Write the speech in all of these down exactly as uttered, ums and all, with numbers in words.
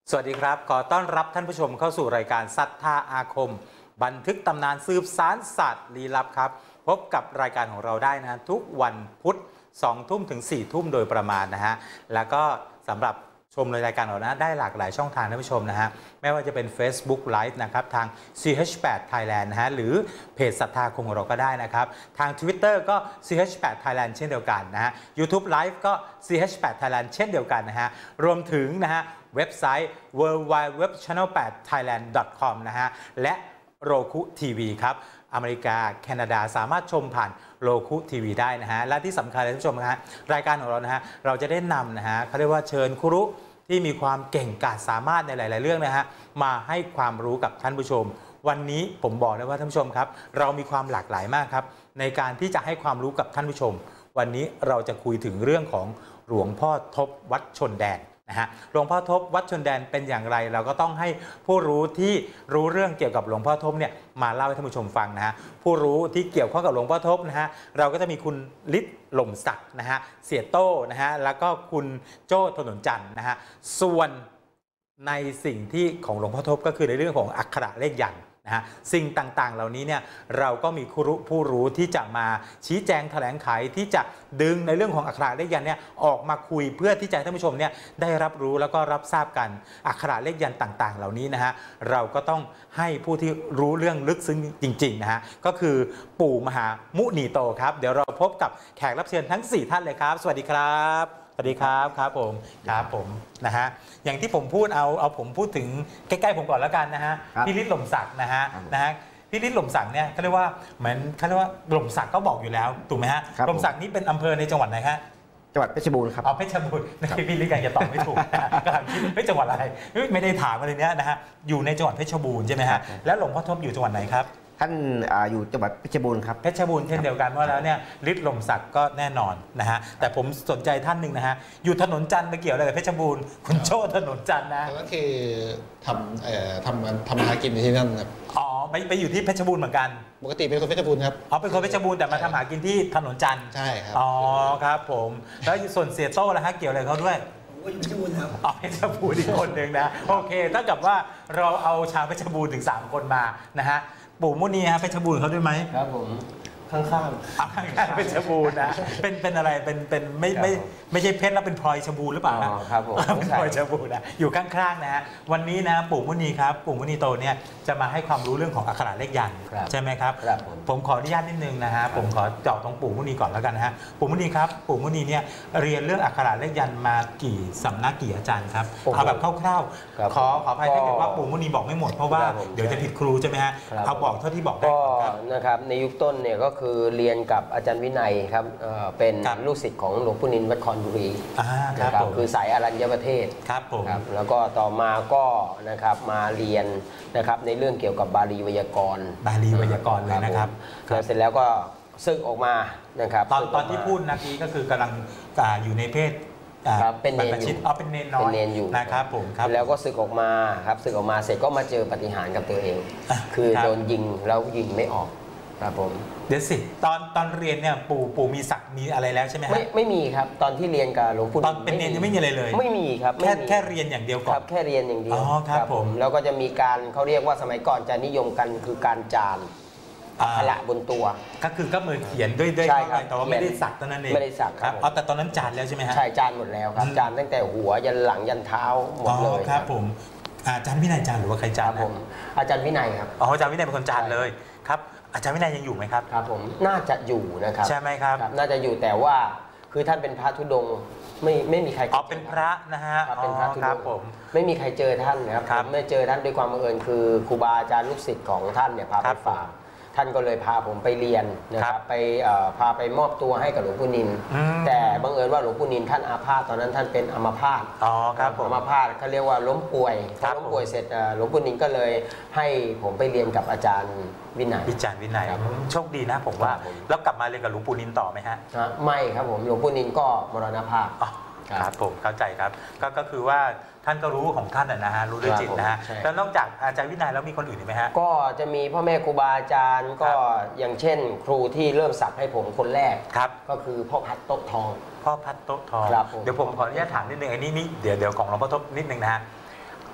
สวัสดีครับขอต้อนรับท่านผู้ชมเข้าสู่รายการศรัทธาอาคมบันทึกตำนานสืบสารศาสตร์ลี้ลับครับพบกับรายการของเราได้นะทุกวันพุธสองทุ่มถึงสี่ทุ่มโดยประมาณนะฮะแล้วก็สำหรับชมรายการของเรานะได้หลากหลายช่องทางท่านผู้ชมนะฮะไม่ว่าจะเป็น Facebook Live นะครับทาง ซี เอช แปด Thailand นะฮะหรือเพจศรัทธาคมของเราก็ได้นะครับทาง Twitter ก็ ซี เอช แปด Thailand เช่นเดียวกันนะฮะ YouTube Live ก็ ซี เอช แปด Thailand เช่นเดียวกันนะฮะรวมถึงนะฮะเว็บไซต์ ดับเบิลยู ดับเบิลยู ดับเบิลยู ดอท ชาแนล แปด ไทยแลนด์ ดอท คอม นะฮะและโรคุทีวีครับอเมริกาแคนาดาสามารถชมผ่านโรคุทีวีได้นะฮะและที่สำคัญเลยท่านผู้ชมนะฮะรายการของเรานะฮะเราจะได้นำนะฮะเขาเรียกว่าเชิญครูที่มีความเก่งกาจสามารถในหลายๆเรื่องนะฮะมาให้ความรู้กับท่านผู้ชมวันนี้ผมบอกเลยว่าท่านผู้ชมครับเรามีความหลากหลายมากครับในการที่จะให้ความรู้กับท่านผู้ชมวันนี้เราจะคุยถึงเรื่องของหลวงพ่อทบวัดชนแดนนะฮะหลวงพ่อทบวัดชนแดนเป็นอย่างไรเราก็ต้องให้ผู้รู้ที่รู้เรื่องเกี่ยวกับหลวงพ่อทบเนี่ยมาเล่าให้ท่านผู้ชมฟังนะฮะผู้รู้ที่เกี่ยวข้องกับหลวงพ่อทบนะฮะเราก็จะมีคุณฤทธิ์หล่มศักดิ์นะฮะเสียโต้นะฮะแล้วก็คุณโจ้ถนนจันทร์นะฮะส่วนในสิ่งที่ของหลวงพ่อทบก็คือในเรื่องของอักขระเลขยันต์นะฮะสิ่งต่างๆเหล่านี้เนี่ยเราก็มีผู้รู้ผู้รู้ที่จะมาชี้แจงแถลงไขที่จะดึงในเรื่องของอักขระเลขยันต์เนี่ยออกมาคุยเพื่อที่จะให้ท่านผู้ชมเนี่ยได้รับรู้แล้วก็รับทราบกันอักขระเลขยันต์ต่างๆเหล่านี้นะฮะเราก็ต้องให้ผู้ที่รู้เรื่องลึกซึ้งจริงๆนะฮะก็คือปู่มหามุนีโตครับเดี๋ยวเราพบกับแขกรับเชิญทั้งสี่ท่านเลยครับสวัสดีครับสวัสดีครับครับผมครับผมนะฮะอย่างที่ผมพูดเอาเอาผมพูดถึงใกล้ๆผมก่อนแล้วกันนะฮะพี่ฤทธิ์หล่มศักดิ์นะฮะนะฮะพี่ฤทธิ์หล่มศักดิ์เนี่ยเขาเรียกว่าเหมือนเขาเรียกว่าหล่มศักดิ์ก็บอกอยู่แล้วถูกไหมฮะหล่มศักดิ์นี่เป็นอำเภอในจังหวัดไหนฮะจังหวัดเพชรบูรณ์ครับอ๋อเพชรบูรณ์พี่ฤทธิ์กันจะตอบไม่ถูกกำลังคิดไม่จังหวัดอะไรไม่ได้ถามอะไรเนี้ยนะฮะอยู่ในจังหวัดเพชรบูรณ์ใช่ไหมฮะแล้วหลวงพ่อทบอยู่จังหวัดไหนครับท่านอยู่จังหวัดเพชรบูรณ์ครับเพชรบูรณ์เช่นเดียวกันว่าแล้วเนี่ยฤทธิ์หล่มศักดิ์ก็แน่นอนนะฮะแต่ผมสนใจท่านหนึ่งนะฮะอยู่ถนนจันทร์ไปเกี่ยวอะไรกับเพชรบูรณ์คุณโจ้ถนนจันทร์นะก็คือทำเอ่อทำทำหากินที่นั่นครับอ๋อไปไปอยู่ที่เพชรบูรณ์เหมือนกันปกติเป็นคนเพชรบูรณ์ครับอ๋อเป็นคนเพชรบูรณ์แต่มาทำหากินที่ถนนจันทร์ใช่ครับอ๋อครับผมแล้วส่วนเสียโต้ล่ะฮะเกี่ยวอะไรเขาด้วยเพชรบูรณ์ครับอ๋อเพชรบูรณ์อีกคนหนึ่งนะโอเคถ้ากับว่าเราเอาชาวเพชรบูรณ์ถึงสามคนมานะฮะปู่มุนีฮะเพชรบูรณ์เขาด้วยไหมครับผมข้างๆข้างๆเพชรบูรณ์นะเป็นเป็นอะไรเป็นเป็นไม่ไม่ไม่ใช่เพชรแล้วเป็นพลอยชบูรณ์หรือเปล่าครับผมเป็นพลอยชบูรณ์นะอยู่ข้างๆนะฮะวันนี้นะปู่มุนีครับปู่มุนีโตเนี่ยจะมาให้ความรู้เรื่องของอักขระเลขยันต์ใช่ไหมครับผมขออนุญาตนิดนึงนะฮะผมขอเจาะตรงปู่มุนีก่อนแล้วกันนะฮะปู่มุนีครับปู่มุนีเนี่ยเรียนเรื่องอักขระเลขยันต์มากี่สำนักกี่อาจารย์ครับเอาแบบคร่าวๆขอขออภัยถ้าเกิดว่าปู่มุนีบอกไม่หมดเพราะว่าเดี๋ยวจะผิดครูใช่ไหมฮะเอาบอกเท่าที่บอกได้ก็นะครับในยุคต้นเนี่ยก็คือเรียนกับอาจารย์วินัยครับเป็นลูกศิษย์ของหลวงปู่นินวัดคอนบุรีนะครับคือสายอรัญญประเทศครับผมแล้วก็ต่อมาก็นะครับมาเรียนนะครับในเรื่องเกี่ยวกับบาลีไวยากรณ์บาลีไวยากรณ์เลยนะครับแล้วเสร็จแล้วก็ศึกออกมานะครับตอนตอนที่พูดนาทีก็คือกำลังอยู่ในเพศเป็นเนนอยู่อ๋อเป็นเนนน้อยนะครับผมครับแล้วก็ศึกออกมาครับศึกออกมาเสร็จก็มาเจอปาฏิหาริย์กับตัวเอง คือโดนยิงแล้วยิงไม่ออกครับผมเดี๋ยวสิตอนตอนเรียนเนี่ยปู่ปู่มีศักดิ์มีอะไรแล้วใช่ไหมฮะไม่ไม่มีครับตอนที่เรียนกับหลวงปู่ตอนเป็นเนนยังไม่มีอะไรเลยไม่มีครับแค่แค่เรียนอย่างเดียวก่อนแค่เรียนอย่างเดียวอ๋อครับผมแล้วก็จะมีการเขาเรียกว่าสมัยก่อนจะนิยมกันคือการจานอักขระบนตัวก็คือก็มือเขียนด้วยด้วยแต่ว่าไม่ได้สักตอนนั้นเองไม่ได้สักครับเอาแต่ตอนนั้นจานแล้วใช่ไหมฮะใช่จานหมดแล้วครับจานตั้งแต่หัวยันหลังยันเท้าหมดเลยครับผมอาจารย์วินัยจานหรือว่าใครจานผมอาจารย์วินัยครับอ๋ออาจารย์วินัยเป็นคนจานเลยครับอาจารย์วินัยยังอยู่ไหมครับครับผมน่าจะอยู่นะครับใช่ไหมครับน่าจะอยู่แต่ว่าคือท่านเป็นพระธุดงค์ไม่ไม่มีใครอ๋อเป็นพระนะฮะเป็นพระธุดงค์ผมไม่มีใครเจอท่านนะครับผมไม่เจอท่านด้วยความบังเอิญคือครูบาอาจารย์ลูกศิษย์ของท่านเนี่ยพาไปฝากท่านก็เลยพาผมไปเรียนนะครับไปพาไปมอบตัวให้กับหลวงปู่นินแต่บังเอิญว่าหลวงปู่นินท่านอาพาธตอนนั้นท่านเป็นอัมพาตอ๋อครับผมอัมพาตเขาเรียกว่าล้มป่วยพอล้มป่วยเสร็จหลวงปู่นินก็เลยให้ผมไปเรียนกับอาจารย์วินัยอาจารย์วินัยโชคดีนะผมว่าแล้วกลับมาเรียนกับหลวงปู่นินต่อไหมฮะไม่ครับผมหลวงปู่นินก็มรณภาพครับผมเข้าใจครับก็ก็คือว่าท่านก็รู้ของท่านนะฮะรู้ด้วยจิตนะฮะแล้วนอกจากอาจารย์วินัยแล้วมีคนอื่นไหมฮะก็จะมีพ่อแม่ครูบาอาจารย์ก็อย่างเช่นครูที่เริ่มสักให้ผมคนแรกครับก็คือพ่อพัดโต๊ะทองพ่อพัดโต๊ะทองเดี๋ยวผมขออนุญาตถามนิดนึงอันนี้นี่เดี๋ยวเดี๋ยวของหลวงพ่อทบนิดนึงนะฮะ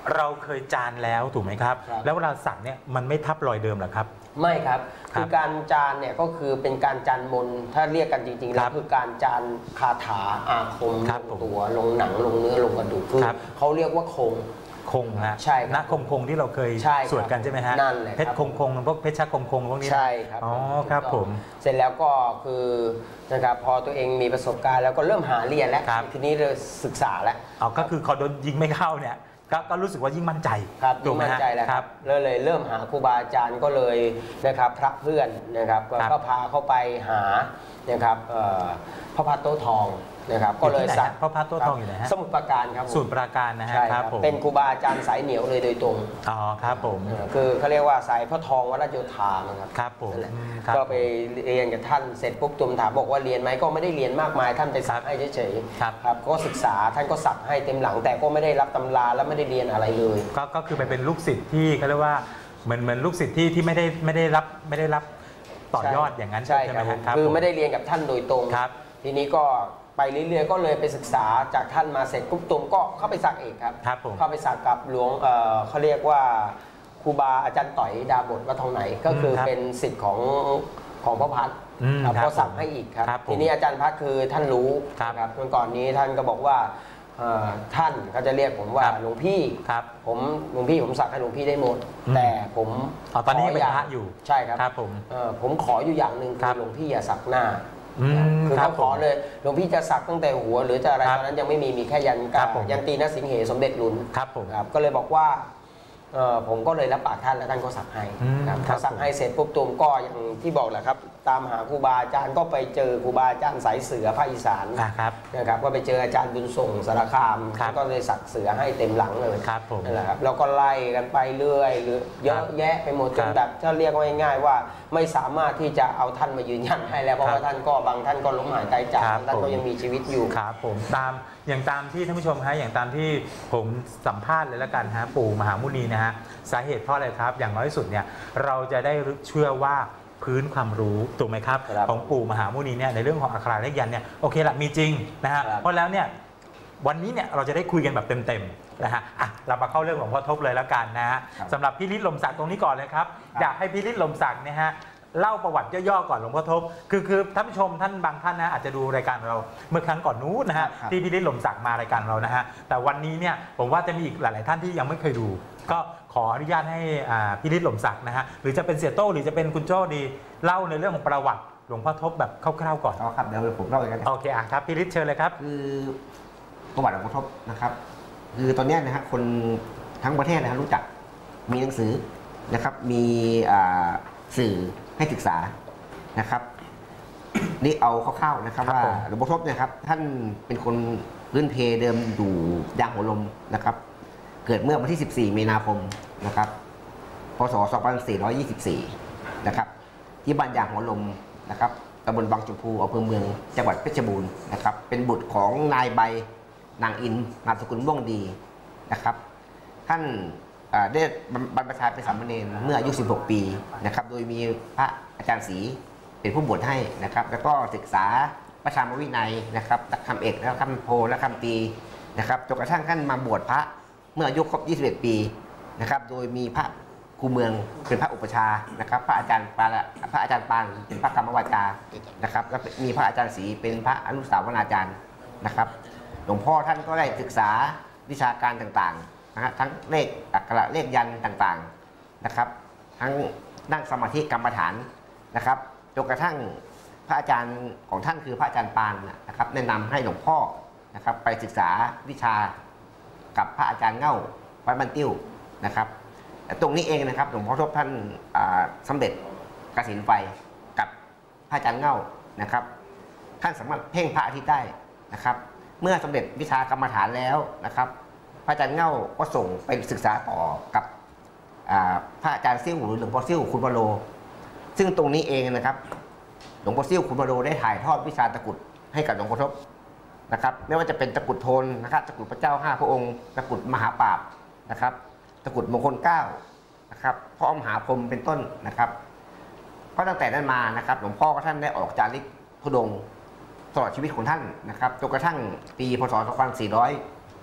เราเคยจานแล้วถูกไหมครับครับแล้วเวลาสักเนี่ยมันไม่ทับรอยเดิมหรอครับไม่ครับครับคือการจานเนี่ยก็คือเป็นการจานมนต์ถ้าเรียกกันจริงๆคแล้รัวบคือการจานคาถาอาคมครับลงตัวลงหนังลงเนื้อลงกระดูกคือครับเขาเรียกว่าคงคงฮะใช่ครับณคงคงที่เราเคยใช่ครับสวดกันใช่ไหมฮะนั่นแหละครับเพชรคงคงพวกเพชรชาคงคงพวกนี้นะใช่ครับอ๋อครับผมเสร็จแล้วก็คือนะครับพอตัวเองมีประสบการณ์แล้วก็เริ่มหาเรียนแล้วครับทีนี้เราศึกษาแล้วอ๋อก็คือขอโดนยิงไม่เข้าเนี่ยก็ก็รู้สึกว่ายิ่งมั่นใจครับถูยิ่กงไหมมั่นฮะใจแล้วคครัรับบแล้วเลยเริ่มหาครูบาอาจารย์ก็เลยนะครับพระเพื่อนนะครับก็ครับก็พาเข้าไปหานะครับเอ่อพระพัดโตทองนะครับก็เลยอยู่ที่ไหนสักฮะพระพัดโต้ทองอยู่ไหนฮะสมุทรปราการครับผมสูตรปราการนะฮะใช่คครัรับบ ผมเป็นครูบาอาจารย์สายเหนียวเลยโดยตรงอ๋อครับผมเออคือเขาเรียกว่าสายพระทองวัดโยธานะครับครับผมนั่นแหละอืมครับก็ไปเรียนกับท่านเสร็จปุ๊บตุมถามบอกว่าเรียนไหมก็ไม่ได้เรียนมากมายท่านไปสักให้เฉยครับๆครับก็ศึกษาท่านก็สักให้เต็มหลังแต่ก็ไม่ได้รับตำราและไม่ได้เรียนอะไรเลยก็ก็คือไปเป็นลูกศิษย์ที่เขาเรียกว่าเหมือนเหมือนลูกศิษย์ที่ที่ไม่ได้ไม่ได้รับไม่ได้รับต่อยอดอย่างนั้นใช่ใช่คไหมรับฮะครับคือผมไม่ได้เรียนกับท่านโดยตรงครับทีนี้ก็ไปเรื่อยๆก็เลยไปศึกษาจากท่านมาเสร็จปุ๊บตุมก็เข้าไปสักเองครับครับผมเข้าไปสักกับหลวงเอ่อเขาเรียกว่าครูบาอาจารย์ต่อยดาบทวัดทองไหนก็คือครับเป็นศิษย์ของของพ่อพัดอืมครับครับก็สักให้อีกครับครับผมทีนี้อาจารย์พัดคือท่านรู้ครับนะครับเมื่อก่อนนี้ท่านก็บอกว่าเอ่อท่านก็จะเรียกผมว่าครับหลวงพี่ครับผมหลวงพี่ผมสักให้หลวงพี่ได้หมดอืมแต่ผมอ๋อตอนนี้ยังเป็นขพระอยู่ใช่ครับครับผมเอ่อผมขออยู่อย่างหนึ่งครัคือบ หลวงพี่อย่าสักหน้าอืมคือครัเขาบขอเลยหลวงพี่จะสักตั้งแต่หัว หรือจะอะไรครับตอนนั้นยังไม่มีมีแค่ยันครักาบผมยันตีนสิงเหสมเด็จหลุนครับผมครับก็เลยบอกว่าเอ่อผมก็เลยรับปากท่านแล้วท่านก็สักให้อืมครับครับพอสักให้เสร็จปุ๊บตูมก็อย่างที่บอกแหละครับ ตามหาครูบาอาจารย์ก็ไปเจอครูบาอาจารย์สายเสือภาคอีสานอ่ะครับนะครับก็ไปเจออาจารย์บุญส่งสารคามครับก็เลยสักเสือให้เต็มหลังเลยครับผมนั่นแหละครับแล้วก็ไล่กันไปเรื่อยหรือเยอะแยะไปหมดจครันบแบบถ้าเรียกว่าง่ายๆว่าไม่สามารถที่จะเอาท่านมายืนยันให้แล้วเพราะครับว่าท่านก็บางท่านก็ล้มหายตายจากครับท่านผมก็ยังมีชีวิตอยู่ครับผมตามอย่างตามที่ท่านผู้ชมฮะอย่างตามที่ผมสัมภาษณ์เลยละกันฮะปู่มหามุนีนะฮะสาเหตุเพราะอะไรครับ อย่างน้อยที่สุดเนี่ยเราจะได้เชื่อว่าพื้นความรู้ถูกไหมครับครับของปู่มหามุนีเนี่ยในเรื่องของอักขระเลขยันต์เนี่ยโอเคละมีจริงนะฮะครับเพราะแล้วเนี่ยวันนี้เนี่ยเราจะได้คุยกันแบบเต็มๆนะฮะอ่ะเรามาเข้าเรื่องหลวงพ่อทบเลยละกันนะฮะครับสำหรับพี่ฤทธิ์ลมศักดิ์ตรงนี้ก่อนเลยครับครับอยากให้พี่ฤทธิ์ลมศักดิ์เนี่ยฮะเล่าประวัติย่อๆก่อนหลวงพ่อทบคือคือท่านผู้ชมท่านบางท่านนะอาจจะดูรายการเราเมื่อครั้งก่อนนู้นนะฮะครับที่พี่ฤทธิ์ลมศักดิ์มารายการเรานะฮะแต่วันนี้เนี่ยผมว่าจะมีอีกหลาย ๆ ท่านที่ยังไม่เคยดู ก็ขออนุญาตให้อ่าพี่ฤทธิ์ลมศักดิ์นะฮะหรือจะเป็นเสียโต้หรือจะเป็นคุณโจ้ดีเล่าในเรื่องของประวัติหลวงพ่อทบแบบคร่าวๆก่อนเอาครับเดี๋ยวผมเล่าเลยกันนะโอเคอ่ะครับพี่ฤทธิ์เชิญเลยครับคือประวัติหลวงพ่อทบนะครับ คือตอนเนี้ยนะฮะคนทั้งประเทศนะฮะรู้จักมีหนังสือนะครับ มีอ่าสื่อให้ศึกษานะครับ นี่เอาคร่าวๆนะครับครับว่าผมหลวงพ่อทบเนี่ยครับท่านเป็นคนพื้นเพเดิมอยู่ยางหัวลมนะครับ เกิดเมื่อวันที่ สิบสี่ มีนาคมนะครับ พศ สองพันสี่ร้อยยี่สิบสี่ นะครับ ที่บ้านยางหัวลมนะครับตำบลบางชมพูอำเภอเมืองจังหวัดเพชรบูรณ์นะครับ เป็นบุตรของนายใบนางอินนามสกุลม่วงดีนะครับ ท่านอ่าได้บรรพชาเป็นสามเณรเมื่ออายุ สิบหก ปีนะครับ โดยมีพระอาจารย์ศรีเป็นผู้บวชให้นะครับ แล้วก็ศึกษาพระธรรมวินัยนะครับนักคำเอกและคำโพและคำตีนะครับจนกระทั่งท่านมาบวชพระเมื่ออายุครบ ยี่สิบเอ็ด ปีนะครับ โดยมีพระครูเมืองเป็นพระอุปชานะครับ พระอาจารย์ปาละพระอาจารย์ปานเป็นพระกรรมวาจานะครับแล้วมีพระอาจารย์ศรีเป็นพระอนุสาวนาจารย์นะครับ หลวงพ่อท่านก็ได้ศึกษาวิชาการต่างๆนะฮะทั้งเลขอักขระเลขยันต์ต่างๆนะครับ ทั้งนั่งสมาธิกรรมฐานนะครับจนกระทั่งพระอาจารย์ของท่านคือพระอาจารย์ปานนะครับแนะนำให้หลวงพ่อนะครับไปศึกษาวิชากับพระอาจารย์เง่าวัดบ้านติ้วนะครับแต่ตรงนี้เองนะครับหลวงพ่อทบท่านอ่าสำเร็จกสิณไฟกับพระอาจารย์เง่านะครับ ท่านสามารถเพ่งพระอาทิตย์ได้นะครับ เมื่อสำเร็จวิชากรรมฐานแล้วนะครับ พระอาจารย์เง่าก็ส่งไปศึกษาต่อกับอ่าพระอาจารย์ซิ่วหรือหลวงพ่อซิ่วคุณวโรซึ่งตรงนี้เองนะครับหลวงพ่อซิ่วคุณวโรได้ถ่ายทอดวิชาตะกรุดให้กับหลวงพ่อทบนะครับ ไม่ว่าจะเป็นตะกรุดโทนนะครับตะกรุดพระเจ้าห้าพระองค์ตะกรุดมหาปราบนะครับตะกรุดมงคลเก้านะครับพระอมหาพรหมเป็นต้นนะครับก็ตั้งแต่นั้นมานะครับ หลวงพ่อก็ท่านได้ออกจาริกธุดงค์ตลอดชีวิตของท่านนะครับจนกระทั่งปีพศ สองพันสี่ร้อย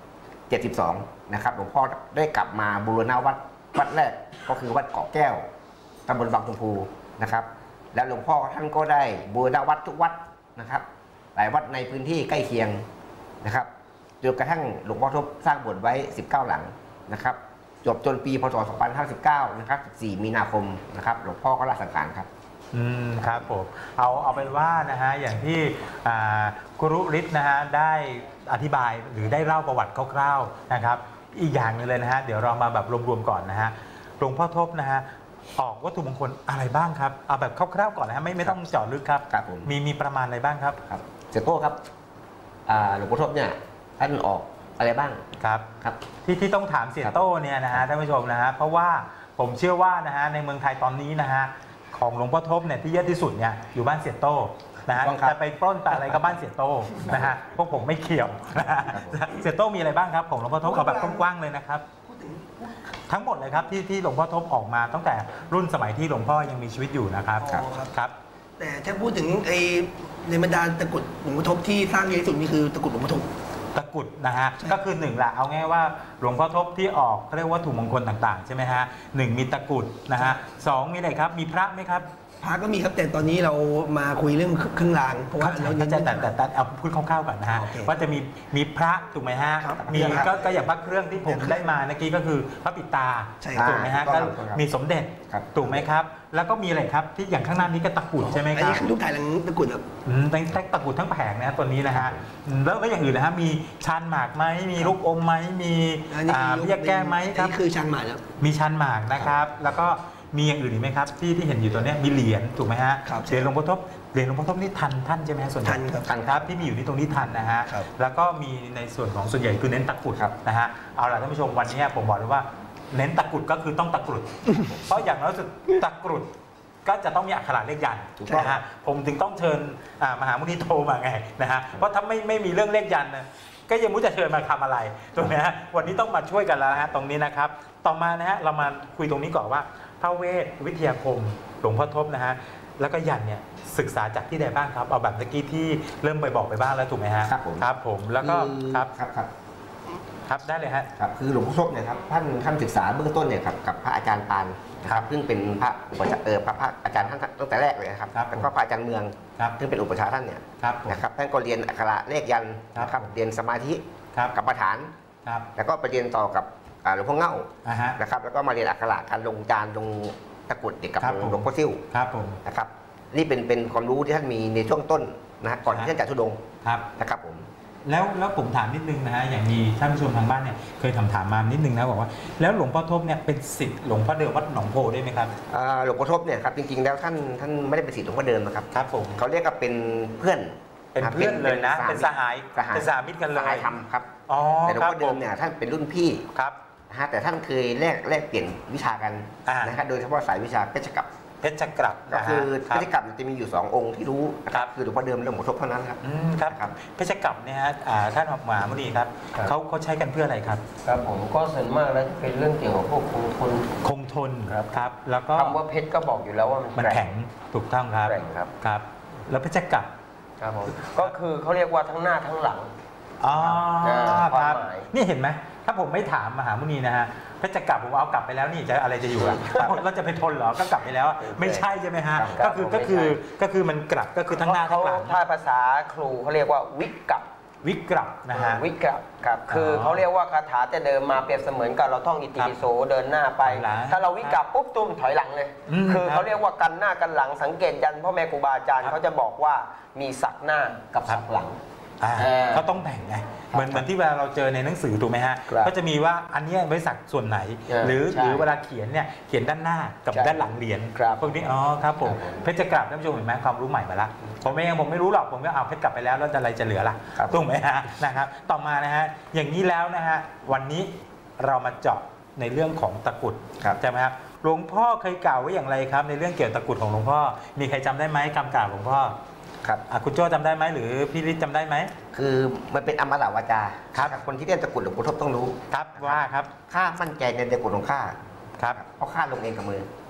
เจ็ดสิบสองนะครับหลวงพ่อได้กลับมาบูรณะวัดวัดแรกก็คือวัดเกาะแก้วตำบลบางชมพูนะครับแล้วหลวงพ่อท่านก็ได้บูรณะวัดทุกวัดนะครับหลายวัดในพื้นที่ใกล้เคียงนะครับจนกระทั่งหลวงพ่อทบสร้างโบสถ์ไว้สิบเก้าหลังนะครับจบจนปีพศสองพันห้าร้อยสิบเก้านะครับสิบสี่มีนาคมนะครับหลวงพ่อก็ละสังขารครับอืมครับผมเอาเอาเป็นว่านะฮะอย่างที่ครูฤทธิ์นะฮะได้อธิบายหรือได้เล่าประวัติคร่าวๆนะครับอีกอย่างนึงเลยนะฮะเดี๋ยวเรามาแบบรวมๆก่อนนะฮะหลวงพ่อทบนะฮะออกวัตถุมงคลอะไรบ้างครับเอาแบบคร่าวๆก่อนนะฮะไม่ไม่ต้องเจาะลึกครับครับผมมีมีประมาณอะไรบ้างครับครับเสียโก้ครับหลวงพ่อทบเนี่ยท่านออกอะไรบ้างครับครับที่ที่ต้องถามเสียโต้เนี่ยนะฮะท่านผู้ชมนะฮะเพราะว่าผมเชื่อว่านะฮะในเมืองไทยตอนนี้นะฮะของหลวงพ่อทบเนี่ยที่เยอะที่สุดเนี่ยอยู่บ้านเสียโต้นะฮะจะไปปล้นไปอะไรก็บ้านเสียโต้นะฮะพวกผมไม่เกี่ยวนะฮะเสียโต้มีอะไรบ้างครับของหลวงพ่อทบเอาแบบกว้างๆเลยนะครับทั้งหมดเลยครับที่ที่หลวงพ่อทบออกมาตั้งแต่รุ่นสมัยที่หลวงพ่อยังมีชีวิตอยู่นะครับครับแต่ถ้าพูดถึงไอ้ในบรรดาตะกุดหลวงพ่อทบที่สร้างเยอะที่สุดนี่คือตะกุดหลวงพ่อทบตะกุดนะฮะก็คือหนึ่งละเอาง่ายว่าหลวงพ่อทบที่ออกเขาเรียกว่าวัตถุมงคลต่างๆใช่ไหมฮะหนึ่งมีตะกุดนะฮะสองมีอะไรครับมีพระไหมครับพระก็มีครับแต่ตอนนี้เรามาคุยเรื่องเครื่องรางเพราะว่าเราจะแต่แต่เอาพูดคร่าวๆก่อนนะฮะว่าจะมีมีพระถูกไหมฮะมีก็ก็อย่างพระเครื่องที่ผมได้มาเมื่อกี้ก็คือพระปิตาถูกไหมฮะก็มีสมเด็จถูกไหมครับแล้วก็มีอะไรครับที่อย่างข้างหน้านี้ก็ตะกุดใช่ไหมครับอันนี้คือลูกถ่ายหลังตะกุดครับตั้งแต่ตะกุดทั้งแผงนะตัวนี้นะฮะแล้วก็อย่างอื่นนะฮะมีชานหมากไหมมีลูกอมไหมมีเบี้ยแก้ไหมครับนี่คือชานหมากครับมีชานหมากนะครับแล้วก็มีอย่างอื่นอีกไหมครับที่ที่เห็นอยู่ตัวนี้มีเหรียญถูกไหมฮะเหรียญหลวงพ่อทบเหรียญหลวงพ่อทบนี่ทันท่านใช่ไหมฮะส่วนใหญ่ทันครับทันครับที่มีอยู่ที่ตรงนี้ทันนะฮะแล้วก็มีในส่วนของส่วนใหญ่คือเน้นตะกรุดนะฮะเอาล่ะท่านผู้ชมวันนี้ผมบอกเลยว่าเน้นตะกรุดก็คือต้องตะกรุดเพราะอย่างน้อยสุดตะกรุดก็จะต้องมีอักขระเลขยันต์นะฮะผมถึงต้องเชิญมหามุนีโทมาไงนะฮะเพราะถ้าไม่ไม่มีเรื่องเลขยันต์ก็ยังไม่รู้จะเชิญมาทำอะไรตรงนี้ฮะวันนี้ต้องมาช่วยกันแล้วฮะตรงนี้นะครับต่อมานะฮะเรามาคุยตรงนี้ก่อนว่าพระเวทวิทยาคมหลวงพ่อทบนะฮะแล้วก็ยันเนี่ยศึกษาจากที่ใดบ้างครับเอาแบบเมื่อกี้ที่เริ่มไปบอกไปบ้างแล้วถูกไหมฮะครับผมครับผมแล้วก็ครับครับครับครับได้เลยฮะครับคือหลวงพ่อทบเนี่ยครับท่านท่านศึกษาเบื้องต้นเนี่ยครับกับพระอาจารย์ปานครับซึ่งเป็นพระอุปชาเออพระอาจารย์ท่านตั้งแต่แรกเลยครับแล้วก็พระอาจารย์เมืองซึ่งเป็นอุปชาท่านเนี่ยนะครับท่านก็เรียนอักขระเลขยันนะครับเรียนสมาธิกับประฐานแล้วก็ไปเรียนต่อกับหลวงพ่อเง่านะครับแล้วก็มาเรียนอักขระการลงจานลงตะกุดเด็กกับหลวงพ่อซิ่วนะครับนี่เป็นเป็นความรู้ที่ท่านมีในช่วงต้นนะก่อนที่ท่านจะทุดงนะครับผมแล้วแล้วผมถามนิดนึงนะฮะอย่างมีท่านผู้ชมทางบ้านเนี่ยเคยถามถามมานิดนึงนะบอกว่าแล้วหลวงพ่อทบเนี่ยเป็นศิษย์หลวงพ่อเดิมวัดหนองโพได้ไหมครับหลวงพ่อทบเนี่ยครับจริงๆแล้วท่านท่านไม่ได้เป็นศิษย์หลวงพ่อเดิมนะครับครับผมเขาเรียกว่าเป็นเพื่อนเป็นเพื่อนเลยนะเป็นสหายเป็นสหมิตรกันเลยสหายธรรมครับแต่หลวงพ่อเดิมเนี่ยท่านเป็นรุ่นพี่ครับนะฮะแต่ท่านเคยแลกแลกเปลี่ยนวิชากันนะครับโดยเฉพาะสายวิชาเพชรกลับเพชรกลับก็คือเพชรกลับจะมีอยู่สององค์ที่รู้นะครับคือหลวงพ่อเดิมและหลวงพ่อทบเท่านั้นครับครับเพชรกลับเนี่ยฮะท่านมหามุนีครับเขาเขาใช้กันเพื่ออะไรครับครับผมก็ส่วนมากแล้วจะเป็นเรื่องเกี่ยวกับพวกคงทนคงทนครับแล้วก็คำว่าเพชรก็บอกอยู่แล้วว่ามันแข็งถูกต้องครับแข็งครับครับแล้วเพชรกลับครับผมก็คือเขาเรียกว่าทั้งหน้าทั้งหลังอ๋อครับนี่เห็นไหมถ้าผมไม่ถามมหามุนีนะฮะเพชรกลับผมเอากลับไปแล้วนี่จะอะไรจะอยู่อ่ะเราจะไปทนเหรอก็กลับไปแล้วไม่ใช่ใช่ไหมฮะก็คือก็คือก็คือมันกลับก็คือทั้งหน้าทั้งหลังถ้าภาษาครูเขาเรียกว่าวิกลับวิกลับนะฮะวิกลับครับคือเขาเรียกว่าคาถาจะเดินมาเปรียบเสมือนกับเราท่องอิติปิโสเดินหน้าไปถ้าเราวิกลับปุ๊บตุ้มถอยหลังเลยคือเขาเรียกว่ากันหน้ากันหลังสังเกตยันพ่อแม่ครูบาอาจารย์เขาจะบอกว่ามีสักหน้ากับสักหลังเขาต้องแบ่งไงเหมือนเหมือนที่เวลาเราเจอในหนังสือถูกไหมฮะก็จะมีว่าอันนี้ไว้สักส่วนไหนหรือหรือเวลาเขียนเนี่ยเขียนด้านหน้ากับด้านหลังเหรียญพวกนี้อ๋อครับผมเพชรกลับท่านผู้ชมเห็นไหมความรู้ใหม่มาละผมเองผมไม่รู้หรอกผมก็เอาเพชรกลับไปแล้วแล้วอะไรจะเหลือล่ะถูกไหมฮะนะครับต่อมานะฮะอย่างนี้แล้วนะฮะวันนี้เรามาเจาะในเรื่องของตะกุดใช่ไหมครับหลวงพ่อเคยกล่าวไว้อย่างไรครับในเรื่องเกี่ยวกับตะกุดของหลวงพ่อมีใครจำได้ไหมคำกล่าวหลวงพ่อครับคุณโจ้จำได้ไหมหรือพี่ฤทธิ์จำได้ไหมคือมันเป็นอมตะวาจาครับคนที่เรียนตะกุดหลวงพ่อทบต้องรู้ครับว่าครับข้ามั่นใจในตะกุดของข้าครับเพราะข้าลงเองกับมือ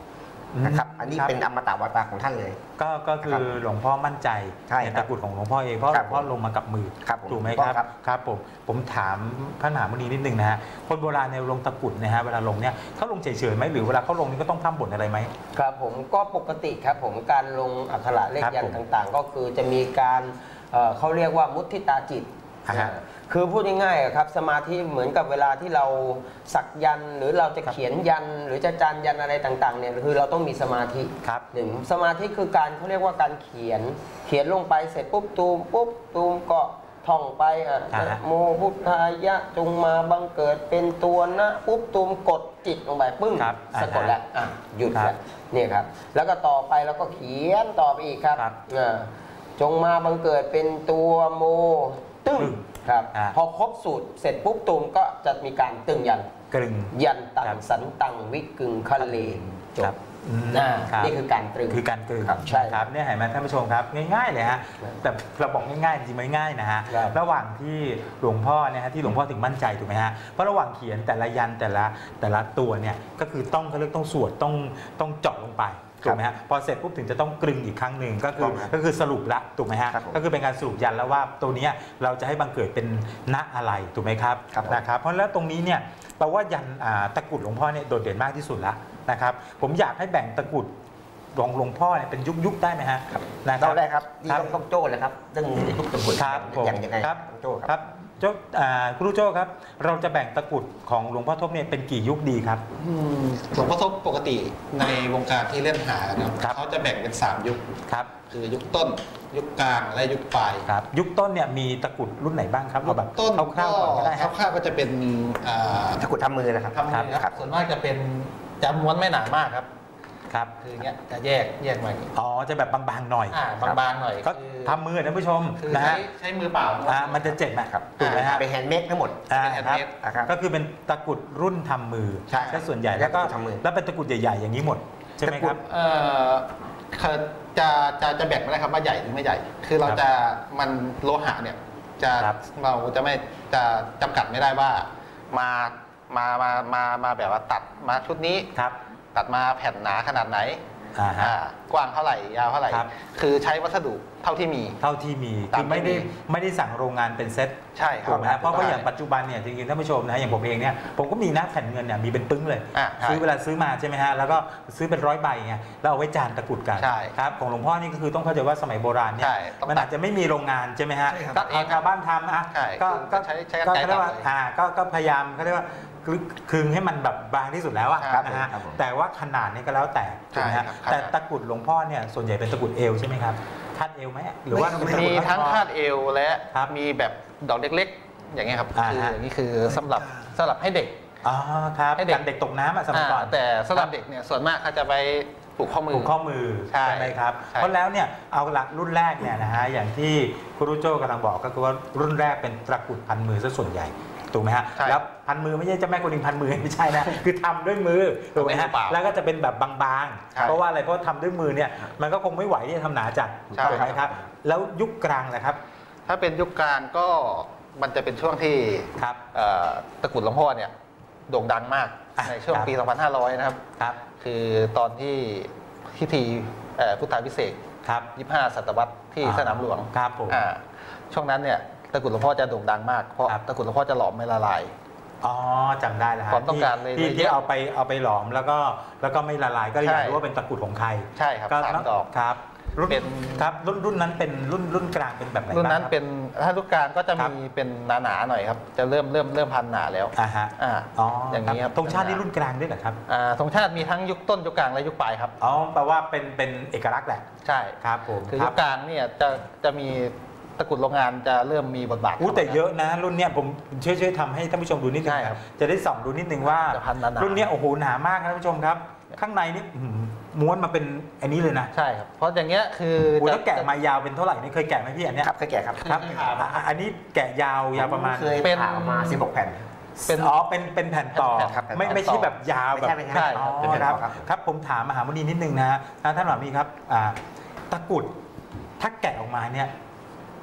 นะครับอันนี้เป็นอมตะวาตาของท่านเลยก็ก็คือหลวงพ่อมั่นใจใช่ในครับตะกรุดของหลวงพ่อเองเพราะหคลรับวงพ่อลงมากับมือครับผมถูกไหมถูกคต้รัอบ งครับครับผมผมถามพระมหามุนีนิดนึงนะฮะคนโบราณในยลงตะกรุดนะฮะเวลาลงเนี่ยเขาลงเฉยๆไหมหรือเวลาเขาลงนี่ก็ต้องทำบทอะไรไหมครับผมก็ปกติครับผมการลงอักขระเลขครับยันผต์มต่างๆ ก็คือจะมีการเอ่อเขาเรียกว่ามุทิตาจิตอ่าฮะคือพูดง่ายๆอะครับสมาธิเหมือนกับเวลาที่เราสักยันต์หรือเราจะเขียนยันต์หรือจะจานยันต์อะไรต่างๆเนี่ยคือเราต้องมีสมาธิครับหนึ่งสมาธิคือการเขาเรียกว่าการเขียนเขียนลงไปเสร็จปุ๊บตูมปุ๊บตูมก็ท่องไปอ่ะอ่าฮะนะโมพุทธายะจงมาบังเกิดเป็นตัวนะปุ๊บตูมกดจิตลงไปปึ้งครับสะกดแล้วอ่ะหยุดครัแล้บวนี่ครับแล้วก็ต่อไปแล้วก็เขียนต่อไปอีกครับครับอ่าจงมาบังเกิดเป็นตัวโมตึ้งตึ้งครับอ่าพอครบสูตรเสร็จปุ๊บตูมก็จะมีการตึงยันกลึงยันตังครับสันตังวิกึงคะเลจครับ บอืมอ่ารับนี่คือการตรึงคือการกลึงครับใช่ครับเนี่ยเห็นไหมท่านผู้ชมครับง่ายๆเลยฮะแต่เราบอกง่ายๆจริงๆไม่ง่ายนะฮะครับระหว่างที่หลวงพ่อเนี่ยฮะที่หลวงพ่อถึงมั่นใจถูกไหมฮะเพราะระหว่างเขียนแต่ละยันแต่ละแต่ละตัวเนี่ยก็คือต้องเขาเรียกต้องสวดต้องต้องเจาะลงไปถูกไหมฮะพอเสร็จปุ๊บถึงจะต้องกลึงอีกครั้งหนึ่งก็คือถูกครับก็คือสรุปละถูกไหมฮะครับผมก็คือเป็นการสรุปยันแล้วว่าตัวเนี้ยเราจะให้บังเกิดเป็นณอะไรถูกไหมครับครับผมนะครับเพราะแล้วตรงนี้เนี่ยแปลว่ายันอ่าตะกรุดหลวงพ่อเนี่ยโดดเด่นมากที่สุดละนะครับผมอยากให้แบ่งตะกรุดของหลวงพ่อเนี่ยเป็นยุคๆได้ไหมฮะนะคต้รัอบ งได้ครับนี่ครับต้องต้องโจ้เลยครับเรื่องทุกตะกรุดครับผมอย่างยังไงครับต้องโจ้คครับ รับโจ้อ่าครูโจ้ครับ เราจะแบ่งตะกรุดของหลวงพ่อทบเนี่ยเป็นกี่ยุคดีครับอืมหลวงพ่อทบปกติในวงการที่เล่นหานะครับครับเขาจะแบ่งเป็นสามยุคครับคือยุคต้น ยุคกลางและยุคปลายครับยุคต้นเนี่ยมีตะกรุดรุ่นไหนบ้างครับยุเอาคแบบต้นคร่าวๆก่อนก็ได้ครับคร่าวๆก็จะเป็นอ่าตะกรุดทำมือนะครับทำมือคครัรับบ ส่วนมากจะเป็นจะม้วนไม่หนามากครับครับคืออย่างเงี้ยจะแยกแยกมาอย่างงี้อ๋อจะแบบบางๆหน่อยอ่าบางๆหน่อยก็คือทำมือท่านผู้ชมคือนะใช้ฮะใช้มือเปล่าอ่ามันจะเจ็บอะครับถูกไหมฮะเป็นแฮนด์เมดทั้งหมดอ่าเป็นแฮนด์ครับเมดนะครับก็คือเป็นตะกรุดรุ่นทำมือใช่ซะส่วนใหญ่แล้วก็ตะกรุดทำมือแล้วเป็นตะกรุดใหญ่ๆอย่างนี้หมดใช่ไหมครับเอ่อคือจะจะจะแบ่งไม่ได้ครับว่าใหญ่หรือไม่ใหญ่ คือเราครับจะมันโลหะเนี่ยจะครับเราจะไม่จะจำกัดไม่ได้ว่ามามามามามาแบบว่าตัดมาชุดนี้ครับตัดมาแผ่นหนาขนาดไหนอ่าฮะอ่ากว้างเท่าไหร่ยาวเท่าไหร่ครับคือใช้วัสดุเท่าที่มีเท่าที่มีตามคือไม่ได้ที่มีไม่ได้สั่งโรงงานเป็นเซ็ตใช่คถูรักบไหมฮะเพราะว่าอย่างใช่ปัจจุบันเนี่ยจริงๆท่านผู้ชมนะอย่างผมเองเนี่ยผมก็มีนะแผ่นเงินเนี่ยมีเป็นปึ้งเลยอ่าใช่ซื้อเวลาซื้อมาใช่ไหมฮะแล้วก็ซื้อเป็นร้อยใบไงแล้วเอาไว้จานตะกรุดกันใช่ครับของหลวงพ่อนี่ก็คือต้องเข้าใจว่าสมัยโบราณเนี่ยใช่ต้องมันอาจจะไม่มีโรงงานใช่ไหมฮะใช่ครับก็เอาชาวบ้านทำอ่ะใช่ก็ก็ใช้ใช้กันก็ไกลเขาเรียกว่าตัดเลยอ่าก็ก็พยายามเขาเรียกว่าคึงให้มันแบบบางที่สุดแล้วอะครับนะฮะครับผมแต่ว่าขนาดนี้ก็แล้วแต่ถูกไหมฮะใช่ครับแต่ขนาดตะกรุดหลวงพ่อเนี่ยส่วนใหญ่เป็นตะกรุดเอวใช่ไหมครับคาดเอวไหมหรือว่าเป็นตะกรุมีดทั้งคอคาดเอวและครับมีแบบดอกเล็กๆ อย่างเงี้ยครับอ่าคือฮะอย่างนี้คือสำหรับสำหรับให้เด็กอ๋อครับให้เด็กกันเด็กตกน้ำอะสมัยก่อนอ่าแต่สำหรับเด็กเนี่ยส่วนมากเขาจะไปปลูกข้อมือผูกข้อมือใช่ไหมครับใช่เพราะแล้วเนี่ยเอาละรุ่นแรกเนี่ยนะฮะอย่างที่คุณรุโจกำลังบอกก็คือว่ารุ่นแรกเป็นตะกรุดพันมือซะส่วนใหญ่ถูกไหมฮะใช่แล้วพันมือไม่ใช่เจ้าแม่กวนอิมพันมือไม่ใช่นะ คือทำด้วยมือถูกไหมฮะเปล่าแล้วก็จะเป็นแบบบางใช่ๆ เพราะว่าอะไรเพราะทำด้วยมือเนี่ยมันก็คงไม่ไหวที่จะทำหนาจัดใช่ถูกไหมครับ แล้วยุคกลางแหละครับถ้าเป็นยุคกลางก็มันจะเป็นช่วงที่ครับเอ่อตะกรุดหลวงพ่อเนี่ยโด่งดังมากอ่ะในช่วงครับปี สองพันห้าร้อย นะครับครับคือตอนที่พิธีเอ่อพุทธาพิเศษกครับยี่สิบห้า ศตวรรษที่อ่าสนามหลวงครับผมอ่าช่วงนั้นเนี่ยตะกรุดหลวงพ่อจะโด่งดังมากเพราะครับตะกรุดหลวงพ่อจะหลอมไม่ละลายอ๋อจำได้แล้วฮะความต้องการเลยที่เลยที่เยอะเอาไปเอาไปหลอมแล้วก็แล้วก็ไม่ละลายก็เลยอยากใช่รู้ว่าเป็นตะกรุดของใครใช่ครับก็สามดอกครับรุ่นเป็นครับรุ่นรุ่นนั้นเป็นรุ่นรุ่นกลางเป็นแบบไหนรุ่นนั้นบ้างครับเป็นถ้ารุ่นกลางก็จะครับมีเป็นหนาๆหน่อยครับ จะเริ่มเริ่มเริ่มพันหนาแล้วอ่าฮะอ่าอ๋อออย่างนี้ครับธงชาตินี่รุ่นกลางด้วยเหรอครับอ่าธงชาติมีทั้งยุคต้นยุคกลางและยุคปลายครับอ๋อแปลว่าเป็นเป็นเอกลักษณ์แหละใช่ครับผมคือคยุรับคกลางเนี่ยจะจะมีตะกรุดโรงงานจะเริ่มมีบทบาทอู้แต่เยอะนะ รุ่นเนี้ยผมช่วยช่วยทำให้ท่านผู้ชมดูนิดนึงใช่ครับจะได้ส่องดูนิดนึงว่าจะพันหนาๆรุ่นเนี้ยโอ้โหหนามากครับท่านผู้ชมครับ ข้างในนี่อื้อหือม้วนมาเป็นอันนี้เลยนะใช่ครับ เพราะอย่างเงี้ยคือโอ้ถ้าแกะมายาวเป็นเท่าไหร่นี่เคยแกะไหมพี่อันเนี้ยครับเคยแก่ครับครับอ่ะอ่ะอันนี้แกะยาวยาวประมาณเคยผ่าออกมาสิบหกแผ่นเป็นอ๋อเป็นเป็นแผ่นต่อครับแผ่นต่อไม่ไม่ใช่แบบยาวแบบไม่ใช่ไม่ใช่อ๋อเป็นแผ่นคต่รับอครับครับผมถามมหามุนีนิดนึงนะฮะท่านหมอมีครับอ่าตะกรุดถ้าแกะออกมาเนี่ย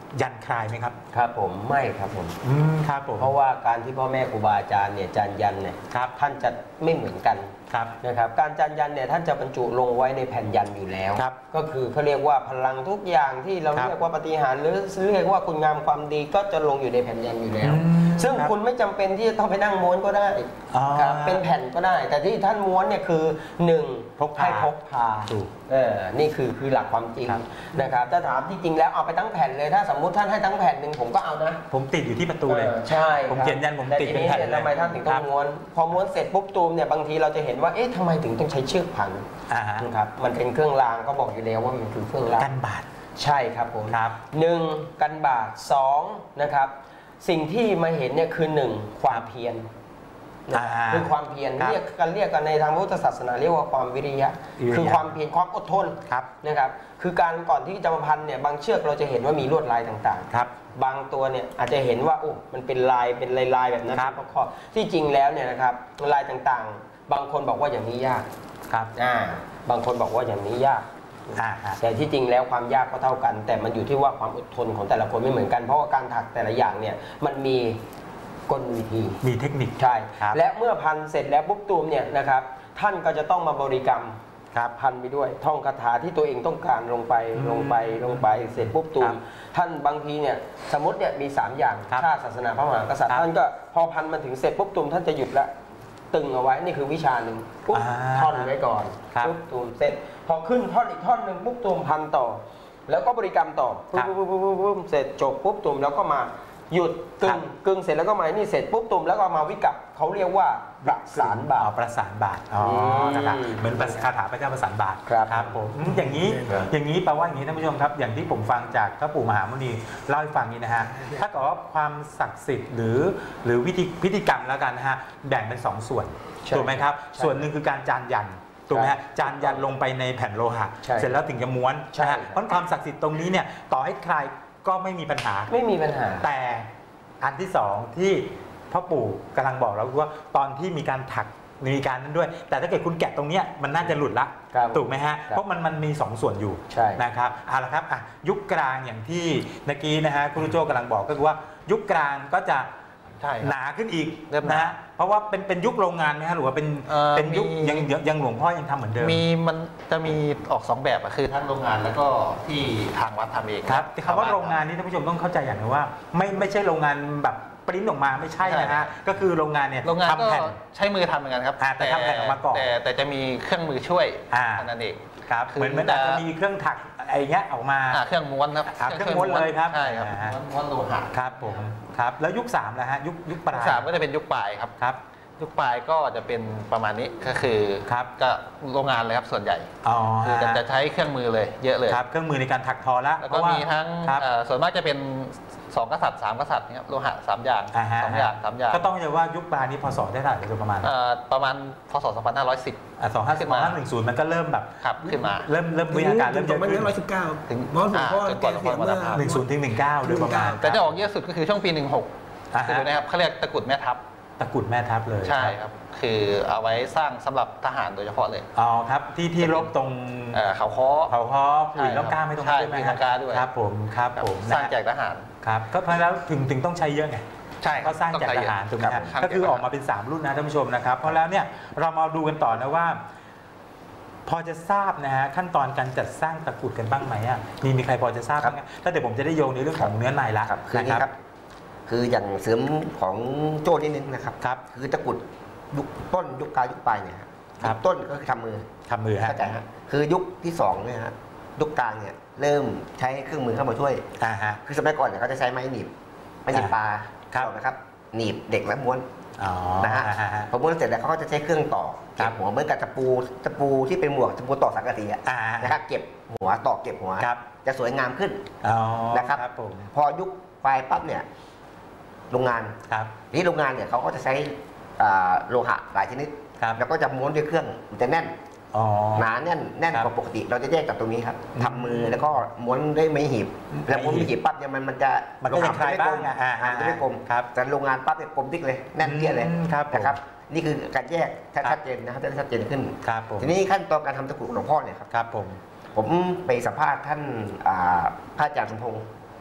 ยันคลายไหมครับครับผมไม่ครับผมอืมครับผมเพราะว่าการที่พ่อแม่ครูบาอาจารย์เนี่ยจานยันเนี่ยครับท่านจะไม่เหมือนกันครับนะครับการจานยันเนี่ยท่านจะบรรจุลงไว้ในแผ่นยันอยู่แล้วครับก็คือเขาเรียกว่าพลังทุกอย่างที่เราครับเรียกว่าปาฏิหาริย์หรือเรียกว่าคุณงามความดีก็จะลงอยู่ในแผ่นยันอยู่แล้วอืมซึ่งครับคุณไม่จำเป็นที่จะต้องไปนั่งม้วนก็ได้อ๋อครับเป็นแผ่นก็ได้ แต่ที่ท่านม้วนเนี่ยคือหนึ่งพกพาให้พกพาถูกเออนี่คือคือหลักความจริงครับนะครับถ้าถามที่จริงแล้วเอาไปทั้งแผ่นเลยถ้าสมมุติท่านให้ทั้งแผ่นหนึ่งผมก็เอานะผมติดอยู่ที่ประตูเลยออใช่ผมครับเขียนยันผมติดเป็นแผ่นต่ทีเลยทำไมท่านถึงต้อครังบม้วน พอม้วนเสร็จปุ๊บตูมเนี่ยบางทีเราจะเห็นว่าเอ๊ะทำไมถึงต้องใช้เชือกพันอ่าฮะนะครับมันเป็นเครื่องรางก็บอกอยู่แล้วว่ามันคือเครื่องรางกันบาดใช่ครับผมครับหนึ่งกันบาทสองนะครับสิ่งที่มาเห็นเนี่ยคือหนึ่งความเพียรอ่าคือความเพียรครับเรียกกันเรียกกันในทางพุทธศาสนาเรียกว่าความวิริยะวิริยะคือความเพียรความอดทนครับนะครับคือการก่อนที่จะมาพันเนี่ยบางเชือกเราจะเห็นว่ามีลวดลายต่างๆครับบางตัวเนี่ยอาจจะเห็นว่าโอ้มันเป็นลายเป็นลายลายๆแบบนั้นครับเป็นข้อๆที่จริงแล้วเนี่ยนะครับลายต่างๆ บางคนบอกว่าอย่างนี้ยากครับอ่าบางคนบอกว่าอย่างนี้ยากอ่าอ่าแต่ที่จริงแล้วความยากก็เท่ากัน แต่มันอยู่ที่ว่าความอดทนของแต่ละคนไม่เหมือนกันเพราะว่าการถักแต่ละอย่างเนี่ยมันมีกลวิธีมีเทคนิคใช่ครับและเมื่อพันเสร็จแล้วปุ๊บตูมเนี่ยนะครับท่านก็จะต้องมาบริกรรมครับพันไปด้วยท่องคาถาที่ตัวเองต้องการลงไปอืมลงไปลงไปเสร็จปุ๊บตูครัมบท่านบางทีเนี่ยสมมติเนี่ยมีสามอย่างครับชาติศาสนาพระมหากษัตริครัย์บท่านก็พอพันมันถึงเสร็จปุ๊บตูมท่านจะหยุดละตึงเอาไว้นี่คือวิชาหนึ่งปุ๊บอ่าท่อนไว้ก่อนครับปุ๊บตูมเสร็จ พอขึ้นท่อนอีกท่อนหนึ่งปุ๊บตูมพันต่อ แล้วก็บริกรรมต่อครับปุ๊บปุ๊บปุ๊บปุ๊บเสร็จจบปุ๊บตูมแล้วก็มาหยุดกึ่งกึ่งเสร็จแล้วก็มานี่เสร็จปุ๊บตูมแล้วก็มาวิกัปเขาเรียกว่าประสานบาอ๋อปประสานบาทอ๋อมนะครับเหมือนคาถาพระเจ้าประสานบาทครับครับผมอืมอย่างนี้ครับอย่างนี้แปลว่าอย่างนี้ท่านผู้ชมครับ อย่างที่ผมฟังจากพระปู่มหามุนีเล่าให้ฟังนี้นะฮะถ้าเกิดว่าความศักดิ์สิทธิ์หรือหรือวิธีพิธีกรรมแล้วกันนะฮะแบ่งเป็นสองส่วนใช่ถูกไหมครับใช่ส่วนหนึ่งคือการจานยันถูกไหมฮะจานยันลงไปในแผ่นโลหะใช่เสร็จแล้วถึงจะม้วนใช่นะฮะเพราะความศักดิ์สิทธิ์ตรงนี้เนี่ยต่อให้ใครก็ไม่มีปัญหาไม่มีปัญหาแต่อันที่สองที่พ่อปู่กำลังบอกเราคือว่าตอนที่มีการถักมีการนั้นด้วย แต่ถ้าเกิดคุณแกะตรงเนี้ยมันน่าจะหลุดละครับถูกไหมฮะครับเพราะมันมันมีสองส่วนอยู่ใช่นะครับเอาละครับอ่ะยุคกลางอย่างที่เมื่อกี้นะฮะคุณโจกำลังบอกก็คือว่ายุคกลางก็จะใช่ครับหนาขึ้นอีกเริ่มหนานะฮะเพราะว่าเป็นเป็นยุคโรงงานไหมฮะหรือว่าเป็นเอ่อเป็นยุคมียังยังยังหลวงพ่อยังทำเหมือนเดิมมีมันจะมีออกสองแบบอะคือทั้งโรงงานแล้วก็ที่ทางวัดทำเองครับแต่คำว่าโรงงานนี้ท่านผู้ชมต้องเข้าใจอย่างหนึงว่า ไม่ไม่ใช่โรงงานแบบปริ้นออกมาไม่ใช่นะฮะก็คือโรงงานเนี่ยโรงงานก็ทำแผ่นใช้มือทำเหมือนกันครับอ่าแต่ทำแผ่นออกมาก่อนแต่แต่จะมีเครื่องมือช่วยอ่าเท่านั้นเองครับคือเหมือนเหมือนอาจจะมีเครื่องถักไอ้เงี้ยออกมาอ่าเครื่องม้วนครับอ่าเครื่องม้วนเลยครับใช่ครับอ่าม้วนม้วนโลหะครับผมครับแล้วยุคสามนะฮะยุคยุคปลายสามก็จะเป็นยุคปลายครับครับยุคปลายก็จะเป็นประมาณนี้ก็คือครับก็โรงงานเลยครับส่วนใหญ่อ๋อคือจะจะใช้เครื่องมือเลยเยอะเลยครับเครื่องมือในการถักทอแล้วแล้วเพก็ราะว่ามีทั้งครับเอ่อส่วนมากจะเป็นสองกษัตริย์สามกษัตริย์นะครับโลหะสามอย่างอ่าฮะสองอย่างสามอย่างก็ต้องจะว่ายุคปลายนี้พศได้เท่าไหร่โดยประมาณเอ่อประมาณพศสองพันห้าร้อยสิบสองห้าสิบขึ้นมาห้าหนึ่งศูนย์มันก็เริ่มแบบครับขึ้นมาเริ่มเริ่มวิทยาการเริ่มเยอะมันขึ้นร้อยสิบเก้าถึงเพราะหลวงพ่ออ่าจนกแกว่าเสียเมื่อหนึ่งศูนย์ถึงหนึ่งเก้าโดยประมาณแต่จะออกเยอะสุดก็คือช่วงปีหนึ่งหกอ่าฮะคือนะครับเขาเรียกตะกรุดแม่ทัพตะกรุดแม่ทัพเลยใช่ครับ คือเอาไว้สร้างสำหรับทหารโดยเฉพาะเลยอ๋อครับที่ที่รบตรงเอ่อเขาค้อเขาฮอใช่ปุ๋ยแล้วกล้าไม่ตรงนั้นใช่ใช่ไหมปุ๋ยฮะแล้วกล้าด้วยครับผมครับครับผมสร้างนะแจกทหารครับก็เพราะฉะนั้นแล้วถึงถึงต้องใช้เยอะไงใช่เขาสร้างจากทหารถูกไหมคฮะบสร้างก็คือจออกมาเป็นสามรุ่นนะท่านผู้ชมนะครับ เพราะแล้วเนี่ยเรามาดูกันต่อนะว่า พอจะทราบนะฮะขั้นตอนการจัดสร้างตะกรุดกันบ้างไหมอ่ะมีมีใครพอจะทราบบ้างไหมถ้าเดี๋ยวผมจะได้โยงในเรื่องของเนื้อในละครับคืออย่างนะนี้ครับ คืออย่างเสริมของโจ้นิดนึงนะครับครับคือตะกรุดยุคต้นยุคกลางยุคปลายเนี่ยฮะครับยุคต้นก็คือทำมือทำมือฮะเข้าใจฮะคือยุคที่สองเนี่ยฮะยุคกลางเนี่ยเริ่มใช้เครื่องมือเข้ามาช่วยอ่าฮะคือสมัยก่อนเนี่ยเขาจะใช้ไม้หนีบไม้หนีบปลาครับถูกไหมครับหนีบเด็กแล้วม้วนอ๋อนะฮะอ่าฮะพอม้วนเสร็จแล้วเขาก็จะใช้เครื่องต่อครัเก็บบหัวเหมือนกับตะปูตะปูที่เป็นหมวกตะปูต่อสังกะสีอะอ่านะครับเก็บหัวต่อเก็บหัวครับจะสวยงามขึ้นอ๋อนะครับครับผมพอยุคปลายปั๊บเนี่ยโรงงานครับนี่โรงงานเนี่ยเขาก็จะใช้อ่าโลหะหลายชนิดครับแล้วก็จะม้วนด้วยเครื่องมันจะแน่นอ๋อหนาแน่นแน่นครับกว่าปกติ เราจะแยกจากตรงนี้ครับอืมทำมือแล้วก็ม้วนด้วยไม้หีบ แล้วม้วนไม้ไม้หีบหีบปั๊บเนี่ยมันมันจะมันก็ยังคลายบ้างอ่ะอ่าอ่ามันจะไม่กลมครับแต่โรงงานปั๊บเนี่ยกลมติ๊กเลยแน่นเตี้ยเลยอืมครับผมนะครับ นี่คือการแยกครับชัดเจนนะครับจะได้ชัดเจนขึ้นครับผมทีนี้ขั้นตอนการทำตะกรุดของหลวงพ่อเนี่ยครับครับผมผมไปสัมภาษณ์ท่านอ่าพระอาจารย์สมพงษ์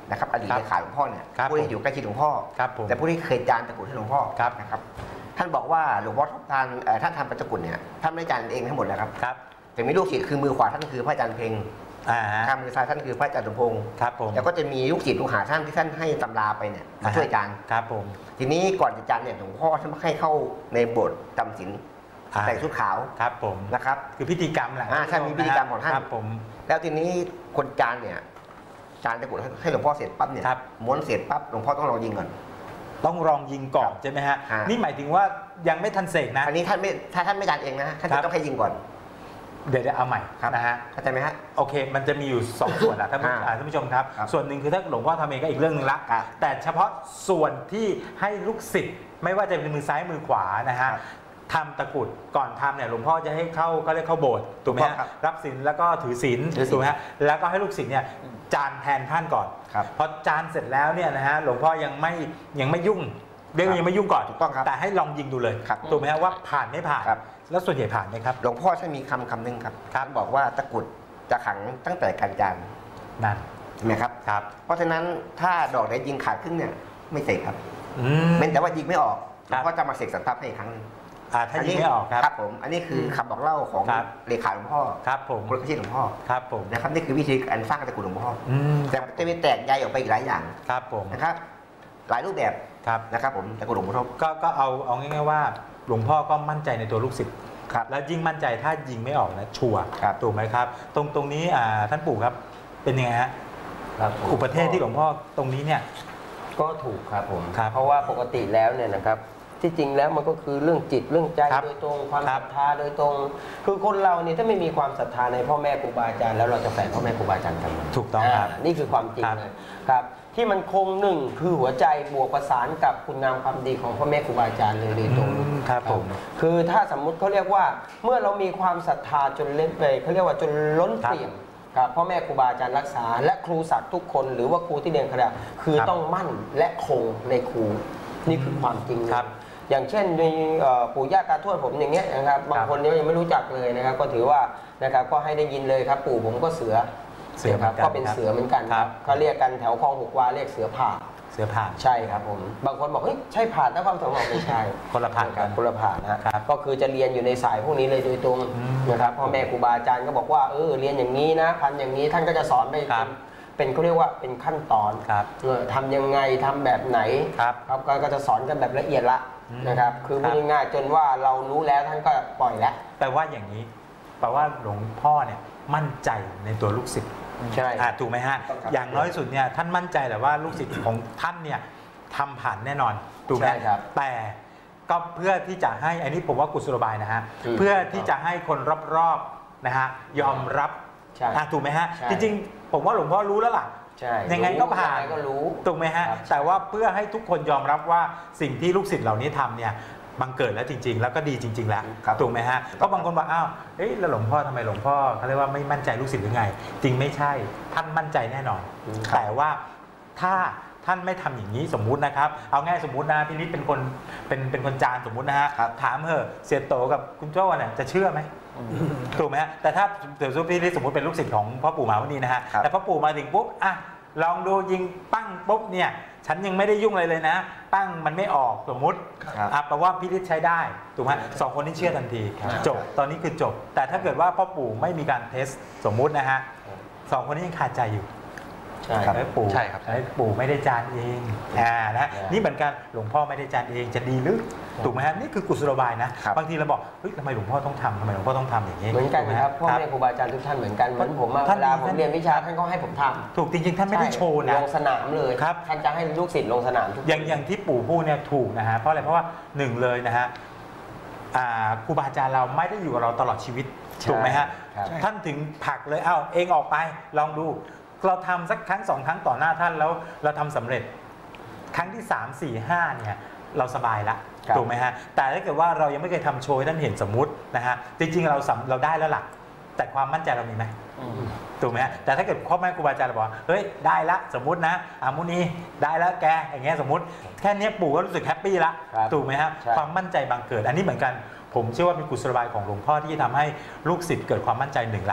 นะครับอดีตเลขาหลวงพ่อเนี่ยครับผู้ที่อยู่ใกล้ชิดหลวงพ่อครับผมแต่ผู้ที่เคยจานตะกรุดให้หลวงพ่อครับนะครับท่านบอกว่าหลวงพ่อทานเอ่อท่านทำตะกรุดเนี่ยท่านไม่ได้จานเองทั้งหมดนะครับครับแต่มีลูกศิษย์คือมือขวาท่านคือพระอาจารย์เพ็งอ่าฮะข้างมือซ้ายท่านคือพระอาจารย์สมพงศ์ครับผมแล้วก็จะมีลูกศิษย์ลูกหาท่านที่ท่านให้ตำราไปเนี่ยมาช่วยจานครับผมทีนี้ก่อนจะจานเนี่ยหลวงพ่อท่านให้เข้าในโบสถ์จำศีลอ่าใส่ชุดขาวครับผมนะครับคือพิธีกรรมแหละอ่าใช่มีพิธีกรรมของท่านครับผมแล้วทีนี้คนจานเนี่ยจานตะกรุดให้หลวงพ่อเสร็จปั๊บเนี่ยครับม้วนเสร็จปั๊บหลวงพ่อต้องลองยิงก่อนต้องลองยิงก่อนครับใช่ไหมฮะฮะนี่หมายถึงว่ายังไม่ทันเสกนะอันนี้ท่านไม่ถ้าท่านไม่จานเองนะท่านครัจะบต้องให้ยิงก่อนเดี๋ยวเดี๋ยวเอาใหม่ครับนะฮะเข้าใจไหมฮะโอเค มันจะมีอยู่ สอง ส่วนอะท่านผู้อ่าอ่าท่านผู้ชมครับครับส่วนหนึ่งคือถ้าหลวงพ่อทำเองก็อีกเรื่องหนึงละครับแต่เฉพาะส่วนที่ให้ลูกศิษย์ไม่ว่าจะเป็นมือซ้ายมือขวานะฮะครับทำตะกรุดก่อนทำเนี่ยหลวงพ่อจะให้เข้าก็เรียกเข้าโบสถ์ถูกไหมถูกต้ฮะองครับรับศีลแล้วก็ถือศีลถือศีลถูกไหมฮะแล้วก็ให้ลูกศิษย์เนี่ยจานแทนท่านก่อนครับพอจานเสร็จแล้วเนี่ยนะฮะหลวงพ่อยังไม่ยังไม่ยุ่งเรื่องยังไม่ยุ่งก่อนถูกต้องครับแต่ให้ลองยิงดูเลยครับถูกไหมฮะว่าผ่านไม่ผ่านครับแล้วส่วนใหญ่ผ่านไหมครับหลวงพ่อท่านมีคำคำหนึ่งครับครับท่านบอกว่าตะกรุดจะขังตั้งแต่การจานนั่นใช่ไหมครับครับเพราะฉะนั้นถ้าดอกไหนยิงขาดครึ่งเนี่ยไม่เสกครับอืมเว้นแต่ว่ายิงไม่ออกหคลรัวบงพ่อจะมาเสกสันทับให้อีกครั้งหนึงอ่าถ้ายิงไม่ออกครับครับผมอันนี้คือคำบอกเล่าของครับเลขาหลวงพ่อครับผมคนที่หลวงพ่อครับผมนะครับนี่คือวิธีการสร้างตะกรุดหลวงพ่ออืมแต่จะมีแตกใยออกไปอีกหลายอย่างครับผมนะครับ หลายรูปแบบครับนะครับผมตะกรุดหลวงพ่อก็ก็เอาเอาง่ายๆว่าหลวงพ่อก็มั่นใจในตัวลูกศิษย์ครับแล้วยิ่งมั่นใจถ้ายิงไม่ออกนะชัวร์ครับถูกไหมครับ ตรงตรงนี้อ่าท่านปู่ครับเป็นยังไงฮะครับผมอุปเทศที่หลวงพ่อตรงนี้เนี่ยก็ถูกครับผมครับเพราะว่าปกติแล้วเนี่ยนะครับที่จริงแล้วมันก็คือเรื่องจิตเรื่องใจครับโดยตรงความครัศบรัทธาโดยตรง คือคนเราเนี่ยถ้าไม่มีความศรัทธาในพ่อแม่ครูบาอาจารย์แล้วเราจะแฝงพ่อแม่ครูบาอาจารย์ทำไมถูกต้องครับานี่คือความจริงครับเลยครับที่มันคงหนึ่งคือหัวใจบวกประสานกับคุณงามความดีของพ่อแม่ครูบาอาจารย์เลยโดยตรงอืมครับผมคือถ้าสมมุติเขาเรียกว่าเมื่อเรามีความศรัทธาจนเล่นไปเขาเรียกว่าจนล้นเปี่ยมครับพ่อแม่ครูบาอาจารย์รักษา และครูศักดิ์ทุกคนหรือว่าครูที่เรียนคณะคือครับต้องมั่นและคงในครูนี่คือความจริงครับอย่างเช่นมีเอ่อปู่ย่าตาทวดผมอย่างเงี้ยนะครับบางคนเนี่ยยังไม่รู้จักเลยนะครับ ก็ถือว่านะครับก็ให้ได้ยินเลยครับ ปู่ผมก็เสือเสือครับเหมือนกันก็เป็นเสือเหมือนกันครับเขาเรียกกันแถวคลองหกวาเรียกเสือผ่าเสือผ่านใช่ครับผมบางคนบอกเฮ้ยใช่ผ่านแล้วความสมองไม่ใช่คนละผ่านคกัรันบคนละผ่านนะฮะครับก็คือจะเรียนอยู่ในสายพวกนี้เลยโดยตรงอืมนะครับพ่อแม่ครูบาอาจารย์ก็บอกว่าเออเรียนอย่างนี้นะพันอย่างนี้ท่านก็จะสอนไปครับเป็นเขาเรียกว่าเป็นขั้นตอนครับเออทำยังไงทำแบบไหนครับครับก็ก็จะสอนกันแบบละเอียดละอืมนะครับ คือครัพูบดง่ายๆจนว่าเรารู้แล้วท่านก็ปล่อยแล้วแปลว่าอย่างนี้แปลว่าหลวงพ่อเนี่ยมั่นใจในตัวลูกศิษย์ใช่อ่าถูกไหมฮะต้องครับอย่างน้อยสุดเนี่ยท่านมั่นใจแหละว่าลูกศิษย์ของท่านเนี่ยทำผ่านแน่นอนถูกไหมใช่ครับแต่ก็เพื่อที่จะให้อันนี้ผมว่ากุศโลบายนะฮะอืมเพื่อที่จะให้คนรอบๆนะฮะยอมรับใช่อ่ะถูกไหมฮะใช่จริงๆ ผมว่าหลวงพ่อรู้แล้วล่ะใช่ยังไงก็ผ่านยังไงก็รู้ถูกไหมฮะครับแต่ว่าเพื่อให้ทุกคนยอมรับว่าสิ่งที่ลูกศิษย์เหล่านี้ทำเนี่ยบังเกิดแล้วจริง ๆ แล้วก็ดีจริง ๆ แล้วครับถูกไหมฮะเพราะบางคนบอกอ้าวเอ้ยแล้วหลวงพ่อทำไมหลวงพ่อเขาเรียกว่าไม่มั่นใจลูกศิษย์หรือไง จริงไม่ใช่ท่านมั่นใจแน่นอนอืมแต่ว่าถ้าท่านไม่ทำอย่างนี้สมมุตินะครับ เอาง่ายสมมุตินะพี่นิดเป็นคนเป็นเป็นคนจานสมมุตินะฮะครับถามเถอะเสียโตกับคุณโจ้เนี่ยจะเชื่อไหมถูกไหมฮะแต่ถ้าเดี๋ยวพี่นิดสมมติเป็นลูกศิษย์ของพ่อปู่มหามุนีนะฮะครับแต่พ่อปู่มาถึงปุ๊บอ่ะลองดูยิงปั้งปุ๊บเนี่ยฉันยังไม่ได้ยุ่งอะไรเลยนะ ปั้งมันไม่ออกสมมุติครับอ่ะแปลว่าพี่นิดใช้ได้ถูกไหมสองคนนี้เชื่อทันที จบตอนนี้คือจบ แต่ถ้าเกิดว่าพ่อปู่ไม่มีการเทสสมมุตินะฮะสองคนนี้ยังขาดใจอยู่ใช่ครับไอ้ปู่ใช่ครับไอ้ปู่ไม่ได้จานเองอ่านะใช่นี่เหมือนกันหลวงพ่อไม่ได้จานเองจะดีหรือถูกไหมฮะนี่คือกุศโลบายนะครับ บางทีเราบอกเฮ้ยทำไมหลวงพ่อต้องทำทำไมหลวงพ่อต้องทำอย่างนี้เหมือนกันถูไหครับพ่อครับแม่ครูบาอาจารย์ทุกท่านเหมือนกันเหมือนผมอะท่านเวลาผมท่านเรียนวิชาท่านก็ให้ผมทำถูกจริงๆท่านไม่ได้โชว์นะลงสนามเลยครับท่านจะให้ลูกศิษย์ลงสนามทุกอย่างอย่างที่ปู่พูดเนี่ยถูกนะฮะเพราะอะไรเพราะว่าหนึ่งเลยนะฮะอ่าครูบาอาจารย์เราไม่ได้อยู่กับเราตลอดชีวิตถูกไหมฮะครับท่านถึงผลักเลยเอ้าเองออกไปลองดูเราทำสักครั้งสองครั้งต่อหน้าท่านแล้วเราทำสำเร็จ ครั้งที่สามสี่ห้าเนี่ยเราสบายละครับถูกไหมฮะแต่ถ้าเกิดว่าเรายังไม่เคยทำโชว์ให้ท่านเห็นสมมุตินะฮะจริงๆเราสำเราได้แล้วล่ะแต่ความมั่นใจเรามีไหมถูกไหมฮะแต่ถ้าเกิดพ่อแม่ครูบาอาจารย์บอกว่าเฮ้ยได้ละสมมุตินะอามุนีได้แล้วแกอย่างเงี้ยสมมุติแค่เนี้ยปู่ก็รู้สึกแฮปปี้ละครับถูกไหมฮะใช่ความมั่นใจบังเกิด อันนี้เหมือนกันผมเชื่อว่าเป็นกุศโลบายของหลวงพ่อที่จะทำให้ลูกศิษย์เกิดความมั่นใจหนึ่งละ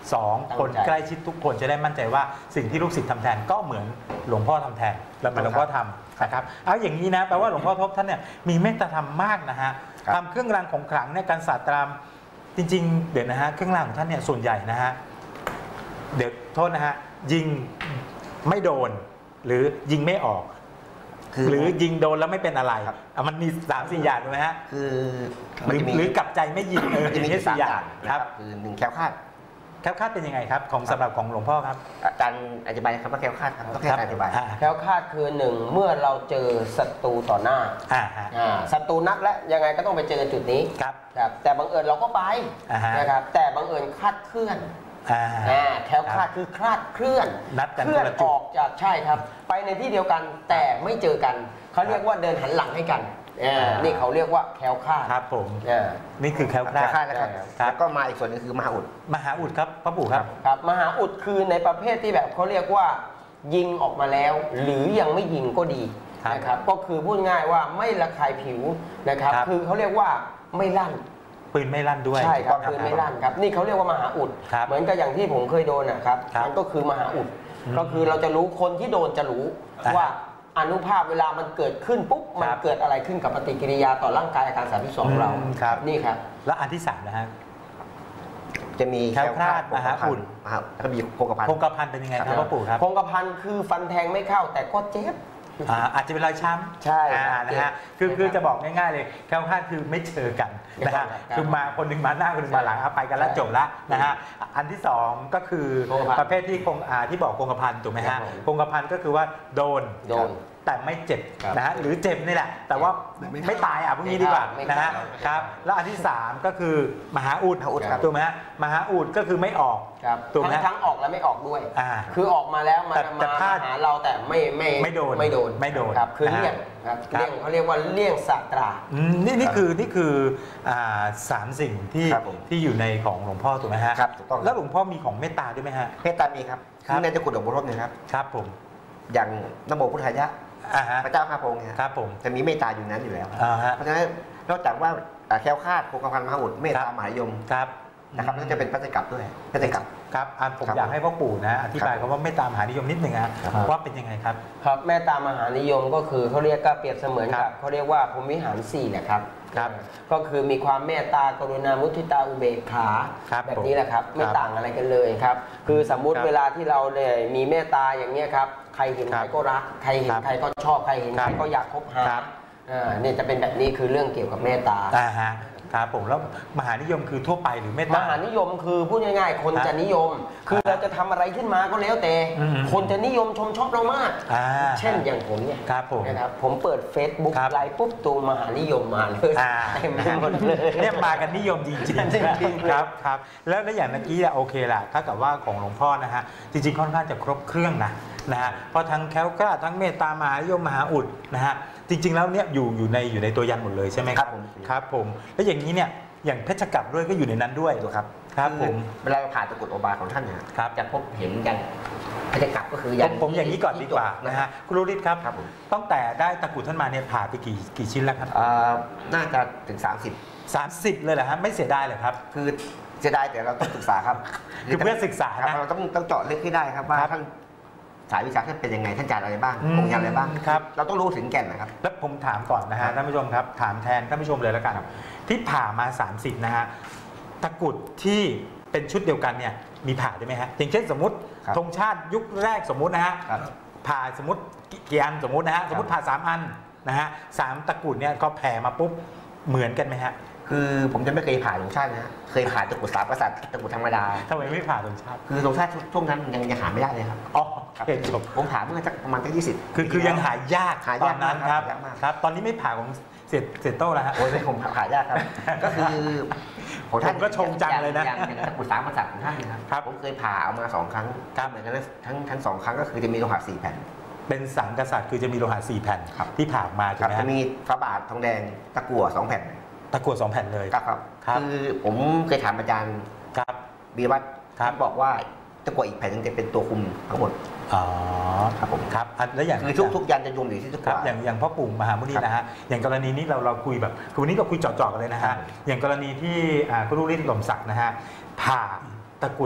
สองตั้งใจคนใกล้ชิดทุกคนจะได้มั่นใจว่าสิ่งที่ลูกศิษย์ทำแทนก็เหมือนหลวงพ่อทำแทนแล้วเหมือนหลวงพ่อทำนะครับเอาอย่างนี้นะแปลว่าหลวงพ่อทบท่านเนี่ยมีเมตตาธรรมมากนะฮะครับทำเครื่องรางของขลังเนี่ยการศาสตรามจริงๆเดี๋ยวนะฮะเครื่องรางของท่านเนี่ยส่วนใหญ่นะฮะเดี๋ยวโทษนะฮะยิงไม่โดนหรือยิงไม่ออกคือหรือยิงโดนแล้วไม่เป็นอะไรครับอ่ะมันมีสามสี่อย่างถูกไหมฮะคือหมันรือจะมีหรือกลับใจไม่ยิงเออมันจะมีแค่สามสี่ออย่างย่างนะคครัรับบคือหนึ่งแคล้วคลาดแคล้วคลาดเป็นยังไงครับของสำหรับของหลวงพ่อครับอาจารย์อธิบายคำว่าแคล้วคลาดครับต้องแค่การอธิบายอ่าแคล้วคลาดคือหนึ่งเมื่อเราเจอศัตรูต่อหน้าอ่าฮะอ่าศัตรูนัดและยังไงก็ต้องไปเจอจุดนี้ครับครับแต่บังเอิญเราก็ไปอ่าฮะนะครับแต่บังเอิญคลาดเคลื่อนอ่าอ่าแคล้วคลาดคือคลาดเคลื่อนนัดกันเคลื่อนคนละจุดออกจากใช่ครับ ไปในที่เดียวกันแต่ไม่เจอกันเขาเรียกว่าเดินหันหลังให้กันอ่าอ่านี่นี่เขาเรียกว่าแคล้วคลาดครับผมอ่านี่คือแคล้วคแคลาล้วดคลาดนะครับครับแล้วก็มาอีกส่วนหนึงคือมหาอุดมหาอุดครับพระปู่ครับครับมหาอุดคือในประเภทที่แบบเขาเรียกว่ายิงออกมาแล้ว หรือยังไม่ยิงก็ดีครับนะครับก็คือพูดง่ายว่าไม่ระคายผิวนะครับครับคือเขาเรียกว่าไม่ลั่นปืนไม่ลั่นด้วยใช่ครับถูคืกอต้งไม่ลั่นครับนี่เขาเรียกว่ามหาอุดครับเหมือนกับอย่างที่ผมเคยโดนนะครับครับมันก็คือมหาอุดอืมก็คือเราจะรู้คนที่โดนจะรู้อ่าว่าอนุภาพเวลามันเกิดขึ้นปุ๊บมันครับเกิดอะไรขึ้นกับปฏิกิริยาต่อร่างกายอาการสามที่สองของเราอืมครับนี่ครับแล้วอันที่สามนะฮะจะมีแคล้วคลาดมหาอุดมหาแล้วก็มีโคกพันคงกระพันเป็นยังไงครับครับพระปู่ครับคงกระพันคือฟันแทงไม่เข้าแต่ก็เจ็บอ่าอาจจะเป็นรอยช้ำใช่อ่าครับนะฮะคือเจ็บคือจะบอกง่ายๆเลยแคล้วคลาดคือไม่เจอกันนะฮะครับคือมาคนหนึ่งมาหน้าคนหนึ่งมาหลังเอาไปกันแล้วใช่จบละนะฮะอันที่สองก็คือคงกระพันประเภทที่คงอ่าที่บอกคงกระพันถูกไหมครัฮะบผมคงกระพันก็คือว่าโดนโดนแต่ไม่เจ็บครับนะฮะหรือเจ็บนี่แหละ แต่ว่าแต่ไม่ไม่ตายอ่ะพวกนี้ดีกว่าไม่นะฮะตายครับแล้วอันที่สามก็คือมหาอุดมหาอุดครับถูกไหมฮะมหาอุดก็คือไม่ออกครับถูกไหมทั้งทั้งออกและไม่ออกด้วยอ่าคือออกมาแล้วมันแต่แต่มาพลาดหาเราแต่ไม่ไม่ไม่โดนไม่โดนไม่โดนครับคือนะฮะเลี่ยงครับครับเลี่ยงเขาเรียกว่าเลี่ยงศาสตราอืมนี่นี่คือนี่คืออ่าสามสิ่งที่ครับผมที่อยู่ในของหลวงพ่อถูกไหมฮะครับถูกต้องแล้วหลวงพ่อมีของเมตตาด้วยไหมฮะเมตตามีครับครับคือในตะกรุดหลวงพ่อทบเนี่ยครับครับผมอย่างนโมพุทธายะอ่าฮะพระเจ้าข้าพระองค์เนี่ยครับผมจะมีเมตตาอยู่นั้นอยู่แล้วอ่าฮะเพราะฉะนั้นนอกจากว่าอ่าแคล้วคลาดโคกพันมหาอุดเมตคตารับมหายมครับนะครับแล้วจะเป็นปัจจกับด้วยปัจจกับครับอ่าผมครับอยากให้พ่อปู่นะอธิบายคำว่าเมตตามหานิยมนิดหนึ่งนะครับ ว่าเป็นยังไงครับครับแม่ตามหานิยมก็คือเขาเรียกก็เปรียบเสมือนครักับบ เขาเรียกว่าพรหมวิหารสี่แหละครับครับก็คือมีความเมตตากรุณามุทิตาอุเบกขาครับแบบนี้แหละครับผมไม่ต่างอะไรกันเลยครับ คือสมมุติครับเวลาที่เราเนี่ยมีเมตตาอย่างเนี้ยครับใครเห็นครัใคบรก็รักใครเห็นครับใครก็ชอบใครเห็นครับใครก็อยากคบหาครับอ่าเนี่ยจะเป็นแบบนี้คือเรื่องเกี่ยวกับเมตตาอ่าฮะครับผมแล้วมหานิยมคือทั่วไปหรือเมตมตาหานิยมคือพูดง่ายๆ คนครับจะนิยม คือเราจะทำอะไรขึ้นมาก็แล้วแต่อืมคนจะนิยมชมชอบเรามากอ่าเช่นอย่างผมเนี่ยครับผมนะครับผมเปิด Facebook ครับไลน์ปุ๊บตูมหานิยมมาเลยอ่าเต็มไปหมดเลยเนี่ยมากันนิยมจริงจริงๆๆครับครับแล้วแล้วอย่างเมื่อกี้อะโอเคแหละถ้ากับว่าของหลวงพ่อนะฮะจริงๆค่อนข้างจะครบเครื่องนะนะฮะเพราะทั้งแคล้วคลาดทั้งเมตตามหานิยมมหาอุดนะฮะจริง ๆ แล้วเนี่ยอยู่อยู่ในอยู่ในตัวยันหมดเลยใช่ไหมครับครับผมครับผมแล้วอย่างนี้เนี่ยอย่างเพชรกลับด้วยก็อยู่ในนั้นด้วยดูครับครับผมเวลาเราผ่านตะกรุดโอบาของท่านเนี่ยครับจะพบเห็นยันปัจจกับก็คือผยัมนผมอย่างนี้ก่อนดีกว่านะนะฮะฮะคุณรู้ฤทธิ์ครับครับผมตั้งแต่ได้ตะกรุดท่านมาเนี่ยผ่าไปกี่กี่ชิ้นแล้วครับเอ่อน่าจะถึง สามสิบสามสิบเลยเหรอฮะไม่เสียดายเหรอครับคือเสียดายแต่เราต้องศึกษาครับคือเพื่อศึกษาครับนะเราต้องต้องเจาะลึกให้ได้ครับว่าครับท่านสายวิชาท่านเป็นยังไงท่านจารอะไรบ้างอืมองค์ยันอะไรบ้างครับเราต้องรู้ถึงแก่นนะครับแล้วผมถามก่อนนะฮะท่านผู้ชมครับถามแทนท่านผู้ชมเลยแล้วกันที่ผ่ามาสามสิบนะฮะตะกรุดที่เป็นชุดเดียวกันเนี่ยมีผ่าได้ไหมฮะอย่างเช่นสมมติครับธงชาติยุคแรกสมมุตินะฮะครับผ่าสมมติกี่อันสมมตินะฮะสมมติผ่าสามอันนะฮะสามตะกรุดเนี่ยก็แผ่มาปุ๊บเหมือนกันไหมฮะคือผมจะไม่เคยผ่านธงชาตินะฮะเคยผ่านตะกรุดสามกษัตริย์ตะกรุดธรรมดาทำไมไม่ผ่าธงชาติคือธงชาติช่วงนั้นยังยังหาไม่ได้เลยครับอ๋อครับเห็นจบผมผ่านเมื่อสักประมาณสักยี่สิบคือคือยังหายากหายากตอนนั้นมากคครัรับบหายากมากครับ ตอนนี้ไม่ผ่าของเสียเสียโต้แล้วฮะโอ้ยไม่ผมผ่านยากครับ ก็คือของท่านผมก็ชงจังเลยนะอย่างอย่างตะกรุดสามกษัตริย์ของท่านนะครับครับผมเคยผ่าเอามาสองครั้งครับเหมือนกันนะทั้งทั้งสองครั้งก็คือจะมีโลหะสี่แผ่นเป็นสังกษัตริย์คือจะมีโลหะสี่แผ่นครับที่ผ่าออกมาถูคกรับไหมจะฮะมีพระบาททองแดงตะกั่วสองแผ่นตะกั่วสองแผ่นเลยครับครับครับคือผมเคยถามอาจารย์ครับบีวัตครับบอกว่าตะกั่วอีกแผ่นนึงจะเป็นตัวคุมทั้งหมดอ๋อครับผมครับอ่ะแล้วอย่างคือทุกทุกยันจะรวมอยู่ที่ตะครักั่บวอย่างอย่างพ่อปู่มหามุนีครับนะฮะอย่างกรณีนี้เราเราคุยแบบคือวันนี้เราคุยเจาะๆกันเลยนะครัฮะบอย่างกรณีที่อ่าคุณรุ่ฤทธิ์หล่มศักดิ์นะฮะผ่าตะกรุด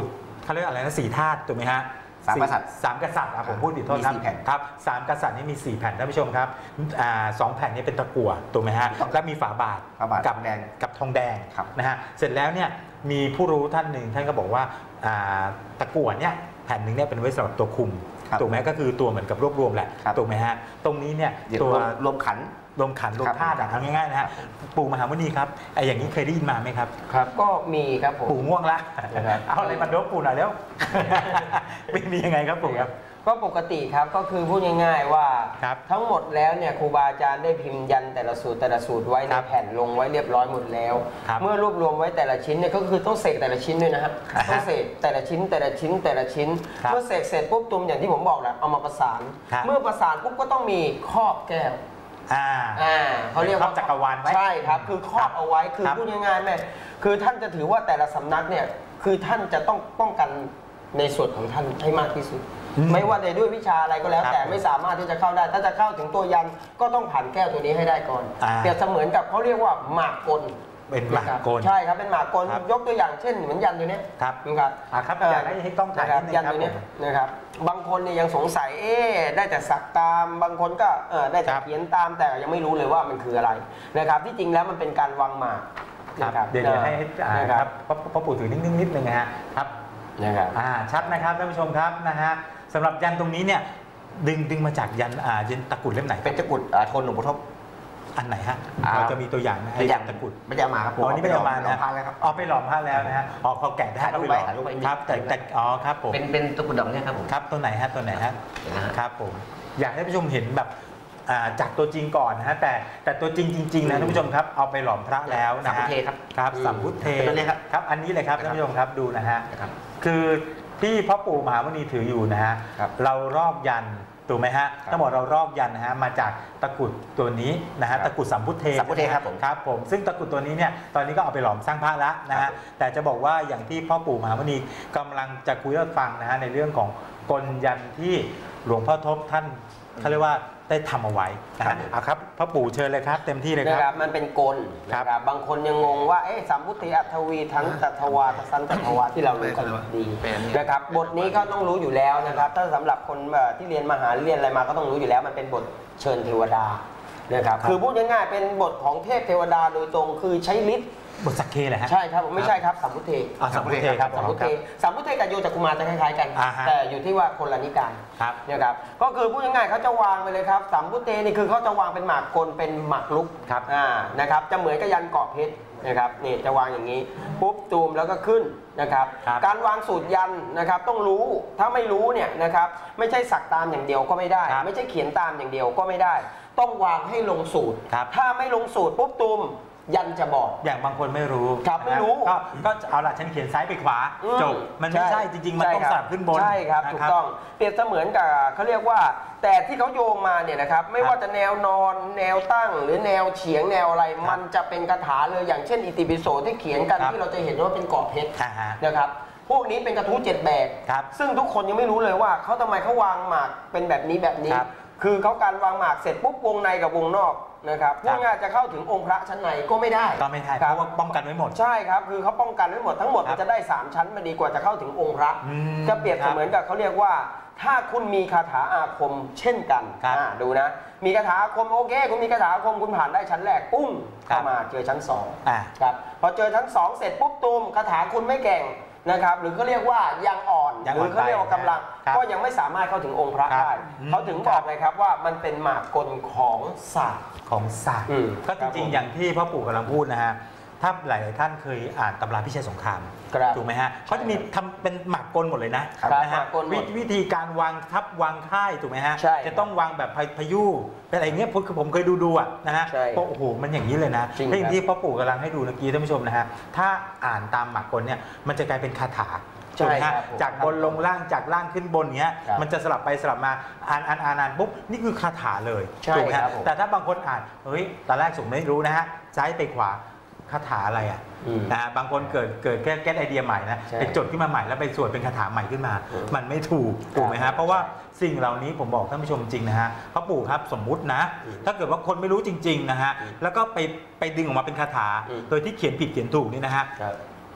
เขาเรียกอะไรนะสี่ธาตุถูกไหมฮะสามกษัตริย์สามกษัตริย์อ่ะผมพูดผิดโทษมีครับสี่แผ่นครับสามกษัตริย์นี่มีสี่แผ่นท่านผู้ชมครับอ่าสองแผ่นนี้เป็นตะกั่วถูกไหมฮะแล้วมีฝาบาทฝาบาทกับทองแดงกับทองแดงครับนะฮะเสร็จแล้วเนี่ยมีผู้รู้ท่านหนึ่งท่านก็บอกว่าอ่าตะกั่วเนี่ยแผ่นหนึ่งเนี่ยเป็นไว้สำหรับตัวคุมครับถูกไหมก็คือตัวเหมือนกับรวบรวมแหละครับถูกไหมฮะตรงนี้เนี่ยเดี๋ยวตัวรวมรวมขันรวมขันรวมครับธาตุอะทำง่ายๆนะฮะปู่มหามุนีครับไอ้อย่างนี้เคยได้ยินมาไหมครับครับก็มีครับผมปู่ง่วงละนะครับเอาอะไรมาโดบปู่หน่อยแล้ว ไม่มียังไงครับปู่ครับก็ปกติครับก็คือพูดง่ายๆว่าครับทั้งหมดแล้วเนี่ยครูบาอาจารย์ได้พิมพ์ยันแต่ละสูตรแต่ละสูตรไว้ในครับแผ่นลงไว้เรียบร้อยหมดแล้วครับเมื่อรวบรวมไว้แต่ละชิ้นเนี่ยก็คือต้องเสกแต่ละชิ้นด้วยนะฮะอ่าฮะต้องเสกแต่ละชิ้นแต่ละชิ้นแต่ละชิ้นครับเมื่อเสกเสร็จปุ๊บตุมอย่างที่ผมบอกแหละเอามาประสานครับเมื่อประสานปุ๊บก็ต้องมีครอบแก้วอ่าอ่าเขาเรียกครอว่าบจักรวาลไว้ใช่ครับคือครอบเอาไว้คือครับพูดง่ายๆแม่คือท่านจะถือว่าแต่ละสำนักเนี่ยคือท่านจะต้องป้องกันในส่วนของท่านให้มากที่สุดอืมไม่ว่าจะด้วยวิชาอะไรก็แล้วครับแต่ไม่สามารถที่จะเข้าได้ ถ้าจะเข้าถึงตัวยันก็ต้องผ่านแก้วตัวนี้ให้ได้ก่อนอ่าเปรียบเสมือนกับเขาเรียกว่าหมากกลเป็นหมากกลใช่ครับเป็นหมากกลครับยกตัวอย่างเช่นเหมือนยันตัวเนี้ยครับนะครับอ่าครับอยากให้ให้กล้องถ่ายนะครับนิดนึงยันครับตัวเนี้ยผมนะครับบางคนเนี่ยยังสงสัยเอ๊ะได้แต่สักตามบางคนก็เออได้แต่ครับเขียนตามแต่ยังไม่รู้เลยว่ามันคืออะไรนะครับที่จริงแล้วมันเป็นการวางหมากครับนะครับเดี๋ยวเดี๋ยวให้ให้อ่านะคครัรับบ พ่อพ่อปู่ถือนิ่งๆนิดนึงนะฮะครับนะครับอ่าชัดนะครับท่านผู้ชมครับนะฮะสำหรับยันตรงนี้เนี่ยดึงดึงมาจากยันอ่ายันตะกรุดเล่มไหนเป็นตะกรุดอ่าโทนหลวงปู่ทบอันไหนฮะอ่าเราจะมีตัวอย่างนะไอ้อย่างตะกรุดไม่ได้เอามาครับผมอ๋อนี่ไม่ได้เอามาหลนะวงพ่อแล้วครับอ๋อไปหลอมผ้าแล้วนะฮะอ๋อเขาแกะได้ถ่ายก็รูไปปหลอมไว้ถ่ายรูปไว้ครับแต่แต่อ๋อครับผมเป็นเป็นตะกรุดดอกเนี่ยครับผมครับตัวไหนฮะตัวไหนฮะเดี๋ยวนะฮะครับผมอยากให้ท่านผู้ชมเห็นแบบอ่าจากตัวจริงก่อนนะฮะแต่แต่ตัวจริงจริงๆนะท่านผู้ชมครับเอาไปหลอมพระแล้วนะสัมพุฮะทเทครับครับอืมสัมพุทเทเป็นตัวนี้ครับครับอันนี้เลยครับท่านผู้ชมครับดูนะฮะนะครับคือที่พ่อปู่มหามุนีถืออยู่นะฮะครับเรารอบยันถูกไหมฮะครับทั้งหมดเรารอบยันนะฮะมาจากตะกรุดตัวนี้นะครัฮะบตะกรุดสัมพุทเทสัมพุทเทครับผมครับผมซึ่งตะกรุดตัวนี้เนี่ยตอนนี้ก็เอาไปหลอมสร้างพระแล้วนะครัฮะบแต่จะบอกว่าอย่างที่พ่อปู่มหามุนีกำลังจะคุยให้ฟังนะฮะในเรื่องของกลยันที่หลวงพ่อทบท่านเขาเรียกว่าได้ทำเอาไว้นะฮะเอาครับพ่อปู่เชิญเลยครับ เต็มที่เลยคนะรับครับมันเป็นกลครับนะครับบางคนยังงงว่าเอ๊ะสัมพุทธิอัตถวีทั้งตัทวาทสันตัทวาที่เรารู้กันดีเป็นอันนี้นะครับบทนี้ก็ต้องรู้อยู่แล้วนะครับถ้าสำหรับคนเอ่อที่เรียนมหาเรียนอะไรมาก็ต้องรู้อยู่แล้ว มันเป็นบทเชิญเทวดานะครับครับคือพูดง่ายๆเป็นบทของเทพเทวดาโดยตรงคือใช้ฤทธิ์บทสักเคเลยฮะใช่ครับไม่ใช่ครับสัมพุทเทอ่าสัมพุทเทครับสัมพุทเทสัมพุทเทกับโยจักกุมารจะคล้ายๆกันอ่าฮะแต่อยู่ที่ว่าคนละนิกายครับนะครับก็คือพูดง่ายๆเขาจะวางไปเลยครับสัมพุทเทนี่คือเขาจะวางเป็นหมากกลเป็นหมากลุกครับอ่านะครับจะเหมือนกับยันเกาะเพชรนะครับนี่จะวางอย่างนี้ปุ๊บตูมแล้วก็ขึ้นนะครับครับการวางสูตรยันนะครับต้องรู้ถ้าไม่รู้เนี่ยนะครับไม่ใช่สักตามอย่างเดียวก็ไม่ได้ครับไม่ใช่เขียนตามอย่างเดียวก็ไม่ได้ ต้องวางให้ลงสูตรครับถ้าไม่ลงสูตรปุ๊บตูมยันจะบอกอย่างบางคนไม่รู้ครับไม่รู้นะก็ก็เอาละฉันเขียนซ้ายไปขวาอืมจบมันไม่ใช่จริงๆมันต้องใช่คสลับขึ้นบนใช่ครับนะถูกต้องเปรียบเสมือนกับเขาเรียกว่า แต่ที่เขาโยงมาเนี่ยนะครับไม่ว่าจะแนวนอนแนวตั้ง หรือแนวเฉียงแนวอะไร มันจะเป็นคาถาเลยอย่างเช่นอิติปิโสที่เขียนกันครับที่เราจะเห็นว่าเป็นเกาะเพชรอ่าฮะนะครับพวกนี้เป็นกระทู้เจ็ดแบบครับซึ่งทุกคนยังไม่รู้เลยว่าเขาทำไมเขาวางหมากเป็นแบบนี้แบบนี้ครับคือเขาการวางหมากเสร็จปุ๊บวงในกับวงนอกนะครับพวกงานจะเข้าถึงองค์พระชั้นในก็ไม่ได้ก็ไม่ได้เพครับราะว่าป้องกันไว้หมดใช่ครับคือเขาป้องกันไว้หมดทั้งหมดครัมับนจะได้สามชั้นมันดีกว่าจะเข้าถึงองค์พระอืมก็เปรียบครัเสบมือนกับเขาเรียกว่า ถ้าคุณมีคาถาอาคมเช่นกันครับอ่าดูนะมีคาถาอาคมโอเคคุณมีคาถาอาคมคุณผ่านได้ชั้นแรกปุ้งครับเข้ามาเจอชั้นสองอ่าครับพอเจอชั้นสองเสร็จปุ๊บตูมคาถาคุณไม่เก่งนะครับหรือเขาเรียกว่ายังอ่อนยังหอ่รือ อน เขาเรียกว่ากำลังครับก็ยังไม่สามารถเข้าถึงองค์พระครับได้อืมเขาถึงบอกเลยครับว่ามันเป็นหมากกลของศาสตร์ของศาสตร์อืมก็จริงๆอย่างที่พ่อปู่กำลังพูดนะฮะถ้าหลายๆท่านเคยอ่านตำราพิชัยสงครามครับถูกไหมฮะเขาจะมีทำเป็นหมากกลหมดเลยนะครับ นะหฮะมากกลหมดวิวิธีการวางทับวางค่ายถูกไหมฮะใช่จะต้องวางแบบพาพายุเป็นอะไรเงี้ยคือผมเคยดูดูอ่ะนะฮะใช่ก็โอ้โหมันอย่างนี้เลยนะจริงและอย่างครับที่พ่อปู่กำลังให้ดูเมื่อกี้ท่านผู้ชมนะฮะถ้าอ่านตามหมากกลเนี่ยมันจะกลายเป็นคาถาใช่ถูกไหมฮะครับผมจากบนลงล่างจากล่างขึ้นบนเงี้ยครับมันจะสลับไปสลับมาอ่านอ่านอ่านอ่านปุ๊บนี่คือคาถาเลยใช่ถูกไหมครัฮะบผมแต่ถ้าบางคนอ่านเฮ้ยตอนแรกผมไม่รู้นะฮะซ้ายไปขวาคาถาอะไรอ่ะอืมนะฮะบางคนเกิดเกิดแก้แก้ไอเดียใหม่นะใช่ไปจดขึ้นมาใหม่แล้วไปสวดเป็นคาถาใหม่ขึ้นมาอืมมันไม่ถูกถูกไหมครัฮะบเพราะว่าสิ่งเหล่านี้ผมบอกท่านผู้ชมจริงนะฮะพระปู่ครับสมมุตินะอืมถ้าเกิดว่าคนไม่รู้จริงๆนะฮะอืมแล้วก็ไปไปดึงออกมาเป็นคาถาอืมโดยที่เขียนผิดเขียนถูกนี่นะฮะครับ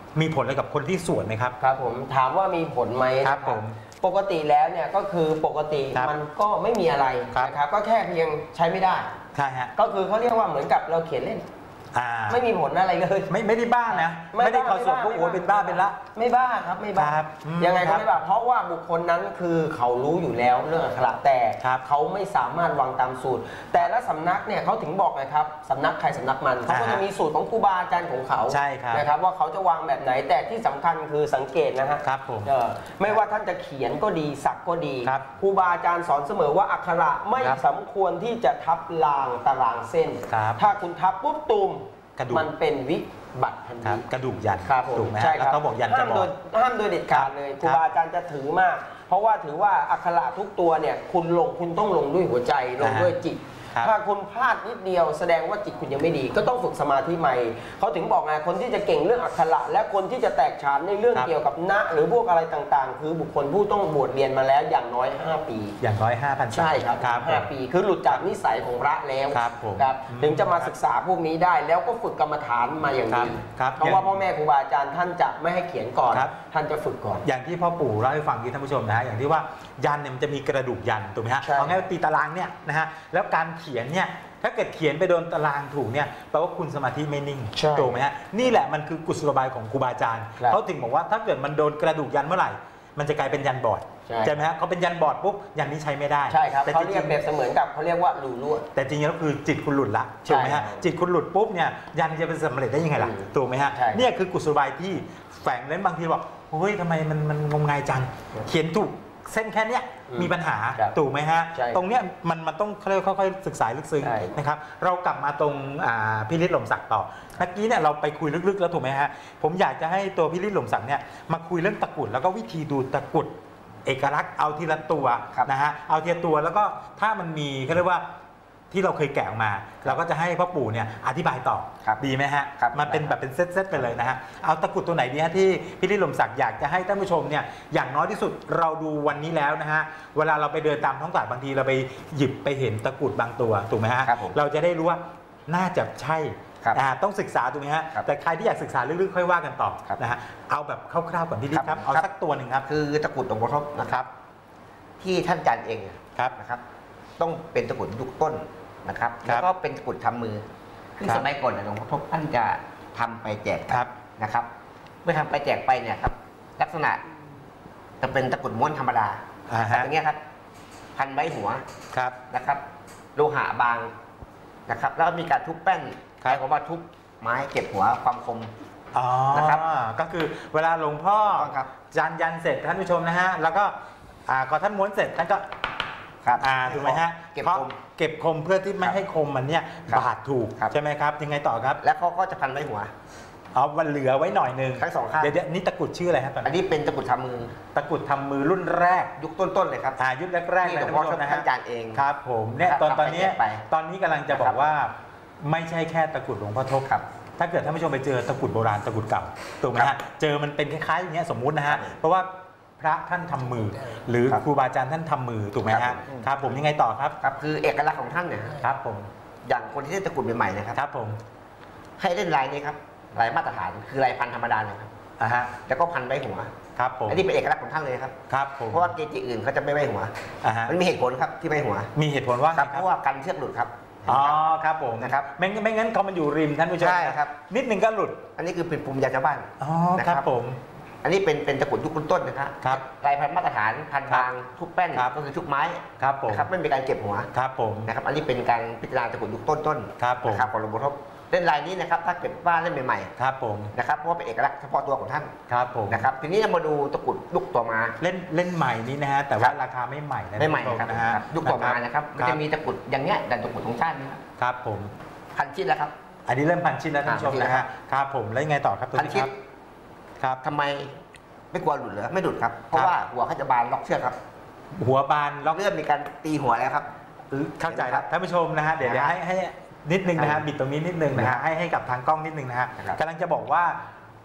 มีผลอะไรกับคนที่สวดไหมครับครับผมถามว่ามีผลไหมครับผมปกติแล้วเนี่ยก็คือปกติมันก็ไม่มีอะไรนะครับก็แค่เพียงใช้ไม่ได้ใช่ฮะก็คือเขาเรียกว่าเหมือนกับเราเขียนเล่นไม่มีผลอะไรเลยไม่ไม่ได้บ้านะไม่ได้เขาสวดพวกโอ้เป็นบ้าเป็นละไม่บ้าครับไม่บ้ายังไงก็ไม่บ้าเพราะว่าบุคคลนั้นคือเขารู้อยู่แล้วเรื่องอักขระแต่เขาไม่สามารถวางตามสูตรแต่ละสำนักเนี่ยเขาถึงบอกนะครับสำนักใครสำนักมันเขาก็จะมีสูตรของครูบาอาจารย์ของเขานะครับว่าเขาจะวางแบบไหนแต่ที่สำคัญคือสังเกตนะฮะไม่ว่าท่านจะเขียนก็ดีสักก็ดีครูบาอาจารย์สอนเสมอว่าอักขระไม่สมควรที่จะทับรางตารางเส้นถ้าคุณทับปุ๊บตูมมันเป็นวิบัติทันทีกระดูกยันถูกไหมใช่ครับเขาบอกยันจะบอกห้ามโดยเด็ดขาดเลยครูบาอาจารย์จะถือมากเพราะว่าถือว่าอักขระทุกตัวเนี่ยคุณลงคุณต้องลงด้วยหัวใจลงด้วยจิตถ้าคุณพลาดนิดเดียวแสดงว่าจิตคุณยังไม่ดีก็ต้องฝึกสมาธิใหม่เขาถึงบอกไงคนที่จะเก่งเรื่องอักขระและคนที่จะแตกฉานในเรื่องเกี่ยวกับณหรือพวกอะไรต่างๆคือบุคคลผู้ต้องบวชเรียนมาแล้วอย่างน้อยห้าปีอย่างน้อยห้าพันใช่ครับห้าปีคือหลุดจากนิสัยของพระแล้วครับถึงจะมาศึกษาพวกนี้ได้แล้วก็ฝึกกรรมฐานมาอย่างดีเพราะว่าพ่อแม่ครูบาอาจารย์ท่านจะไม่ให้เขียนก่อนท่านจะฝึกก่อนอย่างที่พ่อปู่เล่าให้ฟังที่ท่านผู้ชมนะฮะอย่างที่ว่ายันเนี่ยมันจะมีกระดูกยันถูกไหมฮะเอาง่ายตีตารางเนี่ยนะฮะแล้วการเขียนเนี่ยถ้าเกิดเขียนไปโดนตารางถูกเนี่ยแปลว่าคุณสมาธิไม่นิ่งถูกไหมฮะนี่แหละมันคือกุศโลบายของครูบาอาจารย์เขาถึงบอกว่าถ้าเกิดมันโดนกระดูกยันเมื่อไหร่มันจะกลายเป็นยันบอดใช่ไหมฮะเขาเป็นยันบอดปุ๊บยันนี้ใช้ไม่ได้ใช่ครับเขาเรียกแบบเสมือนกับเขาเรียกว่าหลุดรั่วแต่จริงๆแล้วคือจิตคุณหลุดละถูกไหมฮะจิตคุณหลุดปุ๊บเนี่ยยันจะเป็นสำเร็จได้ยังไงล่ะถูกไหมฮะเนี่ยคือกุศโลบายที่แฝงเล่นบางทีบอกเฮ้ยทำไมมันมันงมงายจังเขียนถูกเส้นแค่นี้มีปัญหาถูกไหมฮะตรงเนี้ยมันมันต้องค่อยๆศึกษาลึกซึ้งนะครับเรากลับมาตรงพี่ฤทธิ์หล่มศักดิ์ต่อเมื่อกี้เนี่ยเราไปคุยลึกๆแล้วถูกไหมฮะผมอยากจะให้ตัวพี่ฤทธิ์หล่มศักดิ์เนี่ยมาคุยเรื่องตะกุดแล้วก็วิธีดูตะกุดเอกลักษณ์เอาทีละตัวนะฮะเอาทีละตัวแล้วก็ถ้ามันมีเขาเรียกว่าที่เราเคยแกะออกมาเราก็จะให้พ่อปู่เนี่ยอธิบายต่อดีไหมฮะมันเป็นแบบเป็นเซตๆไปเลยนะฮะเอาตะกุดตัวไหนดีฮะที่พี่ฤทธิ์หล่มศักดิ์อยากจะให้ท่านผู้ชมเนี่ยอย่างน้อยที่สุดเราดูวันนี้แล้วนะฮะเวลาเราไปเดินตามท้องตลาดบางทีเราไปหยิบไปเห็นตะกุดบางตัวถูกไหมฮะเราจะได้รู้ว่าน่าจะใช่ต้องศึกษาถูกไหมฮะแต่ใครที่อยากศึกษาลึกๆค่อยว่ากันต่อนะฮะเอาแบบคร่าวๆก่อนพี่ฤทธิ์ครับเอาสักตัวหนึ่งครับคือตะกุดหลวงพ่อทบนะครับที่ท่านอาจารย์เองนะครับต้องเป็นตะกุดยุคต้นนะครับแล้วก็เป็นตะกุดทำมือคือสมัยก่อนหลวงพ่อทบท่านจะทำไปแจกนะครับเมื่อทำไปแจกไปเนี่ยครับลักษณะจะเป็นตะกุดม้วนธรรมดาอย่างเงี้ยครับพันไว้หัวนะครับโลหะบางนะครับแล้วมีการทุบแป้นใช้คำว่าทุบไม้เก็บหัวความคมนะครับก็คือเวลาหลวงพ่อจานยันเสร็จท่านผู้ชมนะฮะแล้วก็พอท่านม้วนเสร็จท่านก็ถูกไหมฮะเก็บคมเก็บคมเพื่อที่ไม่ให้คมมันเนี่ยบาดถูกใช่ไหมครับยังไงต่อครับแล้วเขาก็จะพันไว้หัวเอาวันเหลือไว้หน่อยนึงทั้งสองข้างเดี๋ยวนี่ตะกุดชื่ออะไรครับอันนี้เป็นตะกุดทำมือตะกุดทำมือรุ่นแรกยุคต้นๆเลยครับยุคแรกๆเลยท่านผู้ชมนะฮะอาจารย์เองครับผมเนี่ยตอนตอนนี้ตอนนี้กำลังจะบอกว่าไม่ใช่แค่ตะกุดหลวงพ่อทบครับถ้าเกิดท่านผู้ชมไปเจอตะกุดโบราณตะกุดเก่าถูกไหมฮะเจอมันเป็นคล้ายๆอย่างเงี้ยสมมุตินะฮะเพราะว่าพระท่านทำมือหรือครูบาอาจารย์ท่านทำมือถูกไหมฮะครับผมยังไงต่อครับครับคือเอกลักษณ์ของท่านเนี่ยครับผมอย่างคนที่เล่นตะกุดใหม่ๆนะครับครับผมให้เล่นลายนี้ครับลายมาตรฐานคือลายพันธรรมดาเลยครับอ่าฮะแล้วก็พันไว้หัวครับผมอันนี้เป็นเอกลักษณ์ของท่านเลยครับครับผมเพราะว่าเกจิอื่นเขาจะไม่ไว้หัวอ่าฮะมันมีเหตุผลครับที่ไว้หัวมีเหตุผลว่าเพราะว่ากันเชือกหลุดครับอ๋อครับผมนะครับไม่ไม่งั้นเขามันอยู่ริมท่านผู้ชมใช่ครับนิดนึงก็หลุดอันนี้คือเป็นภูมิปัญญาชาวบ้านอ๋อครับผมอันนี้เป็นเป็นตะกุดยุคต้นๆนะครับลายพันมาตรฐานพันบางทุกแป้นก็คือทุกไม้ครับผมครับไม่มีการเก็บหัวครับผมนะครับอันนี้เป็นการพิจารณาตะกุดยุคต้นๆครับผมครับของหลวงพ่อทบเล่นลายนี้นะครับถ้าเก็บบ้านเล่นใหม่ๆครับผมนะครับเพราะว่าเป็นเอกลักษณ์เฉพาะตัวของท่านครับผมนะครับทีนี้มาดูตะกุดยุคต่อมาเล่นเล่นใหม่นี้นะฮะแต่ว่าราคาไม่ใหม่ไม่ใหม่นะฮะยุคต่อมานะครับมันจะมีตะกุดอย่างเงี้ยแต่ตะกุดของชาตินะครับครับผมพันชิ้นแล้วครับอันนี้เริ่มพันชิ้นแล้วท่านผู้ชมนะฮะครับผมแล้วยังไงต่อครับพันชิ้นครับทำไมไม่กลัวหลุดเหรอไม่หลุดครับเพราะว่าหัวเขาจะบานล็อกเชือกครับหัวบานล็อกเริ่มมีการตีหัวแล้วครับเข้าใจครับท่านผู้ชมนะฮะเดี๋ยวให้ให้นิดนึงนะฮะบิดตรงนี้นิดนึงนะฮะให้ให้กับทางกล้องนิดนึงนะฮะกำลังจะบอกว่า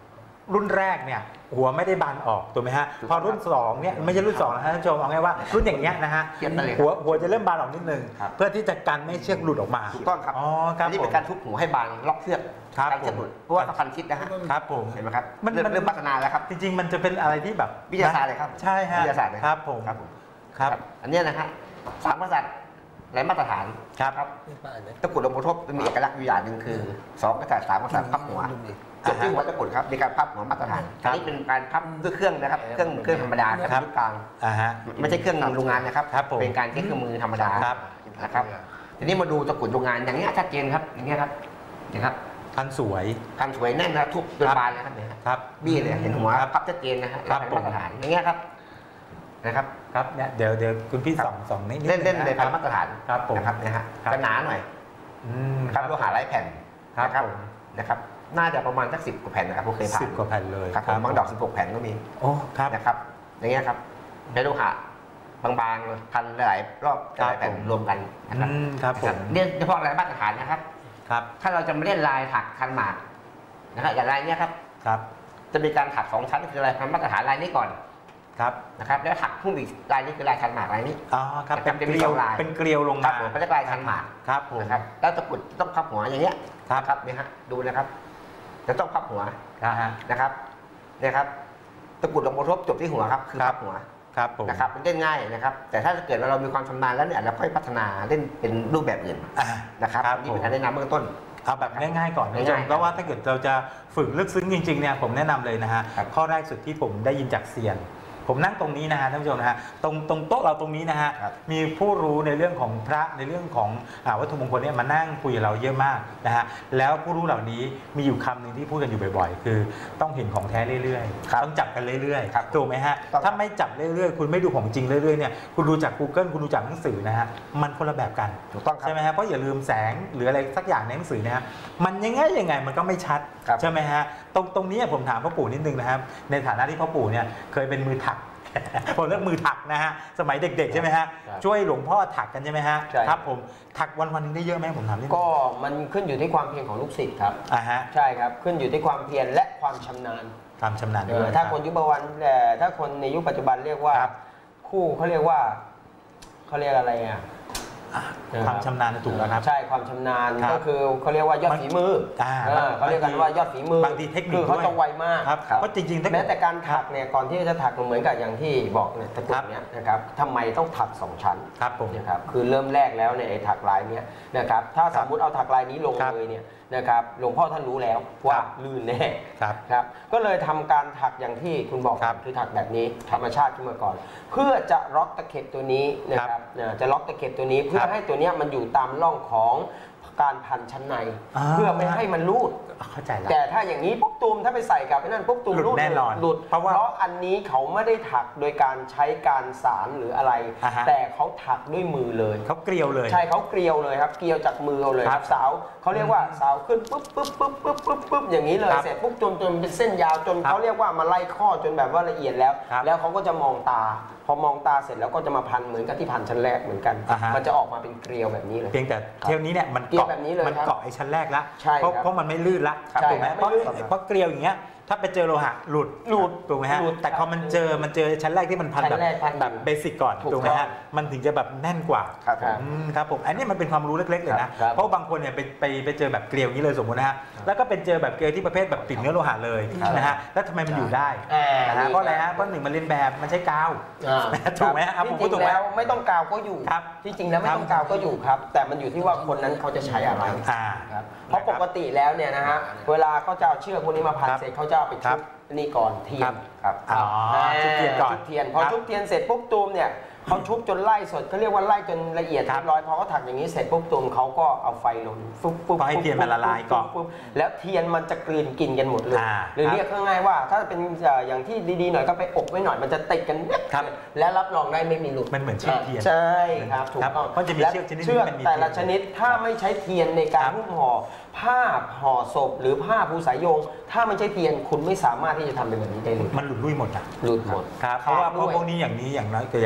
รุ่นแรกเนี่ยหัวไม่ได้บานออกถูกไหมฮะพอรุ่นสองเนี่ยไม่ใช่รุ่นสองนะฮะท่านผู้ชมเอาง่ายว่ารุ่นอย่างเงี้ยนะฮะเทียบกันเลยหัวหัวจะเริ่มบานออกนิดนึงครับเพื่อที่จะกันไม่ให้เชือกหลุดออกมาถูกต้องครับอ๋อครับอันนี้ผเป็มนการทุบหัวให้บางล็อกเชือกครับการเชือกหลุดเพราะว่าต้องพันชิดนะฮะครับผมเห็นไหมครับมันเริ่มมันเริ่มพัฒนาแล้วครับจริงๆ มันจะเป็นอะไรที่แบบวิทยาศาสตร์เลยครับใช่ฮะวิทยาศาสตร์เลยครับผมครับผมครับอันเนี้ยนะฮะสามกษัตริย์และมาตรฐานครับครับตะกรุดหลวงปู่ทบจะมีเอกลักษณ์อยู่อย่างหนึ่งคือสองกษัตริย์สามกษัตริย์พับหัวจบที่หัวตะกรุดครับมีการพับหัวมาตรฐานครัอับนนี้เป็นการพับด้วยเครื่องนะครับเครื่องเครื่องธรรมดาครับครับยุคกลางอ่าฮะไม่ใช่เครื่องโรงงานนะครับครับผมเป็นการใช้เครื่องมือธรรมดาครับนะครับทีนี้มาดูตะกรุดโรงงานอย่างนี้ยชัดเจนครับอย่างเงี้ยครับนะครับพันสวยการสวยแน่นนะครับทุบจนบานเลยครับเนี่ยฮะครับบี้เลยเห็นหัวครับพับชัดเจนนะฮะครับเป็นผมมาตรฐานอย่างเงี้ยครับนะครับครับเนี่ยเดี๋ยวเดี๋ยวคุณพี่สองสองนิดเล่นเล่นงะในคพัรันบมาตรฐานครับผมนะครับนะฮะครับจะหนาหน่อยอืมครับโลหะไร้แผ่นครับนะผมนะครับน่าจะประมาณสักสิบกว่าแผ่นนะครับผมเคยผ่านสิบกว่าแผ่นเลยครับผมบางดอกสิบหกแผ่นก็มีโอ้ครับนะครับอย่างเงี้ยครับเป็นโลหะบางๆพันหลายรอบหลายแผ่นครับผมรวมกันนะคอืรับมครับผมเนี่ยเฉพาะรายมาตรฐานนะครับครับถ้าเราจะไม่เล่นลายถักคันหมากนะครับอย่างลายเนี้ยครับครับจะมีการถักสองชั้นคือลายพันมาตรฐานลายนี้ก่อนครับนะครับแล้วถักพุ่มอีกลายนี้คือลายคันหมากลายนี้อ๋อครับนะครับเป็นจะมีเกลียวสองลายเป็นเกลียวลงครัมาบผมเขาเรียกลายคันหมากครับผมนะครับแล้วตะกรุดต้องพับหัวอย่างเงี้ยครับนะครับเนี่ยฮะดูนะครับจะต้องพับหัวครับฮะนะครับเนี่ยครับตะกรุดหลวงปู่ทบจบที่หัวครับคือครับพับหัวครับผมนะครับมันเล่นง่ายนะครับ แต่ถ้าเกิดเรามีความชำนาญแล้วเนี่ยเราค่อยพัฒนาเล่นเป็นรูปแบบอื่นอ่านะครับครับนี่ผมเป็นการแนะนำเบื้องต้นเอาแบบง่ายๆก่อนนะง่ายๆผู้ชมก็ว่าถ้าเกิดเราจะฝึกลึกซึ้งจริงๆเนี่ยผมแนะนำเลยนะฮะครับข้อแรกสุดที่ผมได้ยินจากเซียน ผมนั่งตรงนี้นะฮะท่านผู้ชมนะฮะตรงตรงโต๊ะเราตรงนี้นะฮะครับมีผู้รู้ในเรื่องของพระในเรื่องของอ่าวัตถุมงคลเนี่ยมานั่งคุยกับเราเยอะมากนะฮะแล้วผู้รู้เหล่านี้มีอยู่คำหนึ่งที่พูดกันอยู่บ่อยๆ คือต้องเห็นของแท้เรื่อยครับๆต้องจับกันเรื่อยครับๆถูกไหมฮะต้องถ้าไม่จับเรื่อยๆ คุณไม่ดูของจริงเรื่อยๆเนี่ยคุณดูจาก Google คุณดูจากหนังสือนะฮะมันคนละแบบกันถูกต้องครับใช่ไหมฮะเพราะอย่าลืมแสงหรืออะไรสักอย่างในหนังสือนะฮะมันยังไงยังไงมันก็ไม่ชัดครับใช่ไหมฮะตรงตรงนี้ผมถามพ่อปู่นิดนึงนะครับในฐานะที่พ่อปู่เนี่ยเคยเป็นมือถัก ผมเรียกมือถักนะฮะสมัยเด็กๆใช่ไหมฮะครับช่วยหลวงพ่อถักกันใช่ไหมฮะใช่ครับผมถักวันวันๆนึงได้เยอะไหมผมถามนิดนึงก็มันขึ้นอยู่ที่ความเพียรของลูกศิษย์ครับอ่าฮะใช่ครับขึ้นอยู่ที่ความเพียรและความชำนาญความชำนาญเอด้วอย ถ้าคนยุคปัจจุบันแต่ถ้าคนในยุคปัจจุบันเรียกว่าครับคู่เขาเรียกว่าเขาเรียกอะไรอ่ะอ่ะความชำนาญถูกแล้วครับใช่ความชำนาญครับก็คือเขาเรียกว่ายอดฝีมืออ่าเออเขาเรียกกันว่ายอดฝีมือบางทีเทคนิคคือเขาด้วยจะไวมากครับเพราะจริงๆถ้าเกิดแม้แต่การถักเนี่ยก่อนที่จะถักเหมือนกับอย่างที่บอกเนี่ยตะกรุครัดบเนี่ยนะครับทำไมต้องถักสองชั้นครับผมนะครับคือเริ่มแรกแล้วเนี่ยไอ้ถักลายเนี้ยนะครับถ้าสมมุติเอาถักลายนี้ลงครับเลยเนี่ยนะครับหลวงพ่อท่านรู้แล้วว่าครับลื่นแน่ครับครับก็เลยทำการถักอย่างที่คุณบอกครับคือถักแบบนี้ธรรมชาติขึ้นมาก่อน เพื่อจะล็อกตะเข็บตัวนี้นะครับเอ่อจะล็อกตะเข็บตัวนี้เพื่อครับให้ตัวเนี้ยมันอยู่ตามร่องของการพันชั้นในอ่าเพื่อไม่ให้มันรูดเข้าใจแล้วแต่ถ้าอย่างนี้ปุ๊บตูมถ้าไปใส่กับไอ้นั่นปุ๊บตูมหลุดแน่นอนหลุดเพราะว่าเพราะอันนี้เขาไม่ได้ถักโดยการใช้การสารหรืออะไรอ่าฮะแต่เขาถักด้วยมือเลยเขาเกลียวเลยใช่เขาเกลียวเลยครับเกลียวจากมือเอาเลยคครัรับ บสาวเขาเรียกว่าสาวขึ้นปุ๊บปุ๊บปุ๊บปุ๊บปุ๊บปุ๊บอย่างนี้เลยครับเสร็จปุ๊บจนจนเป็นเส้นยาวจนครับเขาเรียกว่ามาไล่ข้อจนแบบว่าละเอียดแล้วครับแล้วเขาก็จะมองตา พอมองตาเสร็จแล้วก็จะมาพันเหมือนกับที่พันชั้นแรกเหมือนกันอ่าฮะมันจะออกมาเป็นเกลียวแบบนี้เลยเพียงแต่เที่ยวนี้เนี่ยมันเกลียวเกาะแบบนี้เลยมันครับเกาะไอ้ชั้นแรกละใช่เพราะครับเพราะมันไม่ลื่นละใช่ถูกไหมครับเพราะไม่ลื่นเพราะเกลียวอย่างเงี้ยถ้าไปเจอโลหะหลุดหลุดถูกไหมฮะหลุดแต่พอมันเจอมันเจอชั้นแรกที่มันพันชั้แบบนแรกพันแบบเบสิกก่อนถูกถูกไหมต้ฮะองมันถึงจะแบบแน่นกว่าครับผมอืมครับผมอันนี้มันเป็นความรู้เล็กๆเลยนะครับ เพราะบางคนเนี่ยไปไปไปเจอแบบเกลียวอย่างนี้เลยสมมตินะฮะแล้วก็เป็นเจอแบบเกลียวที่ประเภทแบบติดเนื้อโลหะเลยครับนะฮะแล้วทำไมมันอยู่ได้อ่านะฮะนี่เพราะอะไรครัฮะบเพราะหนึ่งมันเรียนแบบมันใช้กาวอ่าถูกไหมฮะครับผมที่พูดจถูริกงไหมแล้วไม่ต้องกาวก็อยู่ครับที่จริงแล้วไม่ต้องกาวก็อยู่ครับ แต่มันอยู่ที่ว่าคนนั้นเขาจะใช้อะไรอ่าครับเพราะปกติแล้วเนี่ยนะฮะเวลาเขาจะเอาเชือกพวกนี้มาพันครับเสร็จเขาจะเอาไปครัชุบบนี่ก่อนเทียนครับอ๋อชุบเทียนก่อนชุบเทียนพอครับชุบเทียนเสร็จปุ๊บตูมเนี่ยเขาชุบจนไล่สดเขาเรียกว่าไล่จนละเอียดครับเรียบร้อยพอเขาถักอย่างนี้เสร็จปุ๊บตูมเขาก็เอาไฟลนฟุบปุ๊บก็ให้เทียนมันละลายก่อนปุ๊บปุ๊บแล้วเทียนมันจะกลืนกินกันหมดเลยอ่าหรือเรียกง่ายๆว่า ถ้าเป็นเอ่ออย่างที่ดีๆหน่อยก็ไปอบไว้หน่อยมันจะติดกันครับและรับรองได้ไม่มีหลุดมันเหมือนเชือกเทียนใช่ครับถูกต้องเพราะจะมีเชือกชนิดหนึ่งเชือกที่มันมีแต่ละเทียนชนิดถ้าไม่ใช้เทียนในการครับหุ้มห่อผ้าห่อศพหรือผ้าภูสายโยง ถ้าไม่ใช่เทียนคุณไม่สามารถที่จะทำเป็นแบบนี้ได้เลยมันหลุดลุ่ยหมดอ่ะหลุดหมดครับเพราะว่าเพราะด้วยพวกนี้อย่างนี้อย่างน้อยคืออย่างน้อยสุดเนี่ย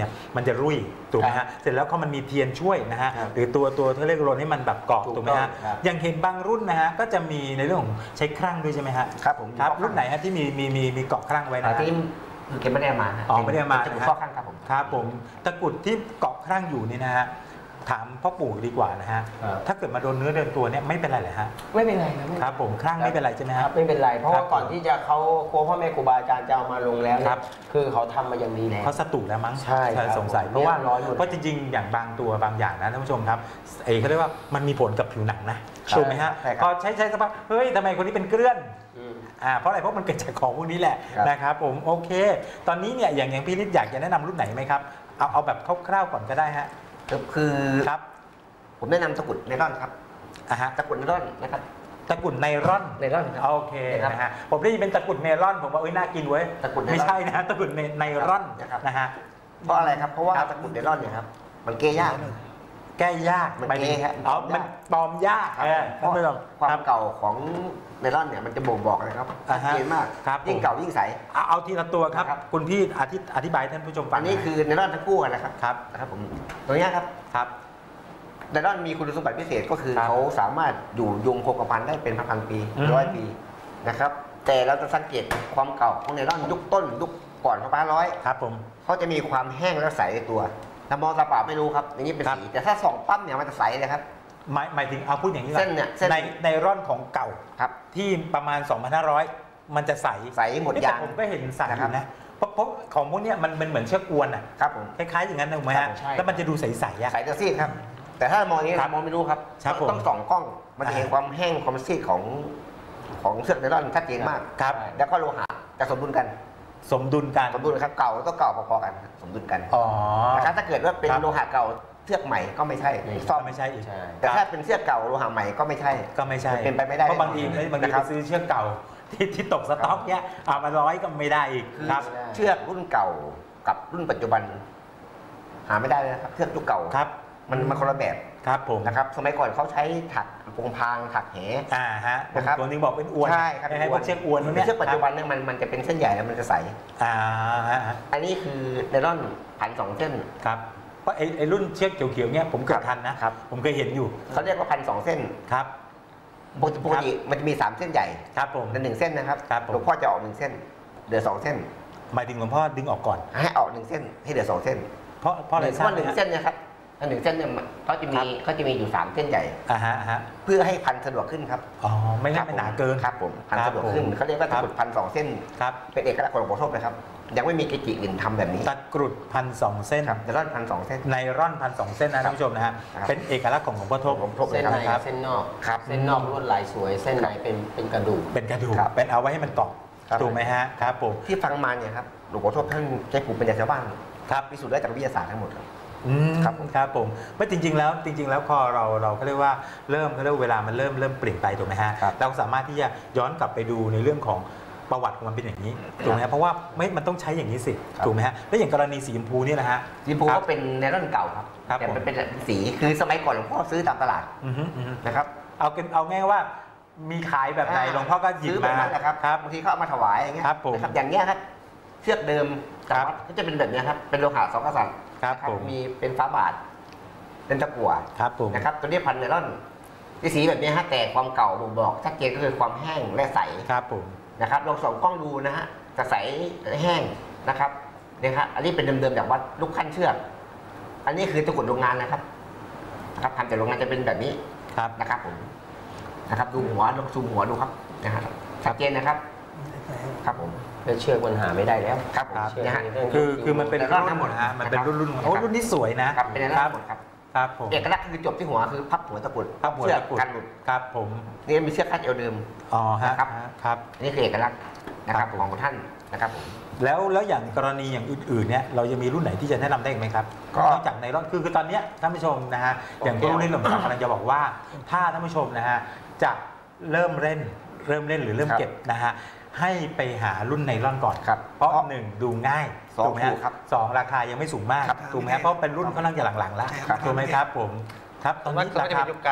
เนี่ยมันจะรุ่ยถูกไหมฮะเสร็จแล้วเขามันมีเทียนช่วยนะฮะหรือตัวตัวเขาเรียกโรนให้มันแบบเกาะถูกไหมฮะอย่างเห็นบางรุ่นนะฮะก็จะมีในเรื่องของใช้ครั่งด้วยใช่ไหมฮะครับผมครับรุ่นไหนฮะที่มีมีมีมีเกาะครั่งไว้นะฮะที่คือเก็บไม่ได้มาอ๋อไม่ได้มาจะนะเป็นฮะข้อข้างครับผมครับผมตะกรุดที่เกาะครั่งอยู่นี่นะฮะถามพ่อปู่ดีกว่านะฮะถ้าเกิดมาโดนเนื้อเดินตัวเนี่ยไม่เป็นไรเลยฮะไม่เป็นไรครับครับผมครั่งไม่เป็นไรใช่ไหมคครัรับบ ไม่เป็นไรเพราะครัว่าบก่อนที่จะเขาโค้พ่อแม่ครูบาอาจารย์จะเอามาลงแล้วเนี่ครัยบคือเขาทำมาอย่างดีแล้วเขาสตุแล้วมั้งใช่ครับสงสัยเพราะว่าเรียบร้อยหมดเพราะจริงๆ อย่างบางตัวบางอย่างนะท่านผู้ชมครับเอเขาเรียกว่ามันมีผลกับผิวหนังนะถูกไหมฮะใช่ครับพอใช้ใช้สักพักเฮ้ยทำไมคนนี้เป็นเกลื่อนอืมอ่าเพราะอะไรเพราะมันเกิดจากของพวกนี้แหละครับนะครับผมโอเค ตอนนี้เนี่ยอย่างอย่างพี่ฤทธิ์อยากจะแนะนำรุ่นไหนไหมครับเอาเอาแบบคร่าวๆก่อนก็ได้ฮะคือครับผมแนะนำตะกรุดไนลอนครับอ่ะฮะตะกรุดไนลอนนะครับตะกรุดไนร่อนไนลอนครับโอเคนะครับนะฮะผมได้ยินเป็นตะกรุดเมลอนผมว่าเอ้ยน่ากินเว้ยตะกรุดไนลอนไม่ใช่นะตะกรุดไนร่อนนะครับนะฮะเพราะอะไรครับเพราะว่าครับตะกรุดไนลอนเนี่ยครับมันเก้ยากแก้ยากมันหายถึงเก๊ครับอ๋อมันปลอมยากครับเออเพท่านราะผู้ชมความครับเก่าของไนลอนเนี่ยมันจะบ่งบอกเลยครับอ่าชัดฮะเจนมากครับยิ่งผมเก่ายิ่งใสเอาเอาทีละตัวครับครับคุณพี่อธิอธิบายให้ท่านผู้ชมฟัอังนนี้คือไนลอนทั้งคู่กันนะครับครับนะครับผมตัวเนี้ยครับครับไนลอนมีคุณสมบัติพิเศษก็คือครับเขาสามารถอยู่ยงคงกระพันได้เป็นพันๆปีอืมร้อยปีนะครับแต่เราจะสังเกตความเก่าของไนลอนยุคต้นยุคก่อนพระป้าร้อยครับผมเขาจะมีความแห้งและใสในตัวถ้ามองตาเปล่าไม่รู้ครับอย่างนี้เป็นครับสีแต่ถ้าส่องปั๊บเนี่ยมันจะใสเลยครับหมายหมายถึงเอาพูดอย่างนี้ก่อเส้นเนี่ยเส้นในในร่อนของเก่าครับที่ประมาณ สองพันห้าร้อย มันจะใสใสหมดแต่ยางผมก็เห็นใสอนะครับยู่นะเพราะเพราะของพวกเนี้ยมันเป็นเหมือนเชือกอวนอ่ะครับผมคล้ายๆอย่างนั้นถูกไหมครัฮะบผมใช่แล้วมันจะดูใสๆอ่ะใสจะซีดครับ แต่ถ้ามองอย่างนี้ครับเรามองไม่รู้ครับครับผมต้องส่องกล้องมันจะเห็นอ่าความแห้งความซีดของของเชือกไนลอนชัดเจนมากครับแล้วก็โลหะจะสมดุลกันสมดุลกันสมดุลครับเก่าก็เก่าพอๆกันสมดุลกันอ๋อนะครับถ้าเกิดว่าเป็นครับโลหะเก่าเชือกใหม่ก็ไม่ใช่ซ่อมก็ไม่ใช่อีกใช่แต่ถ้าเป็นเชือกเก่าโลหะใหม่ก็ไม่ใช่ก็ไม่ใช่เป็นไปไม่ได้เพราะบางทีแน่นอนบางทีนะครับไปซื้อเชือกเก่าที่ที่ตกสต็อกเนี้ยเอามาร้อยก็ไม่ได้อีกคือครับเชือกรุ่นเก่ากับรุ่นปัจจุบัน หาไม่ได้เลยนะครับเชือกยุคเก่าครับมันมันคนละแบบครับผมนะครับ สมัยก่อนเขาใช้ถักพงพางถักแหอ่าฮะนะครับตัวนึงบอกเป็นอวนใช่ครับให้พวกเชือกอวนพวกเนี้ยเชือกปัจจุบันเนี่ยมันมันจะเป็นเส้นใหญ่แล้วมันจะใสอ่าฮะอันนี้คือไนลอนพันสองเส้นครับเพราะไอ้ไอ้รุ่นเชือกเขียวๆเนี้ยผมเกิดทันนะครับ ผมเคยเห็นอยู่เขาเรียกว่าพันสองเส้นครับปกติปกติมันจะมีสามเส้นใหญ่ครับผมในหนึ่งเส้นนะครับครับผมหลวงพ่อจะออกหนึ่งเส้นเหลือสองเส้นหมายถึงหลวงพ่อดึงออกก่อนให้ออกหนึ่งเส้นให้เหลือสองเส้นเพราะเพราะอะไรเพทราบราะไหหมนึ่งฮะเส้นเนะครับอันหนึ่งเส้นเนี่ยเขาจะมีเขาจะมีอยู่สามเส้นใหญ่อ่าฮะอ่าฮะเพื่อให้พันสะดวกขึ้นครับอ๋อไม่คงั้รันบไม่ผมหนาเกินครับผมพันครับสะดวกขึ้นผมเขาเรียกว่าครัตะบกรุดพันสองเส้นครับเป็นเอกลักษณ์ของหลวงพ่อทบเลยครับยังไม่มีเกจิอื่นทำแบบนี้ตะกรุดพันสองเส้นครับไนลอนพันสองเส้นในร่อนพันสองเส้นนะครัท่าบนผู้ชมนะฮะครับเป็นเอกลักษณ์ของหลวงพ่อทบหลวงพ่อทบเส้นในครับกับเส้นนอกครับเส้นนอกลวดลายสวย เส้นในเป็นเป็นกระดูกเป็นกระดูกครับเป็นเอาไว้ให้มันเกาะครับถูกไหมฮะครับผมที่ฟังมาเนี่ยครับหลวงพ่อทบท่านใช้ภูมิปัญญาชาวบ้านครับพิสูจน์ได้จากวิทยาศาสตร์ทั้งหมดครับอืมครับผมครับผมเมื่อจริง ๆ แล้วจริง ๆ แล้วพอเราเราก็เรียกว่าเริ่มเขาเรียกว่าเวลามันเริ่มเริ่มเปลี่ยนไปถูกไหมฮะครับเราสามารถที่จะย้อนกลับไปดูในเรื่องของประวัติของมันเป็นอย่างนี้ถูกไหมฮะเพราะว่าไม่มันต้องใช้อย่างนี้สิครับถูกไหมฮะแล้วอย่างกรณีสีชมพูนี่แหละฮะสีชมพูครัก็บเป็นไนลอนเก่าครับครับแต่ผมมันเป็นสีคือสมัยก่อนหลวงพ่อซื้อตามตลาดอือฮึอือฮึนะครับเอากันเอาง่ายว่ามีขายแบบไหนหลวงพ่อก็หยิบซื้อแบบมานั้นแหละครับครับบางทีเขาเอามาถวายอย่างเงี้ยครับผมนะครับอย่างเงี้ยครับเชือกเดิมครับจากวัดก็จะเป็นแบบเนี้ยครับเป็นโลหะสองกษัตริย์ครับนะผมมีเป็นฟ้าบาทเป็นตะกั่วครับผมนะครับตัวนี้พันไนลอนที่สีแบบนี้ฮะแต่ความเก่าบ่งบอกชัดเจนก็คือความแห้งและใสครับผมนะครับลองส่องกล้องดูนะฮะจะใสแห้งนะครับเนี่ยครับอันนี้เป็นเดิมๆจากวัดลูกขั้นเชือก อันนี้คือตะกรุดโรงงานนะครับนะครับทำจากโรงงานจะเป็นแบบนี้ครับนะครับผมนะครับดูหัวลองซูมหัวดูครับนะฮะชัดเจนนะครับ ครับผมแล้วเชือกมันหาไม่ได้แล้วครับผมครับนะฮะคือคือมันเป็นแต่ก็รุ่นทั้งหมดฮะมันเป็นรุ่นรุ่นนะครับโอ้รุ่นนี้สวยนะครับเป็นอะไรทั้งหมดครับครับผมเอกลักษณ์คือจบที่หัวคือพับหัวตะกรุดครับหัวเชือกตะกรุดกันหลุดครับผมนี่มีเชือกคาดเอวเดิมอ๋อฮะนะครับครับนี่คือเอกลักษณ์นะครับครับผมของท่านนะครับผมแล้วแล้วอย่างกรณีอย่างอื่นๆเนี่ยเราจะมีรุ่นไหนที่จะแนะนำได้อีกไหมครับก็นอกจากในรถคือคือตอนเนี้ยท่านผู้ชมนะฮะอย่างตัวรุ่นนี้หลวงพ่อกำลังจะบอกว่า ถ้าท่านผู้ชมนะฮะจะเริ่มเล่นเริ่มเล่นหรือเริ่มครับเก็บนะฮะให้ไปหารุ่นไนลอนก่อนครับเพราะหนึ่งดูง่ายสองถูกไหมฮะถูกครับสองราคายังไม่สูงมากครับถูกไหมฮะเพราะเป็นรุ่นค่อนข้างจะหลังๆแล้วครับถูกไหมครับผมครับตอนมันนี้ก็ราจะคาเป็นยุคกลางครับ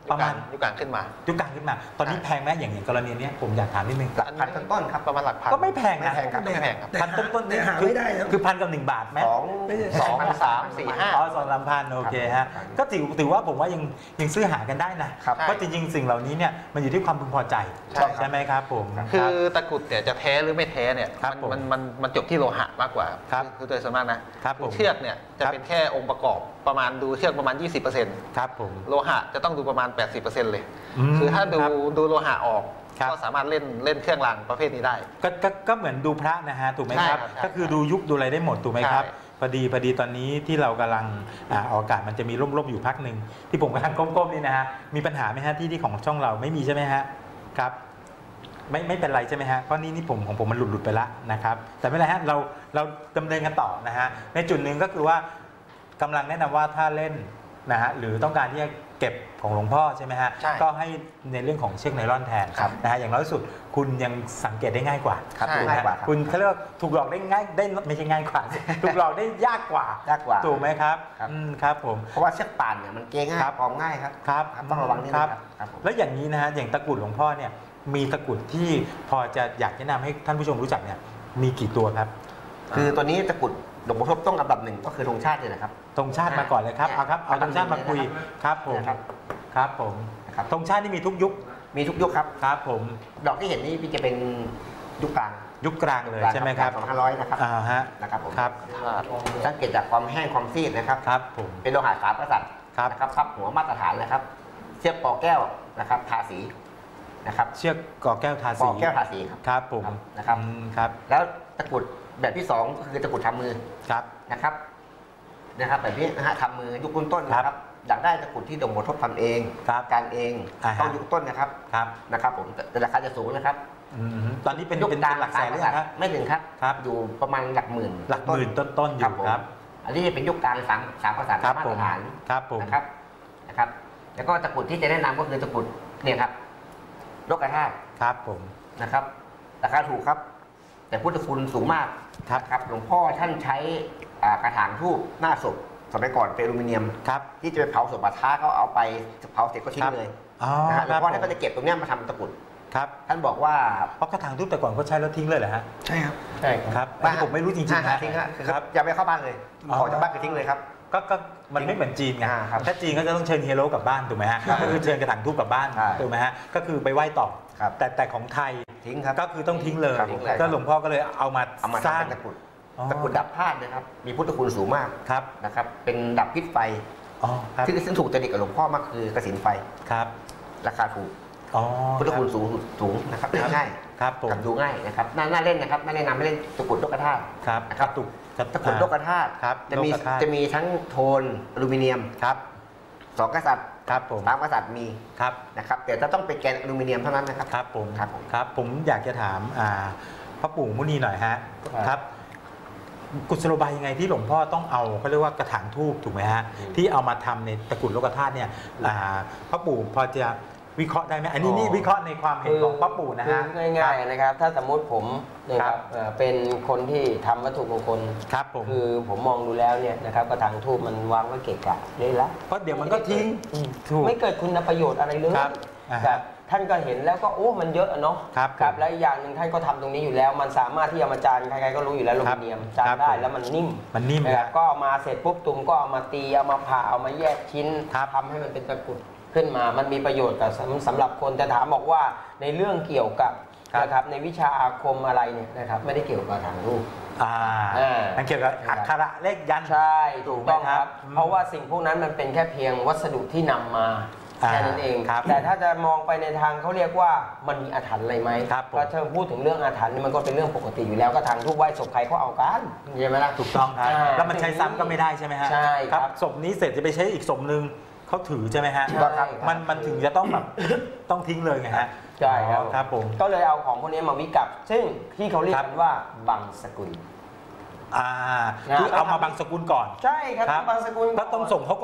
ประมาณยุคกลางขึ้นมายุคกลางขึ้นมา ตอนนี้แพงไหมอย่างอย่างกรณีเนี้ยผมอยากถามนิดนึงหลักพันต้นๆครับประมาณหลักพันก็ไม่แพงไม่นะแพงครับไม่แพงครับพันต้นต้นๆแต่นี่หาคือไม่ได้นะคือพันกับหนึ่งบาทไหมสองไม่ใช่สองสามสี่ห้าอ๋อสองสามพันโอเคฮะครับก็ถือถือว่าผมว่ายังยังซื้อหากันได้นะครับเพราะจริงๆสิ่งเหล่านี้เนี่ยมันอยู่ที่ความพึงพอใจใช่ครับใช่ไหมครับผมคือตะกรุดเนี่ยจะแท้หรือไม่แท้เนี่ยครับผมมันมันมันจบที่โลหะมากกว่าครับคือโดยส่วนมากนะครับผมเชือกเนี่ยจะครับเป็นแค่องค์ประกอบประมาณดูเชือกประมาณ ยี่สิบเปอร์เซ็นต์ครับผมโลหะจะต้องดูประมาณ แปดสิบเปอร์เซ็นต์ เลยอืมคือถ้าดูครับดูโลหะออกครับก็สามารถเล่นเล่นเครื่องรางประเภทนี้ได้ก็ก็ก็เหมือนดูพระนะฮะถูกไหมครับใช่ครับใช่ก็คือดูยุคดูอะไรได้หมดถูกไหมครับใช่พอดีพอดีตอนนี้ที่เรากำลังอ่าออกอากาศมันจะมีร่มๆอยู่พักหนึ่งที่ผมกำลังก้มๆนี่นะฮะมีปัญหาไหมฮะที่ที่ของช่องเราไม่มีใช่ไหมฮะครับไม่ไม่เป็นไรใช่ไหมฮะเพราะนี่นี่ผมของผมมันหลุดหลุดไปละนะครับแต่ไม่เป็นไรฮะเราเราดำเนินกันต่อนะฮะในจุดหนึ่งก็คือว่ากำลังแนะนำว่าถ้าเล่นนะฮะหรือต้องการที่จะเก็บของหลวงพ่อใช่ไหมฮะใช่ก็ให้ในเรื่องของเชือกไนลอนแทนครับนะฮะอย่างน้อยที่สุดคุณยังสังเกตได้ง่ายกว่าครับใช่ดูง่ายกว่าครับคุณเขาเรียกว่าถูกหลอกได้ง่ายได้ไม่ใช่ง่ายกว่า ถูกหลอกได้ยากกว่ายากกว่าถูกไหมครับครับอืมครับผมเพราะว่าเชือกป่านเนี่ยมันเกง่ายครับปลอมง่ายครับครับครับต้องระวังนิดนึงครับครับผมแล้วอย่างนี้นะฮะอย่างตะกรุดหลวงพ่อเนี่ยมีตะกรุดที่พอจะอยากแนะนำให้ท่านผู้ชมรู้จักเนี่ยมีกี่ตัวครับคือตัวนี้ตะกรุดหลวงพ่อทบต้องอันดับหนึ่งก็คือธงชาติเนี่ยนะครับธงชาติมาก่อนเลยครับเนี่ยเอาครับเอาธงชาติมาคุยครับผมนะครับครับผมนะครับธงชาตินี่มีทุกยุคมีทุกยุคครับครับผมดอกที่เห็นนี่จะเป็นยุคกลางยุคกลางเลยใช่ไหมครับสองพันห้าร้อยนะครับอ่าฮะนะครับผมครับสังเกตจากความแห้งความซีดนะครับครับผมเป็นโลหะสามกษัตริย์ครับนะครับพับหัวมาตรฐานนะครับเชือกปอแก้วนะครับทาสีนะครับเชือกก่อแก้วทาปสีอแก้วทาสีครับครับผมนะครับอืมครับแล้วตะกรุดแบบที่สองก็คือตะกรุดทำมือครับนะครับนะครับแบบนี้นะฮะทำมือยุคต้นๆครันะครับ บอยากได้ตะกรุดที่ดงหมดทบทำเองครับการเองอ่าฮะต้องยุคต้นนะครับครับนะครับผมแต่ราคาจะสูงนะครับอืมตอนนี้เป็นยุคเป็นกลางเป็นหลักแสนหรือยังครับไม่ถึงครับครับอยู่ประมาณหลักหมื่นหลักหมื่นต้นๆอยู่ผมครับอันนี้เป็นยุคกลางสามสามกษัตริย์ครับมาผตมรฐานครับผมนะครับนะครับ แล้วก็ตะกรุดที่จะแนะนำก็คือตะกรุดเนี่ยครับโลกธาตุครับผมนะครับราคาถูกครับ แต่พุทธคุณสูงมากครับครับหลวงพ่อท่านใช้อ่ากระถางทูบหน้าศพสมัยก่อนเป็นอลูมิเนียมครับที่จะไปเผาศพบาท้าเขาเอาไปเผาเสร็จก็ทิ้งเลยอ๋อนะฮะหลคว รังบพ่อท่านก็จะเก็บตรงเนี้ยมาทำตะกรุดครับท่านบอกว่าเพราะกระถางทูบแต่ก่อนเขาใช้แล้วทิ้งเลยเหรอฮะใช่ครับใช่คครับ รับอันนี้ผมไม่รู้จริงๆอ่านะทิ้งฮะคือครับอย่าไปเข้าบ้านเลยอ๋อออกจากบ้านคือทิ้งเลยครับก็ก็มันไม่เหมือนจีนไงอ่าครับถ้าจีนก็จะต้องเชิญเฮโร่กลับบ้านถูกไหมฮะครับก็คือเชิญกระถางทูบกลับบ้านใช่ถูกไหมฮะก็คือไปไหว้ต่อครับแต่แต่ของไทยทิ้งครับก็คือต้องทิ้งเลยครับทิ้งเลยก็หลวงพ่อก็เลยเอามาเอามาสร้างทำเป็นตะกรุดอ๋อตะกรุดดับพลาดนะครับ มีพุทธคุณสูงมากครับนะครับ เป็นดับพิษไฟอ๋อครับที่ซึ่งถูกจริตกับหลวงพ่อมากคือกระสินไฟครับราคาถูกอ๋อพุทธคุณสูงสูงนะครับเล่นง่ายครับผมกับดูง่ายนะครับน่าน่าเล่นนะครับน่าแนะนำให้เล่นตะกรุดโลกธาตุครับนะครับตุกกระตะกรุดโลกธาตุครับจะมีโลกธาตุจะมีทั้งโทนอลูมิเนียมครับสองกษัตริย์ครับผมสามกษัตริย์มีครับนะครับแต่จะต้องเป็นแกนอลูมิเนียมเท่านั้นนะครับครับผมครับผมครับผมอยากจะถามอ่าพระปู่มุนีหน่อยฮะครับครับกุศโลบายยังไงที่หลวงพ่อต้องเอาเขาเรียกว่ากระถางทูบถูกไหมฮะอืมที่เอามาทำในตะกรุดโลกธาตุเนี่ยอ่าพระปู่พอจะวิเคราะห์ได้ไหมอันนี้อ๋อนี่วิเคราะห์ในความเห็นของพระปู่นะฮะคือง่ายๆนะครับ ถ้าสมมติผมนะคครัรับบ เอ่อเป็นคนที่ทำวัตถุมงคลครับผมคือผมมองดูแล้วเนี่ยนะครับกระถางทูบมันวางไว้เกะกะเลยละเพราะเดี๋ยวมันก็ทิ้งถูกไม่เกิดคุณประโยชน์อะไรเลยครับอ่าฮะแบบท่านก็เห็นแล้วก็โอ้มันเยอะอะเนาะครับครับและอีกอย่างหนึ่งท่านก็ทำตรงนี้อยู่แล้ว มันสามารถที่จะมาจานใครๆก็รู้อยู่แล้วอลูมิเนียมจาครันบได้ผมแล้วมันนิ่มมันนิ่มนะครับนะก็เอามาเสร็จปุ๊บตุ่มก็เอามาตีเอามาผ่าเอามาแยกชิ้นครับทำให้มันเป็นตะกรุดขึ้นมา มันมีประโยชน์กับสำสำหรับคนแต่ถามบอกว่าในเรื่องเกี่ยวกับครับนะครับในวิชาอาคมอะไรเนี่ยนะครับไม่ได้เกี่ยวกับทางรูปอ่าอ่ามัมันเกี่ยวกับอักขระเลขยันต์ใช่ถูกต้องถูกไหมคครัรับ บ เพราะว่าสิ่งพวกนั้นมันเป็นแค่เพียงวัสดุที่นำมาอ่าแค่นั้นเองครับแต่ถ้าจะมองไปในทางเขาเรียกว่ามันมีอาถรรพ์อะไรไหมครับผมก็ถ้าพูดถึงเรื่องอาถรรพ์นี่มันก็เป็นเรื่องปกติอยู่แล้วก็ทางทุกไหว้ศพใครเขาเอากันใช่ไหมล่ะถูกต้องครับอ่าแล้วมันใช้ซ้ำก็ไม่ได้ใช่ไหมฮะใช่ครับศพนี้เสร็จจะไปใช้อีกศพหนึ่งเขาถือใช่ไหมฮะใช่ครับมันมันถึงจะต้องแบบ ต้องทิ้งเลยไงฮะใช่ครับอ๋อครับผมก็เลยเอาของพวกนี้มาวิกับ ซึ่งที่เขาเรียกกันว่าบังสกุลอ่านะคือเอามาบังสกุลก่อนใช่ครับครับบังสกุลก็ต้องส่งเขาก่อน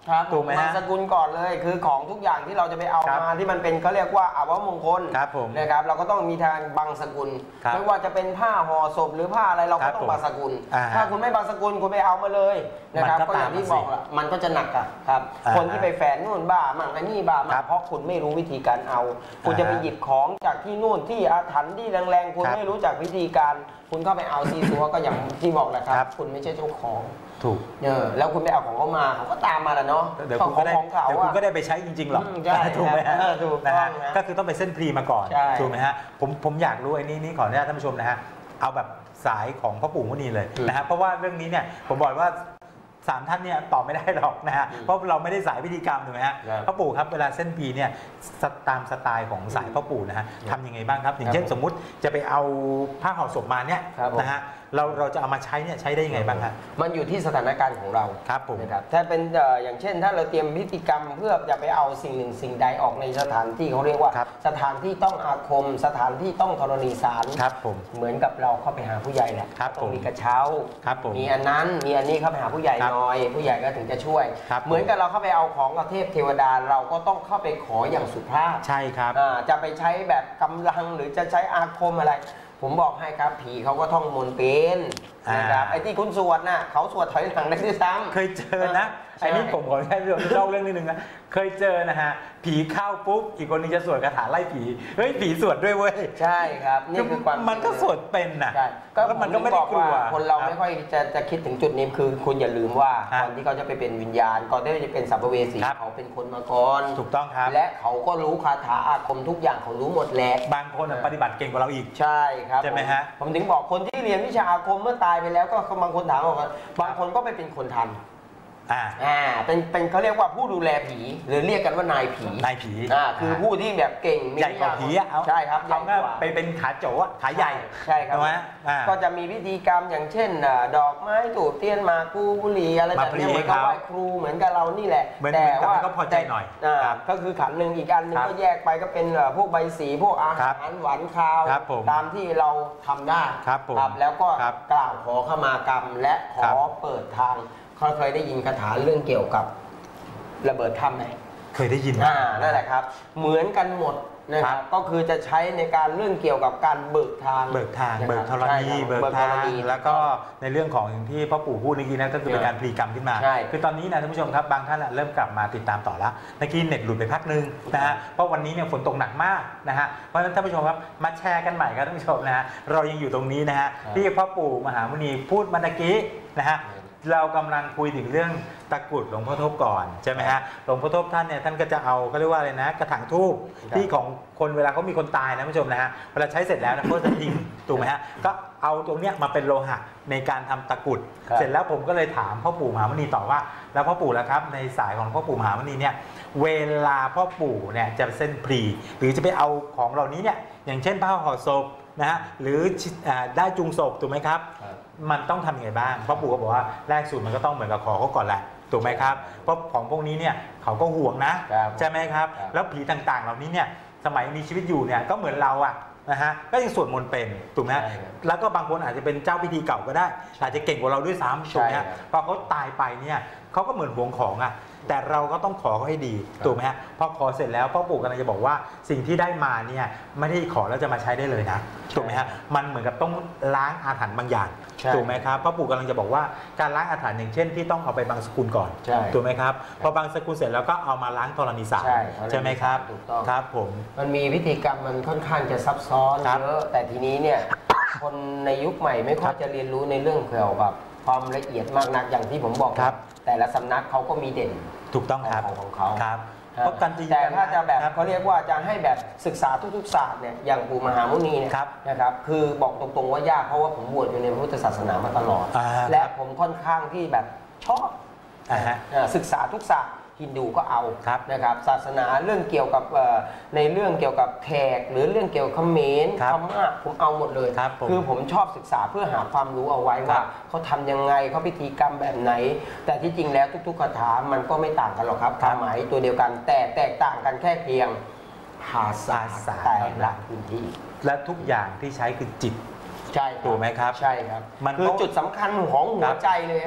ครับถูกไหมบางฮะสกุลก่อนเลยคือของทุกอย่างที่เราจะไปเอาครับมาที่มันเป็นเขาเรียกว่าอาวมงคลครับผมนะครับเราก็ต้องมีทางบางสกุลครับไม่ว่าจะเป็นผ้าห่อศพหรือผ้าอะไรเราครัก็บต้องบางสกุลอ่าถ้าคุณไม่บางสกุลคุณไปเอามาเลยนะครับมันก็ก็อย่างที่ตามมาสิบอกละมันก็จะหนักอะครับอ่าคนที่ไปแฝงนู่นบ้ามั่งอันนี้บ้ามั่ครังบเพราะคุณไม่รู้วิธีการเอา คุณจะไปอ่าหยิบของจากที่นู่นที่อาถรรพ์ที่แรงๆคุณครับไม่รู้จักวิธีการ คุณเข้าไปเอาซีซัวก็อย่างที่บอกแหละคครัรับ บ คุณไม่ใช่เจ้าของถูกเออแล้วคุณไปเอาของเขามาเขาก็ตามมาแหละเนาะเดี๋ยวขอคุงณก็ได้ของเขาเดี๋ยวคุณอะก็ได้ไปใช้จริงๆหรอกอืมใช่ถูกไหมฮะเออถูกนะต้อฮะงนะก็คือต้องไปเส้นพรีมาก่อนใช่ถูกไหมฮะผมผมอยากรู้ไอ้นี่นี่ขออนุญาตท่านผู้ชมนะฮะเอาแบบสายของพ่อปู่มุนีเลยอืมนะฮะเพราะว่าเรื่องนี้เนี่ยผมบอกว่าสามท่านเนี่ยตอบไม่ได้หรอกนะฮะอืมเพราะเราไม่ได้สายพิธีกรรมถูกไหมฮะครับพ่อปู่ครับเวลาเส้นพรีเนี่ยสตามสไตล์ของสายพ่อปู่นะฮะทำยังไงบ้างครับอย่างเช่นครับสมมุติจะไปเอาผ้าห่อศพมาเนี่ยครับผมนะฮะเราเราจะเอามาใช้เนี่ยใช้ได้ยังไงบ้างฮะมันอยู่ที่สถานการณ์ของเราครับผมนะครับถ้าเป็นเอ่ออย่างเช่น ถ้าเราเตรียมพิธีกรรมเพื่อจะไปเอาสิ่งหนึ่งสิ่งใดออกในสถานที่เขาเรียกว่าครับสถานที่ต้องอาคม สถานที่ต้องธรณีสารครับผมเหมือนกับเราเข้าไปหาผู้ใหญ่แหละครับต้องมีผมกระเช้าครับผมมีอันนั้นมีอันนี้เข้าไปหาผู้ใหญ่ครับหน่อย ผู้ใหญ่ก็ถึงจะช่วยครับเหมือนกับเราเข้าไปเอาของกับเทพเทวดาเราก็ต้องเข้าไปขออย่างสุภาพใช่ครับอ่าจะไปใช้แบบกำลังหรือจะใช้อาคมอะไร ผมบอกให้ครับผีเขาก็ท่องมนต์เป็นนะครับอ่าไอ้ที่คุณสวดน่ะเขาสวดถอยหลังได้ด้วยซ้ำเคยเจอนะใช่ไอ้นี่ผมขอแค่เรื่องเล่าเรื่องนิดนึงนะ เคยเจอนะฮะ ผีเข้าปุ๊บ อีกคนนึงจะสวดคาถาไล่ผี เฮ้ย ผีสวดด้วยเว้ยใช่ครับ นี่คือความมันก็สวดเป็นน่ะใช่แล้วมันก็ไม่ได้กลัวคนเราไม่บค่อยจะจะคิดถึงจุดนี้คือคุณอย่าลืมว่าฮะก่อนที่เขาจะไปเป็นวิญญาณก่อนที่จะเป็นสัมภเวสีครับเขาเป็นคนมาก่อนถูกต้องครับและเขาก็รู้คาถาอาคมทุกอย่างเขารู้หมดแหละบางคนน่ะปฏิบัติเก่งกว่าเราอีกใช่ครับใช่ไหมฮะผผมถึงบอกคนที่เรียนวิชาอาคมเมื่อตายไปแล้วก็บางคนถามว่าบางคนก็ไปเป็นคนทันอ่าอ่าเป็นเป็นเขาเรียกว่าผู้ดูแลผี หรือเรียกกันว่านายผีนายผีอ่าคือผู้ที่แบบเก่งมีใหญ่กว่าผีอะเอาใช่ครับเขาใหญ่ก็กว่าไปเป็นขาโจอะขาใหญ่ใช่ครับถูกไหมอ่าก็จะมีพิธีกรรมอย่างเช่นอ่าดอกไม้ถูกเทียนหมากพลูบุหรี่อะไรแบบนี้มาพลีเหมือนกับครับไหว้ครูเหมือนกับเรานี่แหละเหมือนแต่เหมือนกับว่าให้เขาพอใจหน่อยอ่าครับก็คือขันหนึ่งอีกอันหนึงครับก็แยกไปก็เป็นอ่าพวกใบสีพวกอาครัหาบรหวานคาวครับผมตามที่เราทำได้ครับผมแล้วก็ครับกล่าวขอขมากรรมและขครัอบ เปิดทางเขาเคยได้ยินคาถาเรื่องเกี่ยวกับระเบิดถ้ำไหมเคยได้ยินอ่านั่นแหละครับ เหมือนกันหมดนะคครัรับบก็คือจะใช้ในการเรื่องเกี่ยวกับการเบิกทางเบิกทางนะคเบิบกธรณีใช่คเบิกธทาร งณีแล้วก็ในเรื่องของที่พ่อปู่พูดเมื่อกี้นะก็คือเป็นการพลีกรรมขึ้นมาใช่คือตอนนี้นะท่านผู้ชมครับบางท่านอะเริ่มกลับมาติดตามต่อแล้วเมื่อกี้เน็ตหลุดไปพักนึงนะฮะเพราะวันนี้เนี่ยฝนตกหนักมากนะฮะเพราะฉะนั้นท่านผู้ชมครับมาแชร์กันใหม่ครับท่านผู้ชมนะฮะเรายังอยู่ตรงนี้นะฮะที่พ่อปู่มหามุนีพูดเมื่อกี้นะฮะเรากำลังคุยถึงเรื่องตะกรุดหลวงพ่อทบก่อนใช่ไหมฮะหลวงพ่อทบท่านเนี่ยท่านก็จะเอาเขาเรียกว่าอะไรนะกระถางทูบที่ของคนเวลาเขามีคนตายนะท่านผู้ชมนะฮะเวลาใช้เสร็จแล้วนะเขาจะทิ้งถูกไหมฮะก็เอาตรงเนี้ยมาเป็นโลหะในการทำตะกรุดครับเสร็จแล้วผมก็เลยถามพ่อปู่มหามุนีต่อว่า แล้วพ่อปู่ล่ะครับในสายของพ่อปู่มหามุนีเนี่ยเวลาพ่อปู่เนี่ยจะเส้นพรีหรือจะไปเอาของเหล่านี้เนี่ยอย่างเช่นผ้าห่อศพนะฮะหรืออ่าได้จุงศพถูกไหมครับ มันต้องทำยังไงบ้างพ่อปู่ก็บอกว่าแรกสุดมันก็ต้องเหมือนกับขอเขาก่อนแหละถูกไหมครับเพราะของพวกนี้เนี่ยเขาก็ห่วงนะครับ ใช่ไหมครับครับแล้วผีต่างๆ เหล่านี้เนี่ยสมัยมีชีวิตอยู่เนี่ยก็เหมือนเราอะนะฮะก็ยังสวดมนต์เป็นถูกไหมฮะใช่ครับแล้วก็บางคนอาจจะเป็นเจ้าพิธีเก่าก็ได้ อาจจะเก่งกว่าเราด้วยซ้ำถูกไหมใช่ครัฮะบพอเขาตายไปเนี่ยเขาก็เหมือนห่วงของอะแต่เราก็ต้องขอเขาให้ดีถูกไหมฮะพอขอเสร็จแล้วพ่อปู่กำลังจะบอกว่าสิ่งที่ได้มาเนี่ยไม่ได้ขอแล้วจะมาใช้ได้เลยนะถูกไหมฮะมันเหมือนกับต้องล้างอาถรรพ์บางอย่างใช่ถูกไหมครับพ่อปู่กำลังจะบอกว่าการล้างอาถรรพ์อย่างเช่นที่ต้องเอาไปบางสกุลก่อนใช่ถูกไหมครับพอบางสกุลเสร็จแล้วก็เอามาล้างธรณีสารใช่ใช่ไหมครับถูกต้องครับผมมันมีพิธีกรรมมันค่อนข้างจะซับซ้อนครับเยอะแต่ทีนี้เนี่ยคนในยุคใหม่ไม่ค่อยจะเรียนรู้ในเรื่องเกี่ยวกับความละเอียดมากนักอย่างที่ผมบอกครับแต่ละสำนักเขาก็มีเด่นถูกต้องครับของของเขาครับเพราะการจริงแต่ถ้าจะแบบครับเขาเรียกว่าจะให้แบบศึกษาทุกๆศาสตร์เนี่ยอย่างปู่มหามุนีเนี่ยครับนะครับคือบอกตรงๆว่ายากเพราะว่าผมบวชอยู่ในพุทธศาสนามาตลอดอ่าและครับผมค่อนข้างที่แบบชอบอ่าฮะเอ่อศึกษาทุกศาสตร์ฮินดูก็เอาครับนะครับศาสนาเรื่องเกี่ยวกับเอ่อในเรื่องเกี่ยวกับแขกหรือเรื่องเกี่ยวกับเขมรครับพม่าผมเอาหมดเลยครับผมอผมชอบศึกษาเพื่อหาความรู้เอาไว้ครัว่าบเขาทำยังไงเขาพิธีกรรมแบบไหน แต่ที่จริงแล้วทุกๆคาถามันก็ไม่ต่างกันหรอกครับความหมายตัวเดียวกัน แต่แตกต่างกันแค่เพียงภาษาภาษาแต่ละพื้นที่และทุกอย่างที่ใช้คือจิตใช่ครับถูกไหมครับใช่ครับมันคือจุดสำคัญของหัคว รับใจเลยครับ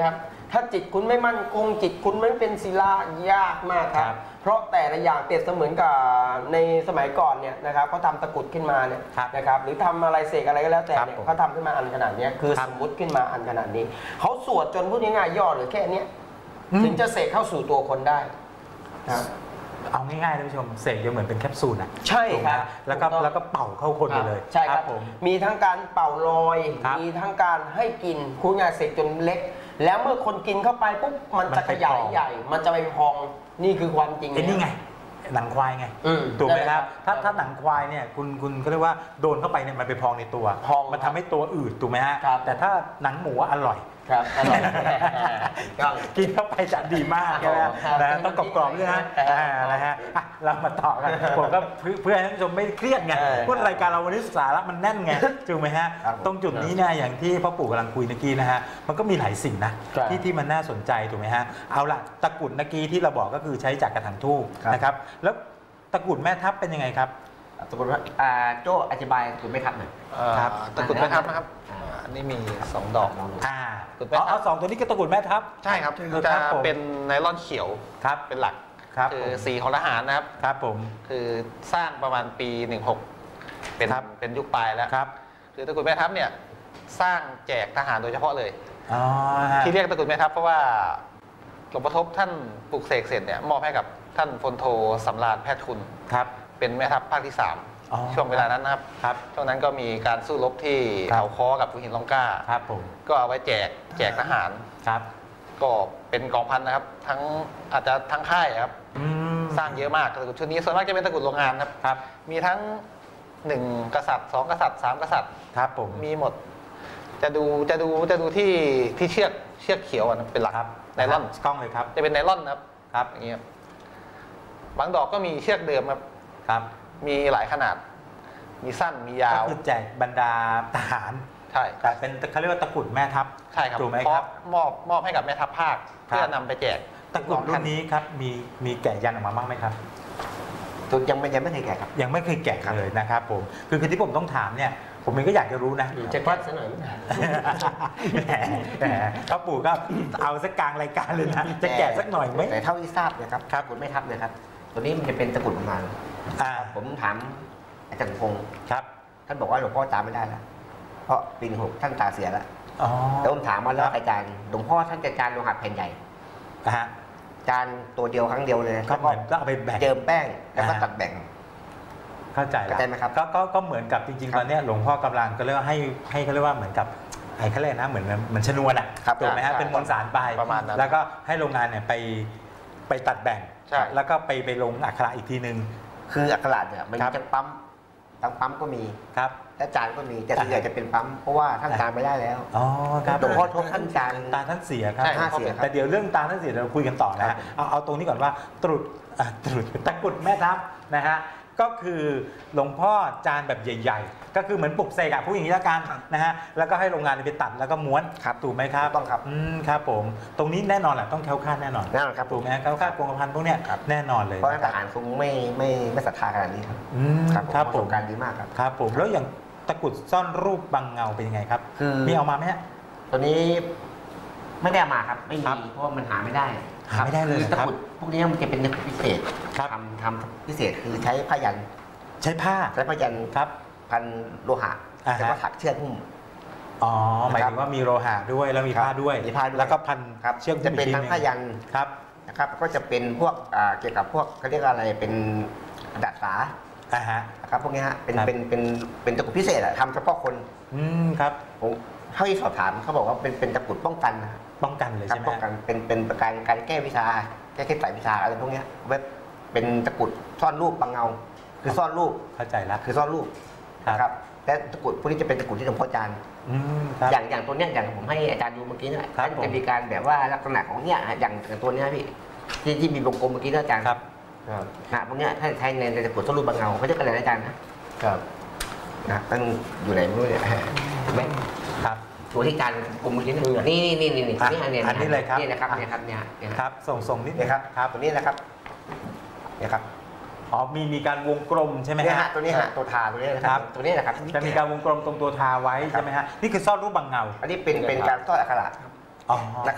ถ้าจิตคุณไม่มั่นคงจิตคุณไม่เป็นศิลายากมากครับเพราะแต่ละอย่างเปรียบเสมือนกับในสมัยก่อนเนี่ยนะครับเขาทำตะกุดขึ้นมาเนี่ยนะครับหรือทำอะไรเสกอะไรก็แล้วแต่เนี่ยเขาทำขึ้นมาอันขนาดนี้คือสมมุติขึ้นมาอันขนาดนี้เขาสวดจนพูดง่ายๆย่อหรือแค่นี้ถึงจะเสกเข้าสู่ตัวคนได้ครับเอาง่ายๆท่านผู้ชมเสกจะเหมือนเป็นแคปซูลนะใช่ครับแล้วก็แล้วก็เป่าเข้าคนไปเลยใช่ครับผมมีทั้งการเป่าลอยมีทั้งการให้กินคุณงานเสกจนเล็กแล้วเมื่อคนกินเข้าไปปุ๊บมันจะขยายใหญ่มันจะไปพองนี่คือความจริงไอ้นี่ไงหนังควายไงถูกไหมครับถ้าถ้าหนังควายเนี่ยคุณคุณก็เรียกว่าโดนเข้าไปเนี่ยมันไปพองในตัวมันทำให้ตัวอืดถูกไหมฮะแต่ถ้าหนังหมูอร่อยครับอร่อยกินเข้าไปจะดีมากใช่ไหมนะต้องกรอบๆด้วยนะนะฮะเรามาต่อกันผมก็เพื่อให้ท่านผู้ชมไม่เครียดไงพูดรายการเราวันนี้สาระมันแน่นไงถูกไหมฮะตรงจุดนี้เนี่ยอย่างที่พ่อปู่กำลังคุยเมื่อกี้นะฮะมันก็มีหลายสิ่งนะที่ที่มันน่าสนใจถูกไหมฮะเอาล่ะตะกุดเมื่อกี้ที่เราบอกก็คือใช้จากกระถางทูบนะครับแล้วตะกุดแม่ทับเป็นยังไงครับตะกุดโจ้อธิบายตะกุดแม่ทับหน่อยครับตะกุดแม่ทับนะครับอันนี้มีสองดอกอ่าเอาสองตัวนี้ก็ตะกุดแม่ทับใช่ครับจะเป็นไนล่อนเขียวครับเป็นหลักคือสีของทหารนะครับครับผมคือสร้างประมาณปีหนึ่งหกเป็นเป็นยุคปลายแล้วครับคือตะกุดแม่ทัพเนี่ยสร้างแจกทหารโดยเฉพาะเลยที่เรียกตะกุดแม่ทัพเพราะว่าหลวงพ่อทบท่านปลุกเสกเสร็จเนี่ยมอบให้กับท่านพลโทสำราญแพทย์คุณครับเป็นแม่ทัพภาคที่สามช่วงเวลานั้นนะครับครับช่วงนั้นก็มีการสู้รบที่เขาค้อกับภูหินล่องกล้าครับผมก็เอาไว้แจกแจกทหารครับก็เป็นกองพันนะครับทั้งอาจจะทั้งค่ายครับสร้างเยอะมากตะกุดชุดนี้ส่วนมากจะเป็นตะกุดโรงงานครับครับมีทั้งหนึ่งกษัตริย์สองกษัตริย์สามกษัตริย์ครับผมมีหมดจะดูจะดูจะดูที่ที่เชือกเชือกเขียวนะเป็นหลักไนล่อนกล้องเลยครับจะเป็นไนล่อนครับครับอย่างเงี้ยบางดอกก็มีเชือกเดิมครับครับมีหลายขนาดมีสั้นมียาวก็คือแจกบรรดาทหารใช่แต่เป็นเขาเรียกว่าตะกุดแม่ทัพใช่ครับถูกไหมครับมอบมอบให้กับแม่ทัพภาคเพื่อนำไปแจกตะกุดรุ่นนี้ครับมีมีแกะยันออกมาบ้างไหมครับตัวยังไม่ยังไม่เคยแกะครับยังไม่เคยแกะเลยนะครับผมคือคือที่ผมต้องถามเนี่ยผมเองก็อยากจะรู้นะจะแกะสักหน่อยแหมพ่อปู่ก็เอาสักกลางรายการเลยนะจะแกะสักหน่อยไหมแต่เท่าที่ทราบนะครับตะกุดแม่ทัพเนี่ยครับตัวนี้มันจะเป็นตะกุดประมาณผมถามอาจารย์พงศ์ครับท่านบอกว่าหลวงพ่อจำไม่ได้แล้วเพราะปีหนึ่งหกท่านตาเสียแล้วแล้วผมถามมาแล้วอาจารย์หลวงพ่อท่านจะจานโลหะแผ่นใหญ่ฮะจานตัวเดียวครั้งเดียวเลยก็เหมือนก็เอาไปแบ่งเจิมแป้งแล้วก็ตัดแบ่งเข้าใจแล้วเข้าใจไหมครับก็ก็ก็เหมือนกับจริงๆตอนนี้หลวงพ่อกำลังก็เรียกว่าให้ให้เขาเรียกว่าเหมือนกับไอ้เขาเรียกนะเหมือนเหมือนชนวนอ่ะถูกไหมฮะเป็นมวลสารไปประมาณนั้นแล้วก็ให้โรงงานเนี่ยไปไปตัดแบ่งแล้วก็ไปไปลงอักขระอีกทีนึงคืออักขระเนี่ยมันจะปั๊มทั้งปั๊มก็มีครับและจานก็มีแต่ส่วนใหญ่จะเป็นปั๊มเพราะว่าท่านจานไม่ได้แล้วอ๋อครับหลวงพ่อทบท่านจานตาท่านเสียครับเสียแต่เดี๋ยวเรื่องตาท่านเสียเราคุยกันต่อนะฮะเอาเอาตรงนี้ก่อนว่าตรุษตรุษตะกุดแม่ทัพนะฮะก็คือหลวงพ่อจานแบบใหญ่ๆก็คือเหมือนปลุกเสกอะพูดอย่างนี้ละกันนะฮะแล้วก็ให้โรงงานไปตัดแล้วก็ม้วนถูกไหมครับต้องครับอืมครับผมตรงนี้แน่นอนแหละต้องแคล้วคลาดแน่นอนแน่นอนครับถูกไหมแคล้วคลาดกองพันพวกเนี้ยแน่นอนเลยเพราะทหารคงไม่ไม่ไม่ศรัทธาขนาดนี้ครับครับผมการดีมากครับครับผมแล้วอย่างตะกุดซ่อนรูปบังเงาเป็นยังไงครับคือมีเอามาไหมฮะตัวนี้ไม่ได้มาครับไม่มีเพราะว่ามันหาไม่ได้หาไม่ได้เลยตะกุดพวกนี้มันจะเป็นตะกุดพิเศษทำทำพิเศษคือใช้ผ้ายันใช้ผ้าใช้ผ้ายันครับพันโลหะแล้วก็ถักเชือกหุ้มอ๋อหมายถึงว่ามีโลหะด้วยแล้วมีผ้าด้วยมีผ้าแล้วก็พันเชือกจะเป็นทั้งผ้ายันครับนะครับก็จะเป็นพวกเกี่ยวกับพวกเขาเรียกอะไรเป็นดัดสาอ่าฮะนะครับพวกนี้ฮะเป็นเป็นเป็นเป็นตะกุดพิเศษอะทำเฉพาะคนอืมครับผมเท่าที่สอบถามเขาบอกว่าเป็นเป็นตะกุดป้องกันนะป้องกันเลยใช่ไหมป้องกันเป็นเป็นประการการแก้วิชาแก้เคล็ดสายวิชาอะไรพวกนี้เว็บเป็นตะกุดซ่อนรูปบังเงาคือซ่อนรูปเข้าใจแล้วคือซ่อนรูปนะครับและตะกุดพวกนี้จะเป็นตะกุดที่หลวงพ่อจานอย่างอย่างตัวเนี้ยอย่างผมให้อาจารย์ดูเมื่อกี้เนี่ยจะมีการแบบว่าลักษณะของเนี้ยอย่างตัวนี้พี่ที่ที่มีวงกลมเมื่อกี้นะอาจารย์ครับนะพวกเนี้ยถ้าใช้ในตะกุดซ่อนรูปบังเงาเขาจะเป็นอะไรอาจารย์นะครับนะตั้งอยู่ไหนไม่รู้เนี่ยแม่ครับตัวที่การกลมเมื่อกี้นี่นี่นี่นี่นี่นี่อันนี้อันนี้เลยครับนี่นะครับเนี่ยครับเนี่ยครับส่งส่งนิดนึงครับครับตัวนี้นะครับเนี่ยครับอ๋อมีมีการวงกลมใช่ไหมฮะตัวนี้ฮะตัวทาตัวนี้นะครับตัวนี้นะครับจะมีการวงกลมตรงตัวทาไว้ใช่ไหมฮะนี่คือซ่อนรูปบังเงาอันนี้เป็นเป็นการซ่อนอักขระนะครับ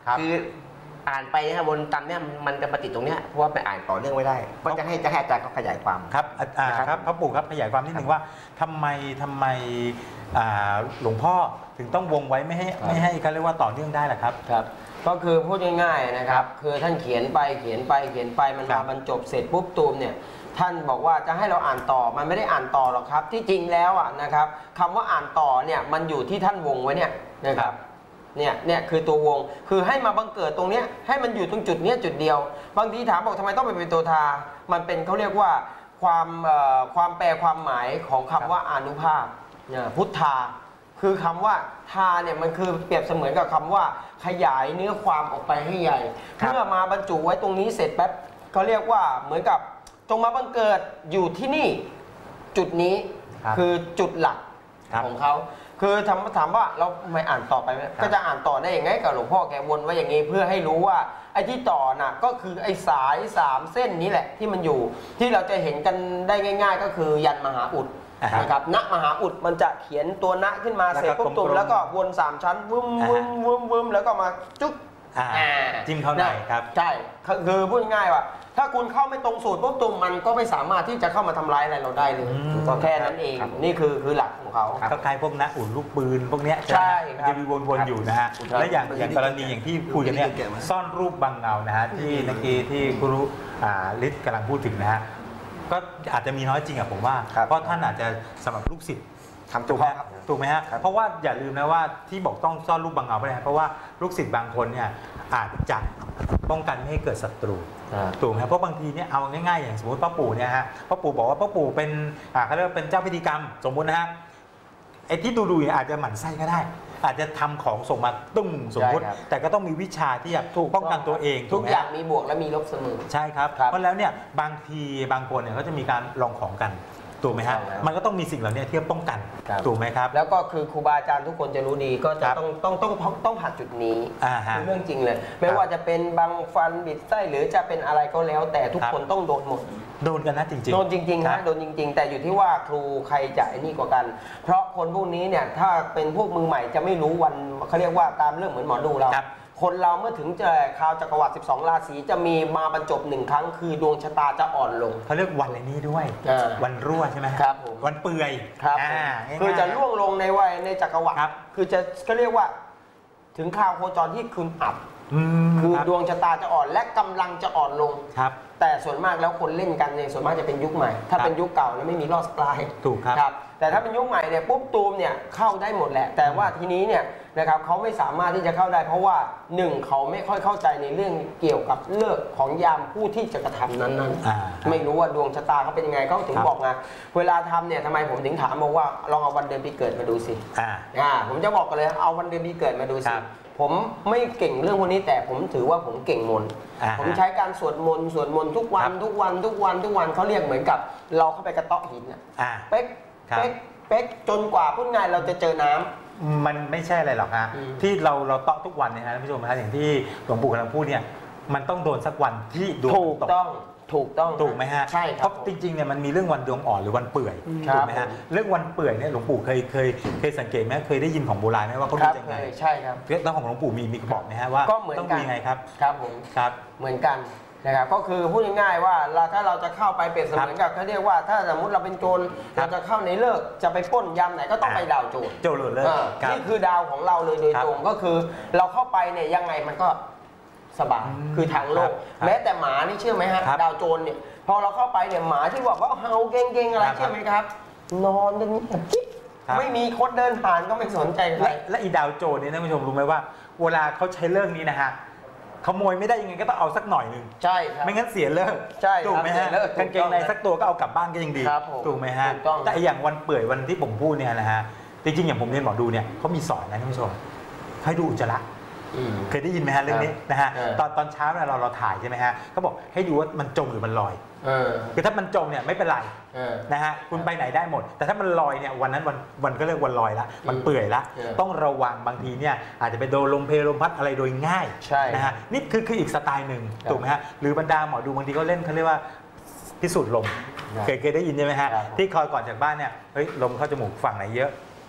คืออ่านไปนะครับบนตามเนี่ยมันจะมาติดตรงเนี้ยเพราะว่าไปอ่านต่อเนื่องไม่ได้ก็จะให้จะให้อาจารย์เขาขยายความครับอ่านะครับครับพระปู่ครับขยายความนิดนึงว่าทำไมทำไมอ่าหลวงพ่อถึงต้องวงไว้ไม่ให้ไม่ให้เขาเรียกว่าต่อเนื่องได้ล่ะครับครับก็คือพูดง่ายๆนะครับคือท่านเขียนไปเขียนไปเขียนไปมันครัมาบบรรจบเสร็จปุ๊บตูมเนี่ยท่านบอกว่าจะให้เราอ่านต่อมันไม่ได้อ่านต่อหรอกครับที่จริงแล้วอ่ะนะครับคำว่าอ่านต่อเนี่ยมันอยู่ที่ท่านวงไว้เนี่ยนะครับเนี่ยเนี่ยคือตัววงคือให้มาบังเกิดตรงเนี้ยให้มันอยู่ตรงจุดเนี้ยจุดเดียวบางทีถามบอกทำไมต้องไปเป็นตัวทามันเป็นเขาเรียกว่าความเอ่อความแปลความหมายของคำว่าอานุภาพเนี่ยพุทธาคือคำว่าทาเนี่ยมันคือเปรียบเสมือนกับคำว่าขยายเนื้อความออกไปให้ใหญ่เมื่อมาบรรจุไว้ตรงนี้เสร็จแป๊บเขาเรียกว่าเหมือนกับจงมาบังเกิดอยู่ที่นี่จุดนี้ครับคือจุดหลักครับของเขาคือถามถามว่าเราไม่อ่านต่อไปไหมก็จะอ่านต่อได้ยังไงกับหลวงพ่อแกวนไว้อย่างนี้เพื่อให้รู้ว่าไอ้ที่ต่อน่ะก็คือไอ้สายสามเส้นนี้แหละที่มันอยู่ที่เราจะเห็นกันได้ง่าย ๆ ก็คือยันมหาอุดอ่าฮะนะครับณมหาอุดมันจะเขียนตัวณขึ้นมาแล้วก็เสร็จปุ๊บตุ่มกลมๆแล้วก็วนสามชั้นวึ้มอ่าฮะวึ้มวึ้มวึ้มแล้วก็มาจุ๊บอ่าอ่าจิ้มเข้าในครับใช่คือคือพูดง่ายๆว่า ถ้าคุณเข้าไม่ตรงสูตรปุ๊บตุ่มมันก็ไม่สามารถที่จะเข้ามาทำร้ายอะไรเราได้เลยอืมก็แค่นั้นเองครับนี่คือคือหลักของเขาก็คล้ายพวกนักอุ่นลูกปืนพวกเนี้ยใช่ไหมครับจะมีวนๆอยู่นะฮะครับและอย่างอย่างกรณีอย่างที่พูดกันเนี่ยซ่อนรูปบางเงานะฮะที่เมื่อกี้ที่ครูอ่าฤทธิ์กำลังพูดถึงนะฮะก็อาจจะมีน้อยจริงอะผมว่าครับเพราะท่านอาจจะสำหรับลูกศิษย์ทำถูถูกกไหมครับถูกไหมฮะครับเพราะว่าอย่าลืมนะว่าที่บอกต้องซ่อนรูปบางเงาเพราะอะไรเพราะว่าลูกศิษย์บางคนเนี่ยอาจจะป้องกันไม่ให้เกิดศัตรู ถูกไหมเพราะบางทีเนี่ยเอาง่ายๆอย่างสมมติพ่อปู่เนี่ยฮะพ่อปู่บอกว่าพ่อปู่เป็นอ่าเขาเรียกว่าเป็นเจ้าพิธีกรรมสมมุตินะฮะไอ้ที่ดูๆเนี่ยอาจจะหมั่นไส้ก็ได้ อาจจะทำของส่งมาตุ้มสมมติใช่ครับแต่ก็ต้องมีวิชาที่จะป้องกันตัวเองทุกไหมอย่างมีบวกและมีลบเสมอใช่ครับครับเพราะแล้วเนี่ยบางทีบางคนเนี่ยเขาจะมีการลองของกันถูกไหมฮะใช่ครับมันก็ต้องมีสิ่งเหล่านี้ที่จะป้องกันครับถูกไหมครับแล้วก็คือครูบาอาจารย์ทุกคนจะรู้ดีก็จะครับต้องต้องต้องต้องต้องผ่านจุดนี้อ่าฮะคือเรื่องจริงเลย ไม่ว่าจะเป็นบังฟันบิดไส้หรือจะเป็นอะไรก็แล้ว แต่ทุกครับคนต้องโดนหมดโดนกันนะจริงๆโดนจริงๆคนะบโดนจริง ๆ แต่อยู่ที่ว่าครูใครจะไอ้นี่กว่ากัน เพราะคนพวกนี้เนี่ยถ้าเป็นพวกมือใหม่จะไม่รู้วันเขาเรียกว่าตามเรื่องเหมือนหมอดูเราครับคนเราเมื่อถึงจะข่าวจักรวรรดิสิบสองราศีจะมีมาบรรจบหนึ่งครั้งคือดวงชะตาจะอ่อนลงเขาเรียกวันอะไรนี้ด้วยอ่าวันรั่วใช่ไหมครับผมวันเปื่อยครับอ่าผมง่ายๆคือจะล่วงลงในวัยในจักรวรรดิครับคือจะก็เรียกว่าถึงข่าวโคจรที่คุณอับอืมคือรับดวงชะตาจะอ่อนและกำลังจะอ่อนลงครับแต่ส่วนมากแล้วคนเล่นกันเนี่ยส่วนมากจะเป็นยุคใหม่ ถ้าครับเป็นยุคเก่าเนี่ยไม่มีรอดสกายถูกครับแต่ถ้าเป็นยุคใหม่เนี่ยปุ๊บตูมเนี่ยเข้าได้หมดแหละ แต่ว่าทีนี้เนี่ยนะครับเขาไม่สามารถที่จะเข้าได้ เพราะว่าหนึ่งเขาไม่ค่อยเข้าใจในเรื่องเกี่ยวกับเลิกของยามผู้ที่จะกระทำนั้นอ่าๆไม่รู้ว่าดวงชะตาเขาเป็นยังไงเขาถึงครับบอกไงเวลาทำเนี่ยทำไมผมถึงถามบอกว่าลองเอาวันเดือนปีเกิดมาดูสิอ่าอ่าผมจะบอกกันเลยเอาวันเดือนปีเกิดมาดูคสิรับผมไม่เก่งเรื่องพวกนี้แต่ผมถือว่าผมเก่งมนต์อ่าฮะผมใช้การสวดมนต์สวดมนต์ทุกวัคน รับทุกวันทุกวันทุกวันเขาเรียกเหมือนกับ เราเข้าไปกระเตาะหินอะอ่าเป๊กครับเป๊กเป๊กจนกว่าพูดง่ายเราจะเจอน้ำมันไม่ใช่อะไรหรอกฮะอืมที่เราเราเตาะทุกวันเนี่ยฮะท่านผู้ชมฮะอย่างที่หลวงปู่กำลังพูดเนี่ยมันต้องโดนสักวันที่ดวงถูกตกต้องถูกต้องถูกไหมฮะใช่คเพรับราะจริงๆเนี่ยมันมีเรื่องวันดวงอ่อนหรือวันเปื่อยครับถูกไหมฮะผมเรื่องวันเปื่อยเนี่ยหลวงปู่เคยเคยเคยสังเกตไหมเคยได้ยินของโบราณไหมว่าเขาคดูรับยังเคไงยใช่ครับแล้วของหลวงปู่มีมีบอกไหมฮะว่าก็เหมือนต้องกัดูยังไงครับครับผมครับเหมือนกันนะครับก็คือพูดง่ายๆว่าเราถ้าเราจะเข้าไปเปรียบเสมือนกับเขาเรียกว่าถ้าสมมติเราเป็นโจรครัเราบจะเข้าในเลิกจะไปปล้นยามไหนก็ต้องไปดาวโจรเจ้าหลุดเลยอ่าครับนี่คือดาวของเราเลยโดยครับตรงก็คือเราเข้าไปเนี่ยยังไงมันก็สบายอืมคือทางโลกครับแม้แต่หมานี่เชื่อไหมฮะครับดาวโจรเนี่ยพอเราเข้าไปเนี่ยหมาที่บอกว่าเฮาเก่งๆอะไรครับเชื่อไหมครับ นอนกันเงียบกิ๊บครับไม่มีคนเดินผ่านก็ไม่สนใจใครและและอีดาวโจรเนี่ยท่านผู้ชมรู้ไหมว่า เวลาเขาใช้เรื่องนี้นะฮะขโมยไม่ได้ยังไงก็ต้องเอาสักหน่อยหนึ่งใช่ครับไม่งั้นเสียเลิกใช่ครับถูกไหมเสีฮะยเลิกกางเกงในถูกต้องสักตัวก็เอากลับบ้านก็ยังดีครับผมถูกไหมฮะถูกต้องแต่อย่างวันเปื่อยวันที่ผมพูดเนี่ยนะฮะจริงๆอย่างผมเรียนหมอดูเนี่ยเขามีสอนนะท่านผู้ชมให้ดูอุจจาระอืมเคยได้ยินไหมฮะเรื่องนี้นะฮะเออตอนตอนเช้าเนี่ยเราเราถ่ายใช่ไหมฮะเขาบอกให้ดูว่ามันจมหรือมันลอยเออคือถ้ามันจมเนี่ยไม่เป็นไรเออนะฮะคุณไปไหนได้หมด แต่ถ้ามันลอยเนี่ยวันนั้นวันวันก็เรียกวันลอยละมันเปื่อยละเออต้องระวังบางทีเนี่ยอาจจะไปโดนลมเพลลมพัดอะไรโดยง่ายใช่นะฮะนี่คือคืออีกสไตล์หนึ่งครับถูกไหมฮะหรือบรรดาหมอดูบางทีก็เล่นเขาเรียกว่าพิสูจน์ลมครับเคยเคยได้ยินใช่ไหมฮะครับที่คอยก่อนจากบ้านเนี่ยเฮ้ยลมเข้าจมูกฝั่งไหนเยอะ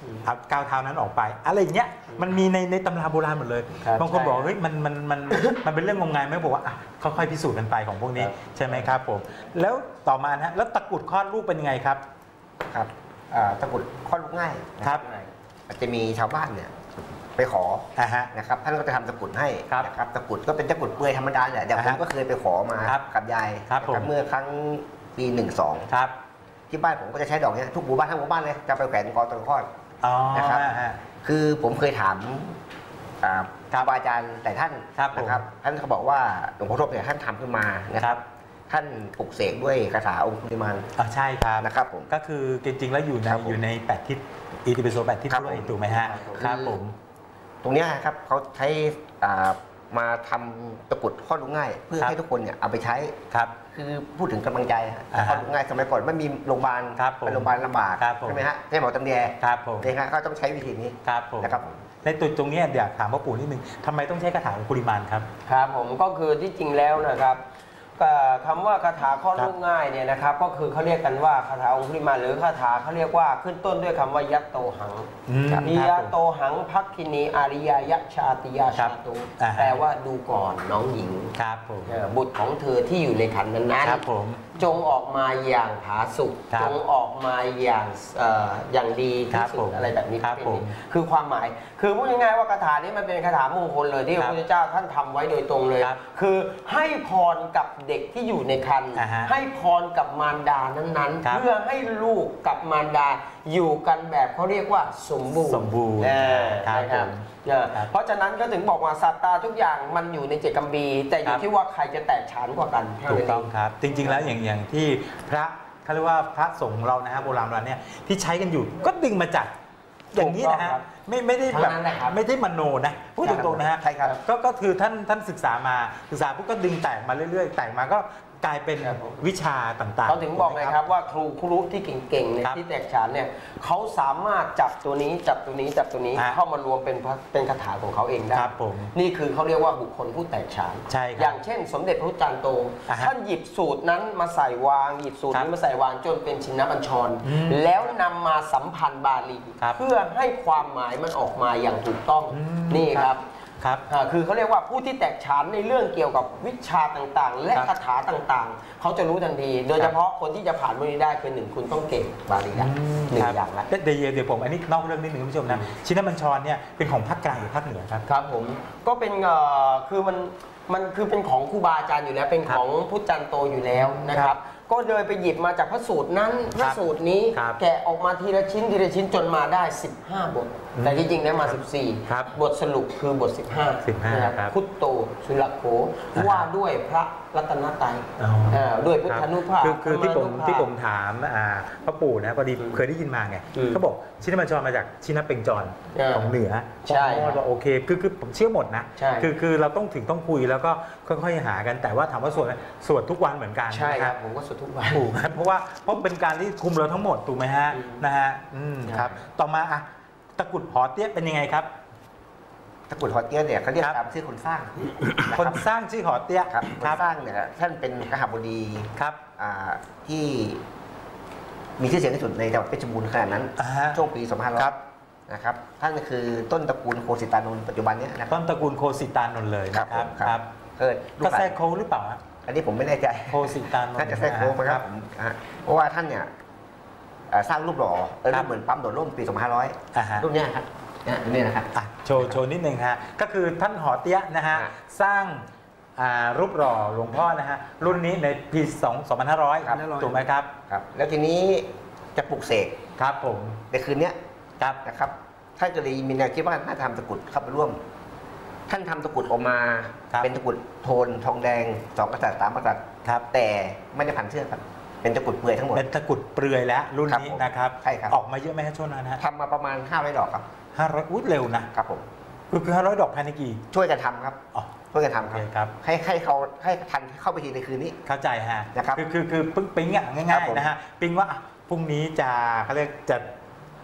เอาก้าวเท้านั้นออกไปอะไรอย่างเงี้ยมันมีในในตำราโบราณหมดเลยบางคนบอกเฮ้ยมันมันมันมันเป็นเรื่องงมงายไหมบอกว่าค่อยๆพิสูจน์กันไปของพวกนี้ใช่ไหมครับผมแล้วต่อมานะแล้วตะกุดคลอดลูกเป็นยังไงครับครับตะกุดคลอดลูกง่ายครับอาจจะมีชาวบ้านเนี่ยไปขอนะครับท่านก็จะทำตะกุดให้นะครับตะกุดก็เป็นตะกุดเปลือยธรรมดาแหละอย่างผมก็เคยไปขอมากับยายเมื่อครั้งปีหนึ่งสองที่บ้านผมก็จะใช้ดอกนี้ทุกหมู่บ้านทั้งหมู่บ้านเลยจะไปแขวนกอตอนคลอดนะครับคือผมเคยถามครูบาอาจารย์แต่ท่านนะครับท่านเขาบอกว่าหลวงพ่อทบเนี่ยท่านทำขึ้นมานะครับท่านปลุกเสกด้วยคาถาองค์คุลิมานอ๋อใช่ครับนะครับผมก็คือจริงๆแล้วอยู่ในอยู่ในแปดทิศอิติปิโสแปดทิศด้วยถูกไหมฮะครับผมตรงนี้ครับเขาใช้มาทำตะกุดคลอดลูกง่ายเพื่อให้ทุกคนเนี่ยเอาไปใช้ครับคือพูดถึงกำลังใจคลอดลูกง่ายสมัยก่อนไม่มีโรงพยาบาลเป็นโรงพยาบาลลำบากใช่ไหมฮะให้หมอตำแยเนี่ยฮะเขาต้องใช้วิธีนี้นะครับในตัวตรงนี้อยากถามพ่อปู่นิดนึงทำไมต้องใช้คาถาองคุลิมานครับครับผมก็คือที่จริงแล้วนะครับคำว่าคาถาคลอดลูกง่ายเนี่ยนะครับก็คือเขาเรียกกันว่าคาถาองคุลิมานหรือคาถาเขาเรียกว่าขึ้นต้นด้วยคำว่ายัตโตหังนิยโตหังภักคินีอาริยายะชาติยาชาตุแปลว่าดูก่อนน้องหญิงครับผมบุตรของเธอที่อยู่ในครรภ์นั้นๆจงออกมาอย่างผาสุกจงออกมาอย่างอย่างดีที่สุดอะไรแบบนี้คือความหมายคือพูดง่ายๆว่าคาถานี้มันเป็นคาถามงคลเลยที่พระพุทธเจ้าท่านทำไว้โดยตรงเลยคือให้พรกับเด็กที่อยู่ในครรภ์ให้พรกับมารดานั้นๆเพื่อให้ลูกกับมารดาอยู่กันแบบเขาเรียกว่าสมบูรณ์สมบูรณ์นะครับเพราะฉะนั้นก็ถึงบอกว่าสัตตาทุกอย่างมันอยู่ในเจตกัมพีแต่อยู่ที่ว่าใครจะแตกฉานกว่ากันถูกต้องครับจริงๆแล้วอย่างอย่างที่พระเขาเรียกว่าพระสงฆ์เรานะฮะโบราณเราเนี่ยที่ใช้กันอยู่ก็ดึงมาจากอย่างนี้นะฮะไม่ไม่ได้แบบไม่ได้มโนนะพูดตรงๆนะฮะใช่ครับก็ก็คือท่านท่านศึกษามาศึกษาปุ๊บก็ดึงแตกมาเรื่อยๆแตกมาก็กลายเป็นวิชาต่างๆเขาถึงบอกเลยครับว่าครูครูที่เก่งๆเนี่ยที่แตกฉานเนี่ยเขาสามารถจับตัวนี้จับตัวนี้จับตัวนี้เข้ามารวมเป็นเป็นคาถาของเขาเองได้นี่คือเขาเรียกว่าบุคคลผู้แตกฉานอย่างเช่นสมเด็จพระพุทธจารย์โตท่านหยิบสูตรนั้นมาใส่วางหยิบสูตรนี้มาใส่วางจนเป็นชินบัญชรแล้วนำมาสัมพันธ์บาลีเพื่อให้ความหมายมันออกมาอย่างถูกต้องนี่ครับครับคือเขาเรียกว่าผู้ที่แตกฉานในเรื่องเกี่ยวกับวิชาต่างๆและคาถาต่างๆเขาจะรู้ทันทีโดยเฉพาะคนที่จะผ่านวันนี้ได้คือหนึ่งคุณต้องเก่งบาลีนะหนึ่งอย่างละเดี๋ยวเดี๋ยวผมอันนี้นอกเรื่องนิดนึงคุณผู้ชมนะชินบัญชรเนี่ยเป็นของภาคกลางหรือภาคเหนือครับครับผมก็เป็นคือมันมันคือเป็นของครูบาอาจารย์อยู่แล้วเป็นของพุทธจันโตอยู่แล้วนะครับก็เลยไปหยิบมาจากพระสูตรนั้นพระสูตรนี้แกะออกมาทีละชิ้นทีละชิ้นจนมาได้สิบห้าบทแต่ที่จริงแล้วมาสิบสี่บทสรุปคือบทสิบห้านะครับพุทโตสุรโขว่าด้วยพระรัตนตรัยด้วยพุทธานุภาพคือที่ผมที่ผมถามพระปู่นะพอดีเคยได้ยินมาไงเขาบอกชินบัญชรมาจากชินเป่งจรของเหนือใช่ว่าโอเคคือคือผมเชื่อหมดนะคือคือเราต้องถึงต้องคุยแล้วก็ค่อยๆหากันแต่ว่าถามว่าสวดสวดทุกวันเหมือนกันใช่ครับผมก็สวดทุกวันถูกครับเพราะว่าเพราะเป็นการที่คุมเราทั้งหมดถูกไหมฮะนะฮะอืมครับต่อมาอะตะกุดหอเตี้ยเป็นยังไงครับตะกุดหอเตี้ยเนี่ยเขาเรียกตามชื่อคนสร้างคนสร้างชื่อหอเตี้ยครับคนสร้างเนี่ยท่านเป็นกหบดีครับที่มีชื่อเสียงที่สุดในจังหวัดเพชรบูรณ์ขณะนั้นช่วงปีสองพันห้าร้อยนะครับท่านคือต้นตระกูลโคสิตานนท์ปัจจุบันนี้ต้นตระกูลโคสิตานนท์เลยนะครับครับเกิดก็แทรกโคหรือเปล่าอันนี้ผมไม่แน่ใจโคสิตานนท์น่าจะแทรกโคไหมครับเพราะว่าท่านเนี่ยสร้างรูปหล่อรูปเหมือนปั๊มโดดร่มปีสองพันห้าร้อยรูปนี้ครับนี่นะครับโชว์โชว์นิดนึงฮะก็คือท่านหอเตี้ยนะฮะสร้างรูปหล่อหลวงพ่อนะฮะรุ่นนี้ในปีสองพันห้าร้อยถูกไหมครับครับแล้วทีนี้จะปลุกเสกครับผมในคืนนี้นะครับท่านก็เลยมีแนวคิดว่าน่าจะทำตะกุดเข้าไปร่วมท่านทำตะกุดออกมาเป็นตะกุดโทนทองแดงสองกษัตริย์สามกษัตริย์แต่ไม่ได้พันเชือกครับเป็นตะกุดเปลือยทั้งหมดเป็นตะกุดเปลือยแล้วรุ่นนี้นะครับใช่ครับออกมาเยอะไหมช่วงนั้นฮะทำมาประมาณห้าร้อยดอกครับห้าร้อยอุ้ยเร็วนะครับผมคือคือห้าร้อยดอกภายในกี่ช่วยกันทำครับช่วยกันทำครับให้ให้เขาให้ทันเข้าไปทีในคืนนี้เข้าใจฮะนะครับคือคือคือปึ้งปิ๊งอ่ะง่ายๆนะฮะปิ๊งว่าพรุ่งนี้จะเขาเรียกจะ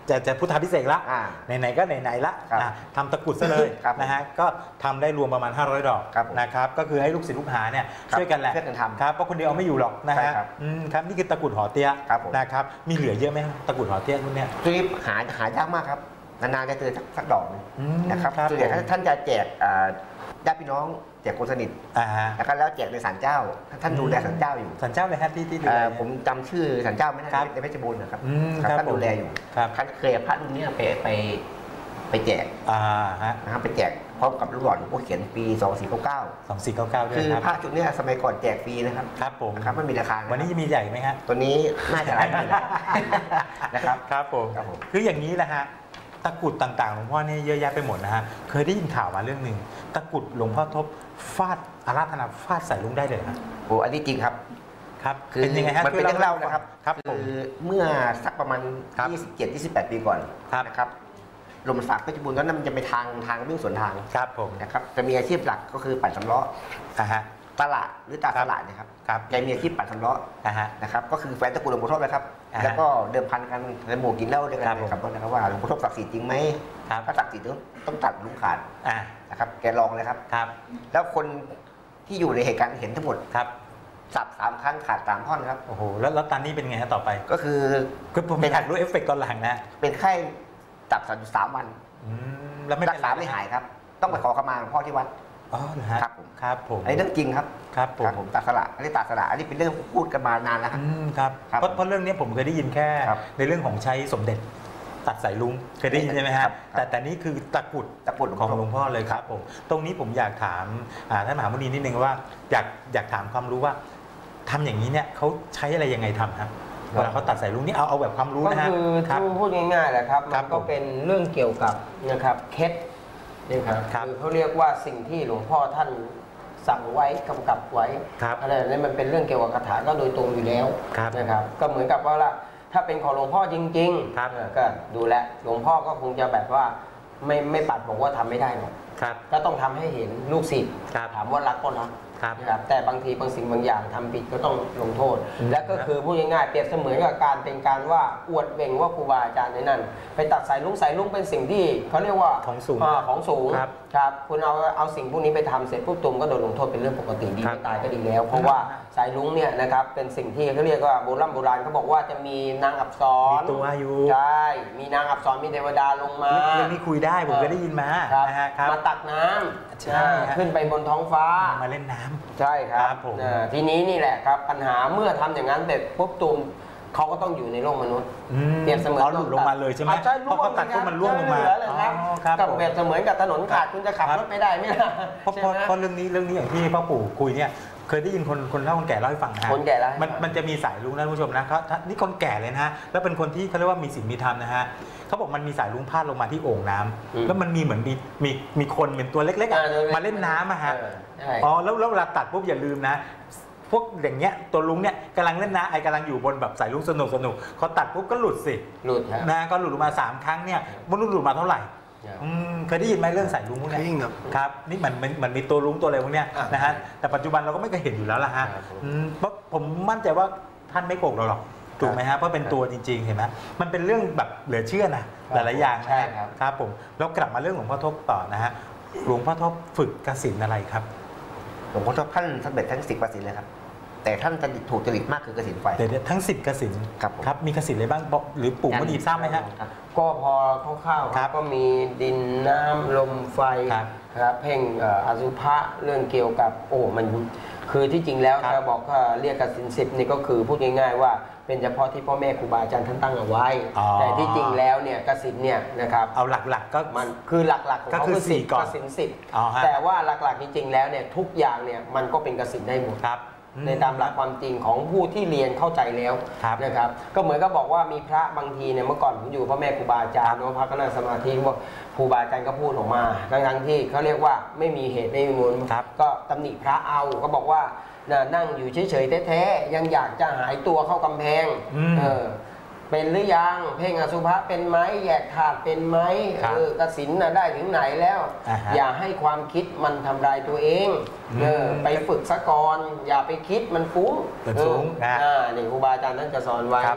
จะจะพุทธาพิเศษกละอ่าไหนๆก็ไหนๆละครับอ่ะทำตะกรุดซะเลยครับนะฮะก็ทำได้รวมประมาณห้าร้อยดอกครับผมนะครับก็คือให้ลูกศิษย์ลูกหาเนี่ยครับช่วยกันแหละช่วยกันทำครับเพราะคนเดียวเอาไม่อยู่หรอกนะใช่ฮะครับอืมครับนี่คือตะกรุดหอเตี้ยครับผมนะครับมีเหลือเยอะไหมครับตะกรุดหอเตี้ยรุ่นเนี้ยตัวนี้หาหายากมากครับนานๆจะเจอสักสักดอกหนึงอืมนะครับครับส่วนใหญ่ผมท่านจะแจกอ่าญาติพี่น้องแจกคนสนิทอ่าฮะนะครับแล้วแจกในศาลเจ้าท่านดูแลศาลเจ้าอยู่สันเจ้าเลยฮะที่ที่ดูเอ่แลอผมจำชื่อศาลเจ้าไม่ได้ครับในเพชรบูรณ์นะครับอืมครับครับท่านดูแลผมอยู่ครับท่านเคยเอาพระรุ่นเนี้ยไปไปไปแจกอ่าฮะนะครับไปแจกพร้อมกับลูกหลอดหลวงพ่อเขียนปีสองสี่เก้าเก้าสองสี่เก้าเก้าด้วยคือครับพระชุดเนี้ยสมัยก่อนแจกฟรีนะครับครับผมนะครับไม่มีราคาะวันนี้จะมีใหญ่ไหมฮะตัวนี้น่าจะหลายหมื่นแล้วนะครับครับผมครับผมคืออย่างนี้แหละฮะตะกรุดต่างๆหลวงพ่อเนี่ยเยอะแยะไปหมดนะฮะเคยได้ยินข่าวมาเรื่องหนึ่งตะกรุดหลวงพ่อทบฟาดอาราธนาฟาดใส่ลุงได้เลยนะโอ้อันนี้จริงครับครับคือเป็นยังไงฮะมันเป็นเรื่องเล่านะครับครับผมคือเมื่อสักประมาณครับยี่สิบเจ็ด ยี่สิบแปด ปีก่อนครับนะครับลมศักดิ์เพชรบูรณ์ตอนนั้นมันจะไปทางทางวิ่งสวนทางครับผมนะครับจะมีอาชีพหลักก็คือปั่นสำล้ออ่าฮะตลาดหรือตาครัตบลาดนะครับครับแกมีอาชีพปั่นสำล้ออ่าฮะนะครับก็คือแฟนตระกูลหลวงพ่อทบเลยครับอ่าฮะแล้วก็เดิมพันกันในหมู่กินเหล้าด้วยกันครับผมนะครับนะครับว่าหลวงพ่อทบศักดิ์สิทธิ์จริงไหมครับถ้าศักดิ์สิทธิ์ต้องต้องตัดลุงขาดอ่านะครับแกลองเลยครับครับแล้วคนที่อยู่ในเหตุการณ์เห็นทั้งหมดครับสับสามครั้งขาดสามท่อนครับโอ้โหแล้วแล้วตอนนี้เป็นไงฮะต่อไปก็คือคือผมอยากรู้เอฟเฟกต์ตอนหลังนะเป็นไข้จับสามสามวันอืมแล้วไม่รัเป็กนษาไรไม่หายครับ ต้องไปขอขมาหลวงพ่อที่วัดอ๋อเหรอฮะครับผมครับผมอันนี้เรื่องจริงครับครับผมครับผมตัดสละอันนี้ตัดสละอันนี้เป็นเรื่องพูดกันมานานแล้วครับอืมครับครับเพราะเพราะเรื่องนี้ผมเคยได้ยินแค่ครับในเรื่องของใช้สมเด็จ ตัดสายลุงเคยได้ยินใช่ไหมครัฮะบแต่แต่นี่คือตะกรุดตะกรุดของหลวงพ่อเลยครับผมตรงนี้ผมอยากถามอ่าท่านมหามุนีนิดนึงว่าอยากอยากถามความรู้ว่าทำอย่างนี้เนี่ยเขาใช้อะไรยังไงทำครับเวลาเขาตัดสายลุงนี่เอาเอาแบบความรู้ก็นะฮะคือครับพูดง่ายๆแหละครับครัมับนก็เป็นเรื่องเกี่ยวกับนะครับเคล็ดนะครับครับคือเขาเรียกว่าสิ่งที่หลวงพ่อท่านสั่งไว้กำกับไว้ครับอะไรนี่มันเป็นเรื่องเกี่ยวกับคาถาก็โดยตรงอยู่แล้วครับนะครับก็เหมือนกับว่าละถ้าเป็นของหลวงพ่อจริงครับเออก็ดูแลหลวงพ่อก็คงจะแบบว่าไม่ไม่ปัดบอกว่าทำไม่ได้หรอกครับก็ต้องทำให้เห็นลูกศิษย์ครับถามว่ารักก็รักครับนะครับแต่บางทีบางสิ่งบางอย่างทำผิดก็ต้องลงโทษอืมและก็คือพูดง่ายๆเปรียบเสมือนกับการเป็นการว่าอวดเบ่งว่าครูบาอาจารย์ในนั้น ไปตัดสายลุงสายลุงเป็นสิ่งที่เขาเรียกว่าของสูงาของสูงครับครับคุณเอาเอาสิ่งพวกนี้ไปทำเสร็จปุ๊บตุมก็โดนลงโทษเป็นเรื่องปกติดีครับไม่ตายก็ดีแล้ว เพราะว่าสายลุงเนี่ยนะครับเป็นสิ่งที่เขาเรียกว่าโบราณโบราณเขาบอกว่าจะมีนางอับสรมีตัวอยู่ใช่มีนางอับสรมีเทวดาลงมาเรื่องนี้คุยได้ผมเคยได้ยินมาครับนะฮะครับมาตักน้ใช่ำฮะขึ้นไปบนท้องฟ้ามาเล่นน้ำใช่ครัครับ บผมอ่าทีนี้นี่แหละครับปัญหาเมื่อทำอย่างนั้นเสร็จปุ๊บตูมเขาก็ต้องอยู่ในโลกมนุษย์อืมเปรียบเสมือนอ๋อหลุดลงมาเลยใช่ไหมอ่ะใช่เพราะเขาตัดปุ๊บมันร่วงลงมาเหลือเลยครับอ๋อครับกับผมเปรียบเสมือนกับถนนขาดคุณจะขับครับรถไม่ได้ไหมล่ะเพราะใช่เพราะไหมเพราะเรื่องนี้เรื่องนี้อย่างที่พ่อปู่คุยเนี่ยเคยได้ยินคนคนเล่าคนแก่เล่าให้ฟังนะฮะคนแก่เล่าให้ฟังมันมันจะมีสายลุงนะท่านผู้ชมนะเขาถ้านี่คนแก่เลยนะฮะแล้วเป็นคนที่เขาเรียกว่ามีศีลมีธรรมนะฮะเขาบอกมันมีสายลุงพาดลงมาที่โอ่งน้ำอืมแล้วมันมีเหมือนมีมีมีคนเป็นตัวเล็กๆอะอ่าเล็กๆมาเล่นน้ำอะฮะเออใช่อ๋อแล้วแล้วเวลาตัดปุ๊บอย่าลืมนะ พวกอย่างเงี้ยตัวลุงเนี่ยกำลังเล่นนะไอ้กำลังอยู่บนแบบสายลุงสนุกสนุกเขาตัดปุ๊บก็หลุดสิหลุดครับนะก็หลุดออกมาสามครั้งเนี่ยไม่รู้หลุดมาเท่าไหร่ครับอืมเคยได้ยินไหมเรื่องสายลุงพวกเนี้เคยได้ยินครับครับนี่มันมันมันมีตัวลุงตัวอะไรพวกเนี้ยอ่ะนะฮะแต่ปัจจุบันเราก็ไม่เคยเห็นอยู่แล้วล่ะฮะครับผมอืมเพราะผมมั่นใจว่าท่านไม่โกหกเราหรอกถูกไหมฮะเพราะเป็นตัวจริงๆเห็นไหมมันเป็นเรื่องแบบเหลือเชื่อนะหลายๆอย่างนะใช่ครับครับผมเรากลับมาเรื่องหลวงพ่อทบต่อนะฮะหลวงพ่อทบฝึกกสิณอะไรครับหลวงพ่อทบท่านสำเร็จทั้งสิบกสิณเลยครับแต่ท่านจะถูกจริตมากคือกสิณไฟเดี๋ยวๆทั้งสิบกสิณครับผมครับมีกสิณอะไรบ้างบอกหรือปู่มณีทราบไหมฮะครับก็พอคร่าวๆครับก็มีดินน้ำลมไฟครับครับเพ่งเอ่ออสุภะเรื่องเกี่ยวกับโอ้มันคือที่จริงแล้วครับถ้าบอกว่าเรียกกสินสิบนี่ก็คือพูดง่ายๆว่าเป็นเฉพาะที่พ่อแม่ครูบาอาจารย์ท่านตั้งเอาไว้อ๋อแต่ที่จริงแล้วเนี่ยกสินเนี่ยนะครับเอาหลักๆก็มันคือหลักๆของก็เขาคือคือสี่สิบก่อนกสินสิบอ๋อฮะแต่ว่าหลักๆจริงๆแล้วเนี่ยทุกอย่างเนี่ยมันก็เป็นกสินได้หมดครับอืในตามหลักความจริงของผู้ที่เรียนเข้าใจแล้วครับนะครับก็เหมือนกับบอกว่ามีพระบางทีเนี่ยเมื่อก่อนผมอยู่พ่อแม่ครูบาอาจารย์เนอะพระก็นั่งสมาธิบอกครูบาอาจารย์ก็พูดออกมาทั้งๆที่เขาเรียกว่าไม่มีเหตุไม่มีมูลครับก็ตำหนิพระเอาก็บอกว่าน่ะนั่งอยู่เฉยๆแท้ๆยังอยากจะหายตัวเข้ากำแพงอืมเออเป็นหรือยังเพ่งอสุภะเป็นไหมแยกธาตุเป็นไหมครับเออกสินน่ะได้ถึงไหนแล้วอ่าฮะอย่าให้ความคิดมันทำลายตัวเองอืมเออไปฝึกซะก่อนอย่าไปคิดมันฟุ้งมันฟุ้งเออนะอ่านี่ครูบาอาจารย์ท่านจะสอนไว้ครับ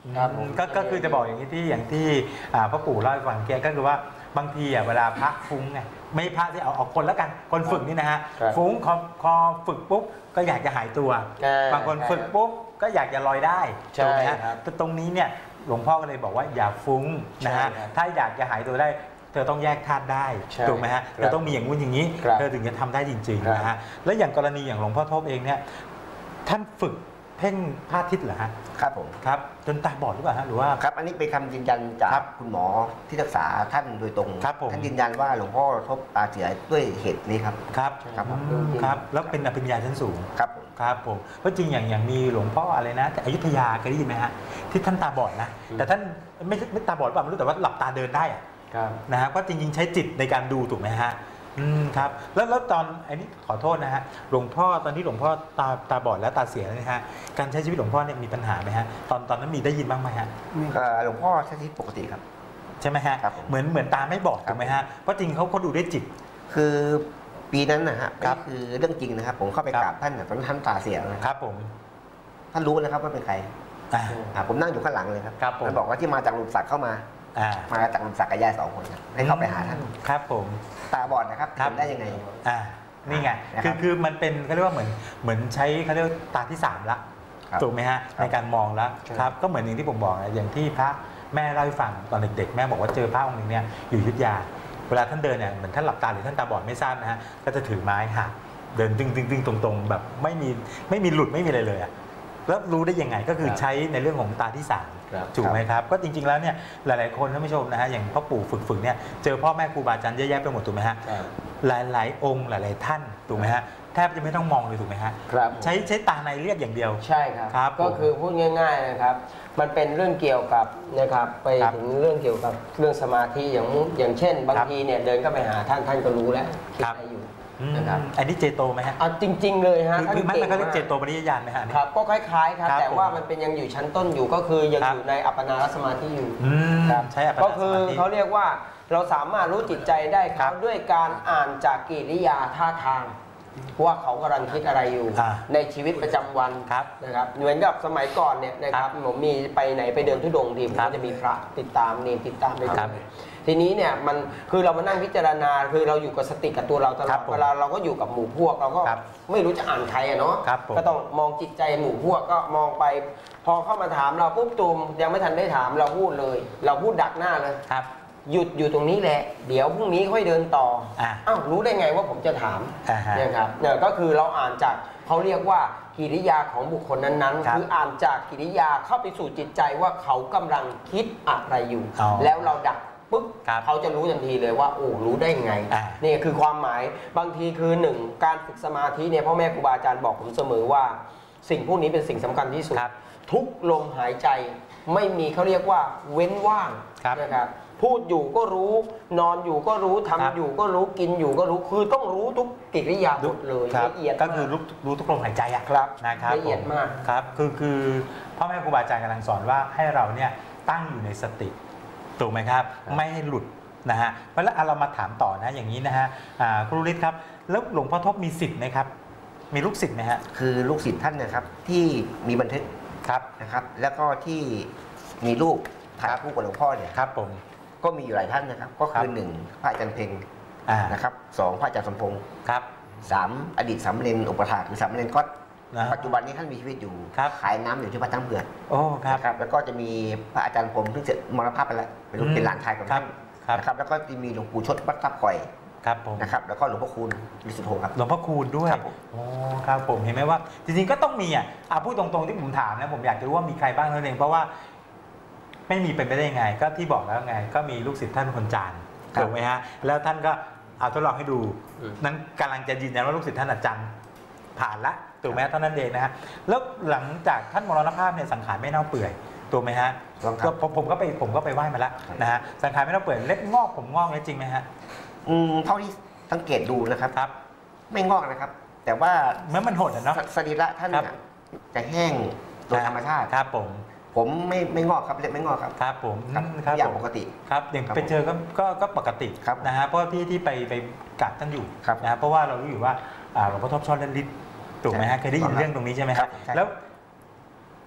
ครับผมก็ก็คือจะบอกอย่างนี้ที่อย่างที่อ่าพ่อปู่เล่าให้ฟังแกก็คือว่าบางทีอ่ะเวลาพระฟุ้งไงไม่พระที่เอาเอาคนแล้วกันคนฝึกนี่นะฮะครับฟุ้งพอพอฝึกปุ๊บก็อยากจะหายตัวใช่บางคนใช่ฝึกปุ๊บก็อยากจะลอยได้ใช่ถูกไหมฮะครับแต่ตรงนี้เนี่ยหลวงพ่อก็เลยบอกว่าอย่าฟุ้งนะฮะใช่ครับถ้าอยากจะหายตัวได้เธอต้องแยกธาตุได้ใช่ถูกไหมฮะครับเธอต้องมีอย่างงู้นอย่างนี้ครับเธอถึงจะทำได้จริงครับๆนะฮะแล้วอย่างกรณีอย่างหลวงพ่อทบเองเนี่ยท่านฝึกเพ่งพระอาทิตย์เหรอฮะครับผมครับจนตาบอดหรือเปล่าฮะหรือว่าครับอันนี้เป็นคำยืนยันจาครักบคุณหมอที่รักษาท่านโดยตรงครับผมท่านยืนยันว่าหลวงพ่อทบตาเสียด้วยเหตุนี้ครับครับครับผมอืมครับแล้วเป็นอภิญญาชั้นสูงครับผมครับผมเพราะจริงอย่างอย่างมีหลวงพ่ออะไรนะแต่อยุธยาเคยได้ยินไหมฮะที่ท่านตาบอดนะแต่ท่านไม่ไม่ตาบอดหรือเปล่าไม่รู้แต่ว่าหลับตาเดินได้อะครับนะฮะก็จริงๆใช้จิตในการดูถูกไหมฮะอืมครับแล้วแล้วตอนอันนี้ขอโทษนะฮะหลวงพ่อตอนที่หลวงพ่อตาตาบอดและตาเสียนะฮะการใช้ชีวิตหลวงพ่อเนี่ยมีปัญหาไหมฮะตอนตอนนั้นมีได้ยินบ้างไหมฮะเอ่อหลวงพ่อใช้ชีวิตปกติครับใช่ไหมฮะครับผมเหมือนเหมือนตาไม่บอดถูกไหมฮะเพราะจริงเขาเขาดูด้วยจิตคือปีนั้นนะฮะครับนี่คือเรื่องจริงนะครับ ผมเข้าไปครับกราบท่านน่ะตอนนั้นท่านตาเสียนะครับครับผมท่านรู้นะครับว่าเป็นใครอ่าอ่าผมนั่งอยู่ข้างหลังเลยครับครับผมท่านบอกว่าที่มาจากหลุมศักดิ์เข้ามาอ่ามาจากหลุมศักดิ์กับยายสองคนนะให้เข้าไปหาท่านครับผมตาบอดนะครับครับเห็นได้ยังไงอ่านี่ไงนะครับคือคือมันเป็นเขาเรียกว่าเหมือนเหมือนใช้เขาเรียกว่าตาที่สามละครับถูกไหมฮะครับในการมองแล้วใช่ครับก็เหมือนอย่างที่ผมบอกนะอย่างที่พระแม่เล่าให้ฟังตอนเด็กๆแม่บอกว่าเจอพระองค์หนึ่งเนี่ยอยู่อยุทธยา เวลาท่านเดินเนี่ยเหมือนท่านหลับตาหรือท่านตาบอดไม่ทราบนะฮะก็จะถือไม้หักเดินดึงดึงดึงตรงๆ แบบไม่มีไม่มีหลุดไม่มีอะไรเลยอะแล้วรู้ได้ยังไงก็คือครับใช้ในเรื่องของตาที่สามครับถูกไหมครับก็จริงๆแล้วเนี่ยหลายๆคนท่านผู้ชมนะฮะอย่างพ่อปู่ฝึกๆเนี่ยเจอพ่อแม่ครูบาอาจารย์เยอะแยะไปหมดถูกไหมฮะครับหลายๆ องค์หลาย ๆ ท่านถูกไหมฮะแทบจะไม่ต้องมองเลยถูกไหมฮะครับใช้ใช้ตาในเรียกอย่างเดียวใช่ครับครับก็ผมคือพูดง่าย ๆนะครับ มันเป็นเรื่องเกี่ยวกับนะครับไปครับถึงเรื่องเกี่ยวกับเรื่องสมาธิอย่างอย่างเช่น บางครับทีเนี่ยเดินเข้าไปหาท่านท่านก็รู้แล้วคิดครับอะไรอยู่อืมนะครับอันนี้เจโตไหมฮะเอาจริง ๆ เลยฮะคือท่านคือมันเก่งมันก็เรียกมากเจโตปริยญาณไหมฮะอันนี้ครับก็คล้ายๆครับครับแต่ว่าผมมันเป็นยังอยู่ชั้นต้นอยู่ก็คือยังครับอยู่ในอัปปนาสมาธิอยู่อืมครับใช้อัปปนาก็คือสมาธิเขาเรียกว่าเราสามารถรู้จิตใจได้ครัเขาบด้วยการอ่านจากกิริยาท่าทางว่าเขากำลังคิดอะไรอยู่อ่าในชีวิตประจำวันครับนะครับเหมือนกับสมัยก่อนเนี่ยนะครับผมมีไปไหนไปเดินทุดงค์ทีผมครับก็จะมีพระติดตามเนรติดตามไปครับด้วยทีนี้เนี่ยมันคือเรามานั่งพิจารณาคือเราอยู่กับสติกับตัวเราตลครัอดบผมเวลาเราก็อยู่กับหมู่พวกเราก็ครับไม่รู้จะอ่านใครอะเนาะครับผมก็ต้องมองจิตใจหมู่พวกก็มองไป พอเข้ามาถามเราปุ๊บตูมยังไม่ทันได้ถามเราพูดเลย เราพูดดักหน้าเลยครับหยุดอยู่ตรงนี้แหละ เดี๋ยวพรุ่งนี้ค่อยเดินต่ออะ อ้าวรู้ได้ไงว่าผมจะถามอ่าฮะเนี่ยครับเนี่ยก็คือเราอ่านจากเขาเรียกว่ากิริยาของบุคคลนั้นๆครับคืออ่านจากกิริยาเข้าไปสู่จิตใจว่าเขากำลังคิดอะไรอยู่อ๋อแล้วเราดักปุ๊บครับเขาจะรู้ทันทีเลยว่าโอ้รู้ได้ไงอ่านี่คือความหมายบางทีคือหนึ่งการฝึกสมาธิเนี่ยพ่อแม่ครูบาอาจารย์บอกผมเสมอว่า สิ่งพวกนี้เป็นสิ่งสำคัญที่สุดครับทุกลมหายใจไม่มีเขาเรียกว่าเว้นว่างครับนะครับพูดอยู่ก็รู้ นอนอยู่ก็รู้ครับทำอยู่ก็รู้กินอยู่ก็รู้คือต้องรู้ทุกกิริยาบทเลยครับละเอียดก็คือมากรู้รู้ทุกลมหายใจอะครับนะครับละเอียดผมากครับคือคือพ่อแม่ครูบาอาจารย์กำลังสอนว่าให้เราเนี่ยตั้งอยู่ในสติถูกไหมครับ ไม่ให้หลุดนะฮะเพราะแล้วเรามาถามต่อนะอย่างนี้นะฮะอ่าครูฤทธิ์ครับแล้วหลวงพ่อทบมีสิทธิ์ไหมครับมีลูกศิษย์ไหมฮะคือลูกศิษย์ท่านนะครับที่มีบันทึกครับนะครับ แล้วก็ที่มีรูปถ่ายคู่กับหลวงพ่อเนี่ยครับผมก็มีอยู่หลายท่านนะครับ ก็ครัคือบ หนึ่งพระอาจารย์เพ็งอ่านะครับสองพระอาจารย์สมพงษ์ครับสามอดีตสามเณรอุปถากหรือสามเณรก๊อตนะปัจจุบันนี้ท่านมีชีวิตอยู่ครับขายน้ำอยู่ที่วัดทั้งเผือกโอ้ครับนะครับแล้วก็จะมีพระอาจารย์พรหมซึ่งเสร็จมรณภาพไปแล้วเป็นลูกอืมเป็นหลานชายของท่านครับนะครับแล้วก็จะมีหลวงปู่ชดวัดทับข่อยครับผมนะครับแล้วก็หลวงพ่อคูณฤทธิสุโธครับหลวงพ่อคูณด้วยครับผมโอ้ครับผมเห็นไหมว่า จริงๆก็ต้องมีอ่ะอ่ะพูดตรงๆที่ผมถามนะผมอยากจะรู้ว่ามีใครบ้างเท่านั้นเองเพราะว่าไม่มีเป็นไปได้ยังไง ก็ที่บอกแล้วไง ก็มีลูกศิษย์ท่านคนจานถูกไหมฮะแล้วท่านก็เอาทดลองให้ดูอืมนั้นกำลังจะยืนยันว่าลูกศิษย์ท่านอาจารย์ผ่านละถูกไหมเท่านั้นเองนะฮะแล้วหลังจากท่านมรณภาพเนี่ยสังขารไม่เน่าเปื่อยถูกไหมฮะถูกครับก็ผมผมก็ไปผมก็ไปไหว้มาแล้วนะฮะสังขารไม่เน่าเปื่อยเล็บงอกผมงอกเนี่ยจริงไหมฮะอืมเท่าที่สังเกตดูนะครับครับไม่งอกนะครับ แต่ว่าเมื่อมันหดอะเนาะสสรีระท่านครับเนี่ยจะแห้งโดยธรรมชาติครับผมผมไม่ไม่งอกครับเล็บไม่งอกครับครับผมครับอืมทุกอย่างผมปกติครับอย่างครับไปเจอก็ก็ก็ปกติครับนะฮะเพราะว่าที่ที่ไปไปกัดท่านอยู่ครับนะฮะเพราะว่าเรารู้อยู่ว่าอ่าหลวงพ่อทบชอบเล่นลิ้นถูกไหมฮะเคยได้ยินครับเรื่องตรงนี้ใช่ไหมคครัรับบใช่แล้ว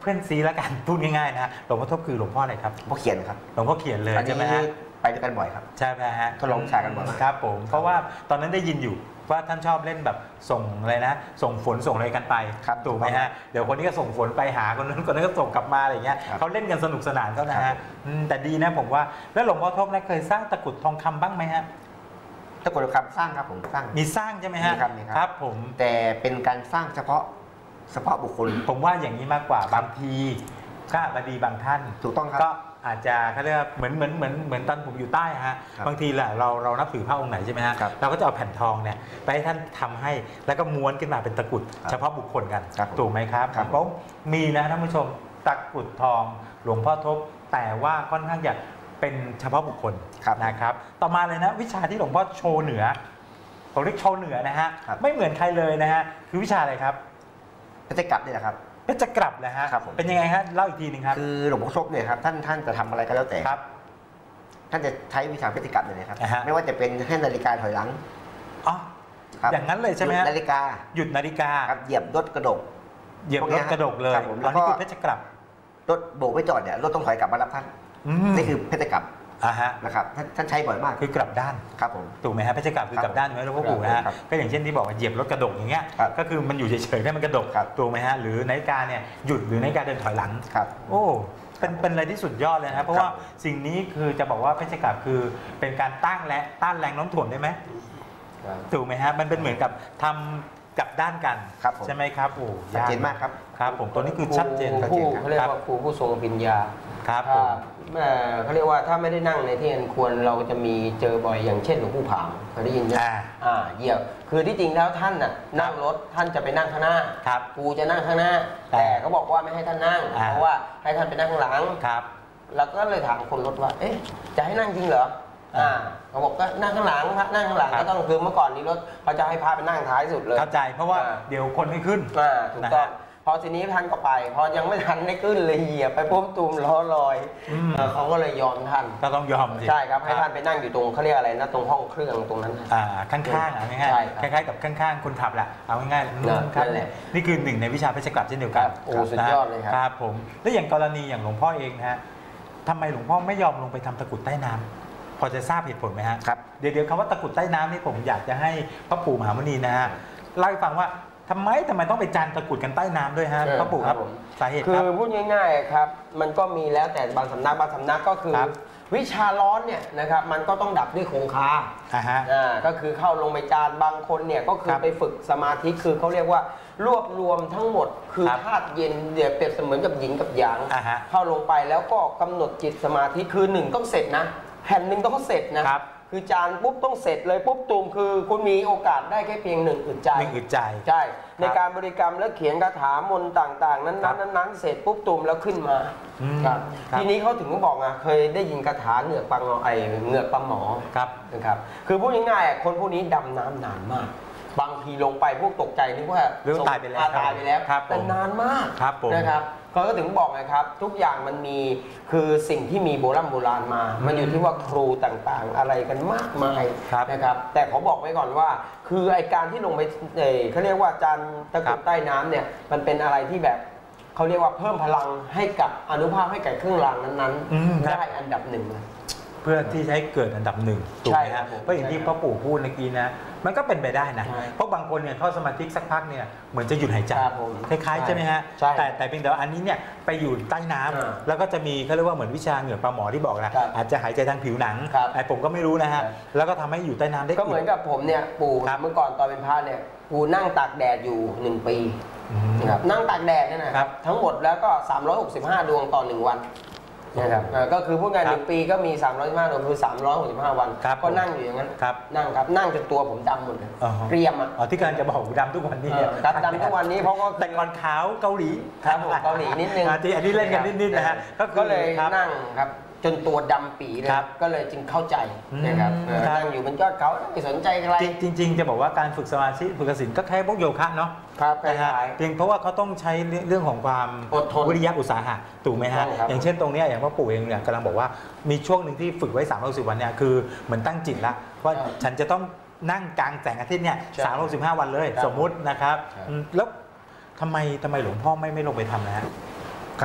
พื่อนซีแล้วกันพูดง่ายๆนะหลวงพ่อทบคือหลวงพ่ออะไรครับพ่อเขียนครับหลวงพ่อเขียนเลยอันใช่ไหมนี้ฮะไปด้วยกันบ่อยครับใช่ไหมฮะทดลองวิชากันบ่อยมากครับผมเพราะว่าตอนนั้นได้ยินอยู่ว่าท่านชอบเล่นแบบส่งอะไรนะ ส่งฝนส่งอะไรกันไปครับถูกไหมฮะเดี๋ยวคนนี้ก็ส่งฝนไปหาคนนั้นคนนั้นก็ส่งกลับมาอะไรเงี้ยครับเขาเล่นกันสนุกสนานเขานะครัฮะบอืมแต่ดีนะผมว่าแล้วหลวงพ่อทบนะเคยสร้างตะกรุดทองคำบ้างไหมฮะตะกรุดคำสร้างครับผมสร้างมีสร้างใช่ไหมฮะมีครับมีครับครับผมแต่เป็นการสร้างเฉพาะเฉพาะบุคคลผมว่าอย่างนี้มากกว่าครับบางทีก็บดีบางท่านถูกต้องครับก็อาจจะเขาเรียกว่าเหมือนเหมือนเหมือนเหมือนตอนผมอยู่ใต้ฮะครับบางทีแหละเราเรานับถือพระองค์ไหนใช่ไหมฮะครับเราก็จะเอาแผ่นทองเนี่ยไปให้ท่านทำให้แล้วก็ม้วนขึ้นมาเป็นตะกรุดครับเฉพาะบุคคลกันครับผมถูกไหมครับครับผมมีนะท่านผู้ชมตะกรุดทองหลวงพ่อทบ แต่ว่าค่อนข้างจะเป็นเฉพาะบุคคลครับนะครับ ต่อมาเลยนะวิชาที่หลวงพ่อโชว์เหนือผมเรียกโชว์เหนือนะฮะครับไม่เหมือนใครเลยนะฮะคือวิชาอะไรครับก็จะกลับนี่แหละครับเพชรกลับนะฮะครับผมเป็นยังไงฮะเล่าอีกทีหนึ่งครับคือหลวงพ่อทบเนี่ยครับท่านท่านจะทำอะไรก็แล้วแต่ครับท่านจะใช้วิชาพฤติกรรมเนี่ยนะครับอ่าฮะไม่ว่าจะเป็นให้นาฬิกาถอยหลังอ๋อครับอย่างนั้นเลยใช่ไหมฮะยุดนาฬิกาหยุดนาฬิกาครับเหยียบรถกระดกเหยียบพวกรเนี้ถยกระดกเลยครับผมตแล้อนวก็นี้คือเพชรกลับรถโบกไม่จอดเนี่ยรถต้องถอยกลับมารับท่านอืมนี่คือพฤติกรรมอ่าฮะนะครับท่านท่านใช้บ่อยมากคือกลับด้านครับผมถูกไหมฮะเพชรกลับคือกลับด้านไหมหลวงพ่อปู่นะฮะครับก็อย่างเช่นที่บอกว่าเหยียบรถกระดกอย่างเงี้ยครับก็คือมันอยู่เฉยๆให้มันกระดกครับถูกไหมฮะหรือนาฬิกาเนี่ยหยุดหรือนาฬิกาเดินถอยหลังครับโอ้เป็นเป็นอะไรที่สุดยอดเลยนะครับเพราะว่าสิ่งนี้คือจะบอกว่าเพชรกลับคือเป็นการต้านและต้านแรงโน้มถ่วงได้ไหมครับถูกไหมฮะมันเป็นเหมือนกับทำกลับด้านกันครับผมใช่ไหมครับโอ้ชัดเจนมากครับครับผมตัวนี้คือชัดเจนครูชัดผู้เจนเขาเรียกครับว่าครูผู้ทรงปัญญาครับผถ้าม เอ่อเขาเรียกว่าถ้าไม่ได้นั่งในที่อันควรเราจะมีเจอบ่อยอย่างเช่นหลวงปู่ผางเคยได้ยินไหมอ่าอ่าเยี่ยมคือที่จริงแล้วท่านน่ะนั่งรถท่านจะไปนั่งข้างหน้าครับกูจะนั่งข้างหน้า แต่เขาบอกว่าไม่ให้ท่านนั่งอ่าเพราะว่าให้ท่านไปนั่งข้างหลังครับเราก็เลยถามคนรถว่า เอ๊ะ จะให้นั่งจริงเหรอ อ่า เขาบอกก็นั่งข้างหลังพระนั่งข้างหลังครับก็ต้องคือเมื่อก่อนนี้รถเขาจะให้พระไปนั่งท้ายสุดเลยเข้าใจเพราะว่าอ่าเดี๋ยวคนไม่ขึ้นอ่า ถูกต้องนะฮะพอทีนี้ท่านก็ไป พอยังไม่ทันได้ขึ้นเลยเหยียบไปปุ๊บตูมล้อลอยอืมเออเขาก็เลยยอมท่านก็ต้องยอมสิใช่ครับ ให้ท่านไปนั่งอยู่ตรงเขาเรียกอะไรนะตรงห้องเครื่องตรงนั้นอ่าข้างๆเอาง่ายใช่ๆครับคล้ายๆกับข้างๆคนขับแหละเอาง่ายๆอืมนะครับ นั่นแหละนี่คือหนึ่งในวิชาเพชรกลับเช่นเดียวกันครับโอ้สุดยอดเลยครับครับผมแล้วอย่างกรณีอย่างหลวงพ่อเองนะฮะทำไมหลวงพ่อไม่ยอมลงไปทำตะกรุดใต้น้ำพอจะทราบเหตุผลไหมฮะครับเดี๋ยวเดี๋ยวคำว่าตะกรุดใต้น้ำนี่ผมอยากจะให้พระปู่มหามุนีนะฮะเล่าให้ฟังว่าทำไมทำไมต้องไปจานตะกรุดกันใต้น้ำด้วยฮะเออพระปู่ครับครับผมสาเหตุคืครัอบ พูดง่ายๆครับ มันก็มีแล้วแต่บางสำนักบางสำนักก็คือครับวิชาร้อนเนี่ยนะครับมันก็ต้องดับด้วยคงคาอ่าฮะอ่าก็คือเข้าลงไปจานบางคนเนี่ยก็คืคอรับไปฝึกสมาธิคือเขาเรียกว่ารวบรวมทั้งหมดคือครับธาตุเย็นเดี๋ยวเปรียบเสมือนกับหญิงกับหยางอ่าฮะเข้าลงไปแล้วก็กำหนดจิตสมาธิคือหนึ่งต้องเสร็จนะแผ่นหนึ่งต้องเสร็จนะครับ คือจานปุ๊บต้องเสร็จเลยปุ๊บตูมคือคุณมีโอกาสได้แค่เพียงหนึ่งอึดใจหนึ่งอึดใจใช่ในการบริกรรมแล้วเขียนคาถามนต์ต่างๆ นั้นครับๆนั้นๆเสร็จปุ๊บตูมแล้วขึ้นมาอืมครับครับทีนี้เขาถึงก็บอกอ่ะเคยได้ยินคาถาเหงือกปังงอไอเหงือกปังหมอครับนะครับคือพูดง่ายๆอ่ะคนพวกนี้ดำน้ำนานมาก บางทีลงไปพวกตกใจนึกว่าหรือตายไปแล้วอ่ตายไปแล้วครับผมแต่นานมากครับผมนะครับเขาก็ถึงบอกไงครับ ทุกอย่างมันมีคือสิ่งที่มีโบราณโบราณมา มันอยู่ที่ว่าครูต่างๆ อะไรกันมากมายครับนะครับ แต่ขอบอกไว้ก่อนว่า คือไอการที่ลงไปเอ่อเขาเรียกว่าจานตะกรุดใต้น้ำเนี่ยมันเป็นอะไรที่แบบเขาเรียกว่าเพิ่มพลังให้กับอนุภาคให้กับเครื่องรางนั้นอืมๆครับได้อันดับหนึ่งเลยเพื่อที่จะให้เกิดอันดับหนึ่งถูกไหมใช่ครัฮะบผมเพราะอย่างที่ใช่คพ่รัอบ ปู่พูดเมื่อกี้นะ มันก็เป็นไปได้นะใช่เพราะบางคนเนี่ยเข้าสมาธิสักพักเนี่ยเหมือนจะหยุดหายใจครับผมคล้ายๆใช่ไหมฮะใช่แต่แต่เพียงแต่ว่าอันนี้เนี่ยไปอยู่ใต้น้ำอ่าแล้วก็จะมีเขาเรียกว่าเหมือนวิชาเหงือกปลาหมอที่บอกนะครับ อาจจะหายใจทางผิวหนังครับไอ้ผมก็ไม่รู้นะฮะครับแล้วก็ทำให้อยู่ใต้น้ำได้ก็เหมือนกับผมเนี่ยปู่ครับเมื่อก่อนตอนเป็นพระเนี่ยปู่นั่งตากแดดอยู่หนึ่งปีอืมนะครับนั่งตากแดดเนี่ยนะคครัรับบ ทั้งหมดแล้วก็สามร้อยหกสิบห้าดวงต่อหนึ่งวันนะครับเออก็คือพูดง่ายคหรับนึ่งปีก็มีสามร้อยห้าดวงคือสามร้อยหกสิบห้าวันครับก็นั่งอยู่อย่างนั้นครับนั่งครับนั่งจนตัวผมดำหมดเลยอ๋อเกรียมอ่ะอ๋อที่กำลังจะบอกดำทุกวันนี้เออครับดำทุกวันนี้เพราะก็แต่ก่อนขาวเกาหลีครับผมเกาหลีนิดนึงอ่าที่อันนี้เล่นกันนิดๆนะฮะคือก็เลยครับนั่งครับจนตัวดำปีเลยครับก็เลยจึงเข้าใจนะครับอืมเออครับนั่งอยู่บนยอดเขาไม่สนใจใครจริงจริงๆจะบอกว่าการฝึกสมาธิฝึกศีลก็แค่พวกโยคะเนาะครับคนะฮะล้ายเพียงเพราะว่าเขาต้องใช้เรื่องของความอดทนวิริยะอุตสาหะถูกไหมฮะใช่ครับอย่างเช่นตรงเนี้ยอย่างพ่อปู่เองเนี่ยกำลังบอกว่ามีช่วงหนึ่งที่ฝึกไว้สามร้อยสิบวันเนี่ยคือเหมือนตั้งจิตละว่าใช่ฉันจะต้องนั่งกลางแสงอาทิตย์เนี่ยใช่สามร้อยสิบห้าวันเลยครับสมมุตินะครับใช่อืมแล้วทำไมทำไมหลวงพ่อไม่ไม่ลงไปทำนะฮะค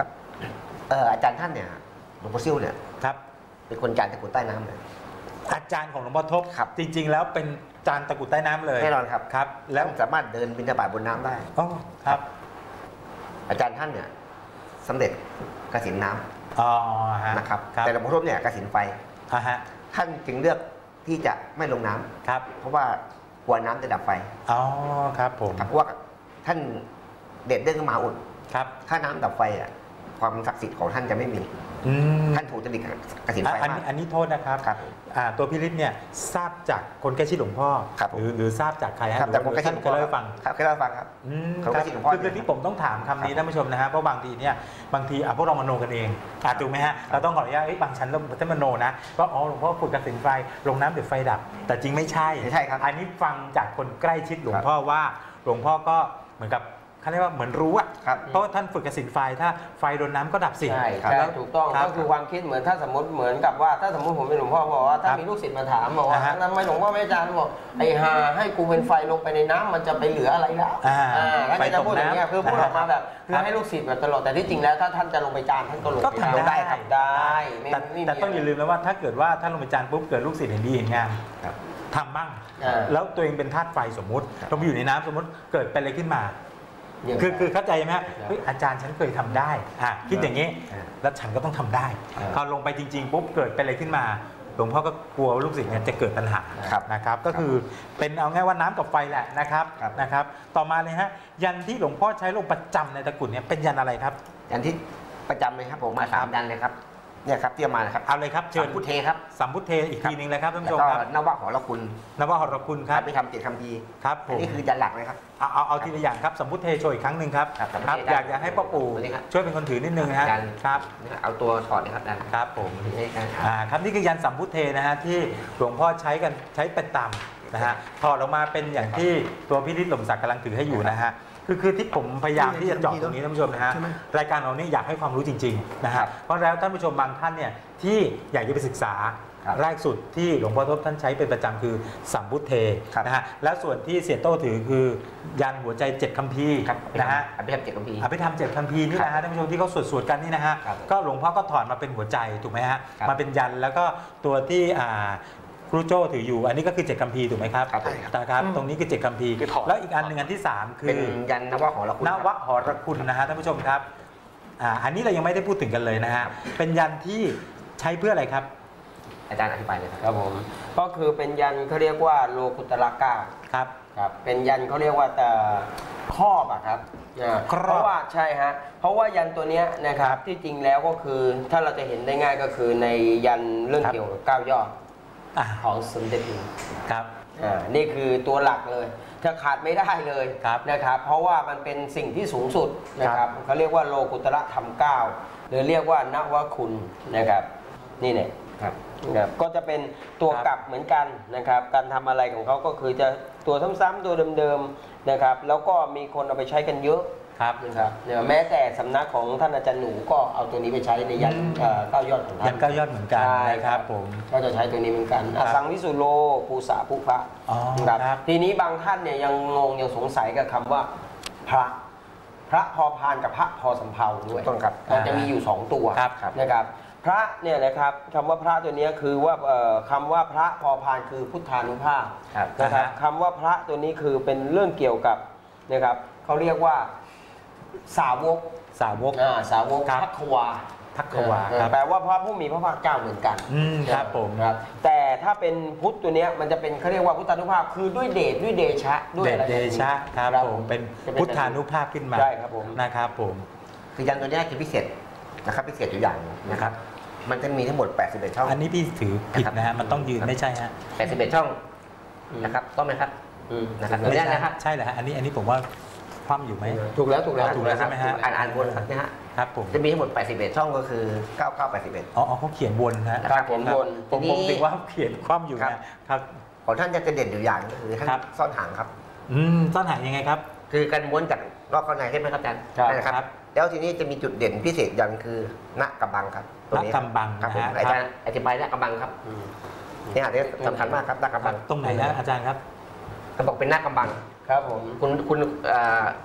เอออาจารย์ท่านเนี่ยหลวงพ่อซิ่วเนี่ยครับเป็นคนจานตะกรุดใต้น้ำเลยอาจารย์ของหลวงพ่อทบครับจริง ๆ แล้วเป็นจานตะกรุดใต้น้ำเลยแน่นอนครับครับแล้แล้ว วสามารถเดินบิณฑบาตบนน้ำได้อ๋อครับอาจารย์ท่านเนี่ยสำเร็จกสินน้อ๋อฮะำนะครับครับแต่หลวงพ่อทบเนี่ยกสินไฟอ่าฮะท่านจึงเลือกที่จะไม่ลงน้ำครับเพราะว่ากลัวน้ำจะดับไฟอ๋อครับผมครับเพราะว่าท่านเด็ดเรื่องมหาอุดครับถ้าน้ำดับไฟอ่ะความศักดิ์สิทธิ์ของท่านจะไม่มีอืมท่านถูกจริตกับกสินอ่ะไฟอันมานี้กอันนี้โทษนะครับครับอ่าตัวพี่ฤทธิ์เนี่ยทราบจากคนใกล้ชิดหลวงพ่อครับผมหรือหรือทราบจากใครฮะครับแต่ผมก็ท่านเคยเล่าให้ฟังครับเคยเล่าให้ฟังครับอืมเขาคก็รับคิดหลวงพ่อคือคือที่ผมต้องถามคำนี้ท่านผู้ชมนะฮะเพราะบางทีเนี่ยบางทีอ่ะพวกเรามโนกันเองอ่ะถูกไหมฮะเราต้องขออนุญาตเอ้ยบางชั้นเราท่านมโนนะว่าอ๋อหลวงพ่อฝึกกสินไฟลงน้ำเดี๋ยวไฟดับ แต่จริงไม่ใช่ไม่ใช่ครับอันนี้ฟังจากคนใกล้ชิดหลวงครับพ่อว่าหลวงพ่อก็เหมือนกับเขาเรียกว่าเหมือนรู้อะครับเพราะว่าท่านฝึกกสินไฟถ้าไฟโดนน้ำก็ดับสิใช่ครับใช่แล้วถูกต้องครับก็คือความคิดเหมือนถ้าสมมติเหมือนกับว่าถ้าสมมติผมเป็นหลวงพ่อบอกว่าถ้าครับมีลูกศิษย์มาถามบอกว่าอ่าฮะทำไมหลวงพ่อไม่อาจารย์บอกไอ้ห่าให้กูเป็นไฟลงไปในน้ำมันจะไปเหลืออะไรแล้วอ่าอ่าแล้วไฟก็จะพูดอย่างเงี้ยตกน้ำคือพูดออกมาแบบคือครับให้ลูกศิษย์แบบตลอดแต่ที่จริงแล้วถ้าท่านจะลงไปจานท่านก็ลงก็ไปทำได้ครับได้ไม่แต่ไม่มีแต่ต้องอย่าลืมนะว่าถ้าเกิดว่าท่านลงไปจานปุ๊บเกิดลูกศิษย์เห็นดีเห็นงามครับทำบ้างอ่าแล้วตัวเองเป็นธาตุไฟสมมุติครับลงไปอยู่ในน้ำสมมติเกิดเป็นอะไรขึ้นมาย่างคือคือเข้าใจไหมฮะครับเฮ้ยอาจารย์ฉันเคยทำได้อ่ะคิดอย่างนี้อ่าแล้วฉันก็ต้องทำได้อ่าพอลงไปจริงๆปุ๊บเกิดเป็นอะไรขึ้นมาหลวงพ่อก็กลัวว่าลูกศิษย์เนี่ยจะเกิดปัญหาครับนะครับ ก็คือเป็นเอาง่ายว่าน้ำกับไฟแหละนะครับครับนะครับ ต่อมาเลยฮะยันที่หลวงพ่อใช้ลงประจำในตะกรุดเนี่ยเป็นยันอะไรครับยันที่ประจำเลยครับผมมาสามยันเลยครับเนี่ยครับเตรียมมานะครับเอาเลยครับเชิเชิญญพุทเทครับสัมพุทเทอีกทีหนึงเลยครับท่านแล้วผู้ชมก็ครับนวะหอละคุณนวหรคุณครับไปทำเจ็ดคำพีครับผอันมนี้คือยันหลักเลยครับเอาเอาเอาทีละอย่างครับสัมพุทเทโชว์อีกครั้งหนึ่งครับครับสัมพุทครับเทอยากจะให้พ่อปู่ตัวนี้ครับช่วยเป็นคนถือนิดนึงนะฮะยันครับเอาตัวถอดเลยครับยันครับผมนี่ครับอ่าครับนี่คือยันสัมพุทเทนะฮะที่หลวงพ่อใช้กันใช้เป็นตามนะฮะถอดออกมาเป็นอย่างที่ตัวพี่ฤทธิ์หล่มศักดิ์กำลังถือให้อยู่นะฮะคือคือที่ผมพยายามที่จะเจาะตรงนี้ท่านผู้ชมนะฮะใช่ไหมรายการเราเนี่ยอยากให้ความรู้จริงๆนะฮะเพราะแล้วท่านผู้ชมบางท่านเนี่ยที่อยากจะไปศึกษาครับแรกสุดที่หลวงพ่อทบท่านใช้เป็นประจำคือสัมพุทเทครับนะฮะแล้วส่วนที่เสียโต้ถือคือยันหัวใจเจ็ดคัมภีร์ครับนะฮะอภิธรรมเจ็ดคำพีอภิธรรมเจ็ดคัมภีร์นี่นะฮะท่านผู้ชมที่เขาสวดสวดๆกันนี่นะฮะครับก็หลวงพ่อก็ถอดมาเป็นหัวใจถูกไหมฮะครับมาเป็นยันแล้วก็ตัวที่อ่าครูโจ้ถืออยู่ อันนี้ก็คือเจ็ดคัมภีร์ถูกไหมครับครับนะครับตรงนี้คือเจ็ดคัมภีร์คือถอดแล้วอีกอันหนึ่งอันที่สามคืเป็นอยันนวะหอละคุณนครับวหรคุณนะฮะท่านผู้ชมครับอ่าอันนี้เรายังไม่ได้พูดถึงกันเลยนะฮะเป็นยันที่ใช้เพื่ออะไรครับอาจารย์อธิบายเลยครับครับผมก็คือเป็นยันเขาเรียกว่าโลกุตระเก้าครับครับเป็นยันเขาเรียกว่าแต่ครอบอะครับอ่าครอบเพราะว่าใช่ฮะเพราะว่ายันตัวเนี้ยนะครับครับที่จริงแล้วก็คือถ้าเราจะเห็นได้ง่ายก็คือในยันเรื่องครับเกี่ยวกับเก้ายอดอ่าของสมเด็จพระครับอ่านี่คือตัวหลักเลยจะขาดไม่ได้เลยครับนะครับ เพราะว่ามันเป็นสิ่งที่สูงสุดนะคครัรับบ เขาเรียกว่าโลกุตระธรรมเก้าหรือเรียกว่านวคุณนะครับนี่เนี่ยครับนะครับก็จะเป็นตัวครับกลับเหมือนกันนะครับการทำอะไรของเขาก็คือจะตัวซ้ำๆตัวเดิมๆนะครับแล้วก็มีคนเอาไปใช้กันเยอะครับนะครับเนี่ยแม้แต่สำนักของท่านอาจารย์หนูก็เอาตัวนี้ไปใช้ในยันอืมเอ่อเก้ายอดของท่านยันเก้ายอดเหมือนกันใช่นะครับผมก็จะใช้ตัวนี้เหมือนกันครับอสังวิสุโลภูษาภูพระอ๋อนะครับ ทีนี้บางท่านเนี่ยยังงงยังสงสัยกับคำว่าพระพระพอพานกับพระพอสำเภาด้วยต้องครับมันจะมีอยู่สองตัวครับนะครับ พระเนี่ยนะครับคำว่าพระตัวเนี้ยคือว่าเอ่อคำว่าพระพอพานคือพุทธานุภาพครับนะครับอ่าฮะคำว่าพระตัวนี้คือเป็นเรื่องเกี่ยวกับนะครับเขาเรียกว่าสาวกสาวกอ่าสาวกครับทักขวาทักขวาเออครับแปลว่าพระผู้มีพระภาคเจ้าเหมือนกันอืมครับผมครับแต่ถ้าเป็นพุทธตัวเนี้ยมันจะเป็นเขาเรียกว่าพุทธานุภาพคือด้วยเดชด้วยเดชะด้วยเดอะไรชเดชะครับผมเป็นจะพุทธานุภาพขึ้นมาใช่ครับผมนะครับผมคือยันตัวเนี้ยจะพิเศษนะครับพิเศษอยู่อย่างหนึ่งนะครับ มันจะมีทั้งหมดแปดสิบเอ็ดช่องอันนี้พี่ถือผิดนะฮะมันต้องยืนไม่ใช่ฮะแปดสิบเอ็ดช่องนะครับต้องไหมครับอืมนะครับไม่ได้ใช่นะครับใช่เหรอฮะอันนี้อันนี้ผมว่าคว่ำอยู่ไหมถูกแล้วถูกแล้วถูกแล้วใช่ไหมฮะอ่านอ่านบนครับนะฮะครับผมจะมีทั้งหมดแปดสิบเอ็ดช่องก็คือเก้า เก้า แปดสิบเอ็ดอ๋ออ๋อเขาเขียนบนนะฮะครับผมบนผมทีนี้ผมถึงว่าเขียนคว่ำอยู่ครับนะครับของท่านจะเด่นอยู่อย่างก็คือท่านครับซ่อนหางครับอืมซ่อนหางยังไงครับคือการม้วนจากรอบข้างในใช่ไหมครับอาจารย์ครับนั่นแหละครับแล้วทีนี้จะมีจุดเด่นพิเศษอย่างคือณกำบังครับตรงนี้ณกำบังครับผมนะฮะอาจารย์อธิบายณกำบังครับอืมเนี่ยอันนี้สำคัญมากครับณกำบังตรงไหนนะอาจารย์ครับเขาบอกเป็นณกำบังครับผมคุณคุณเอ่อ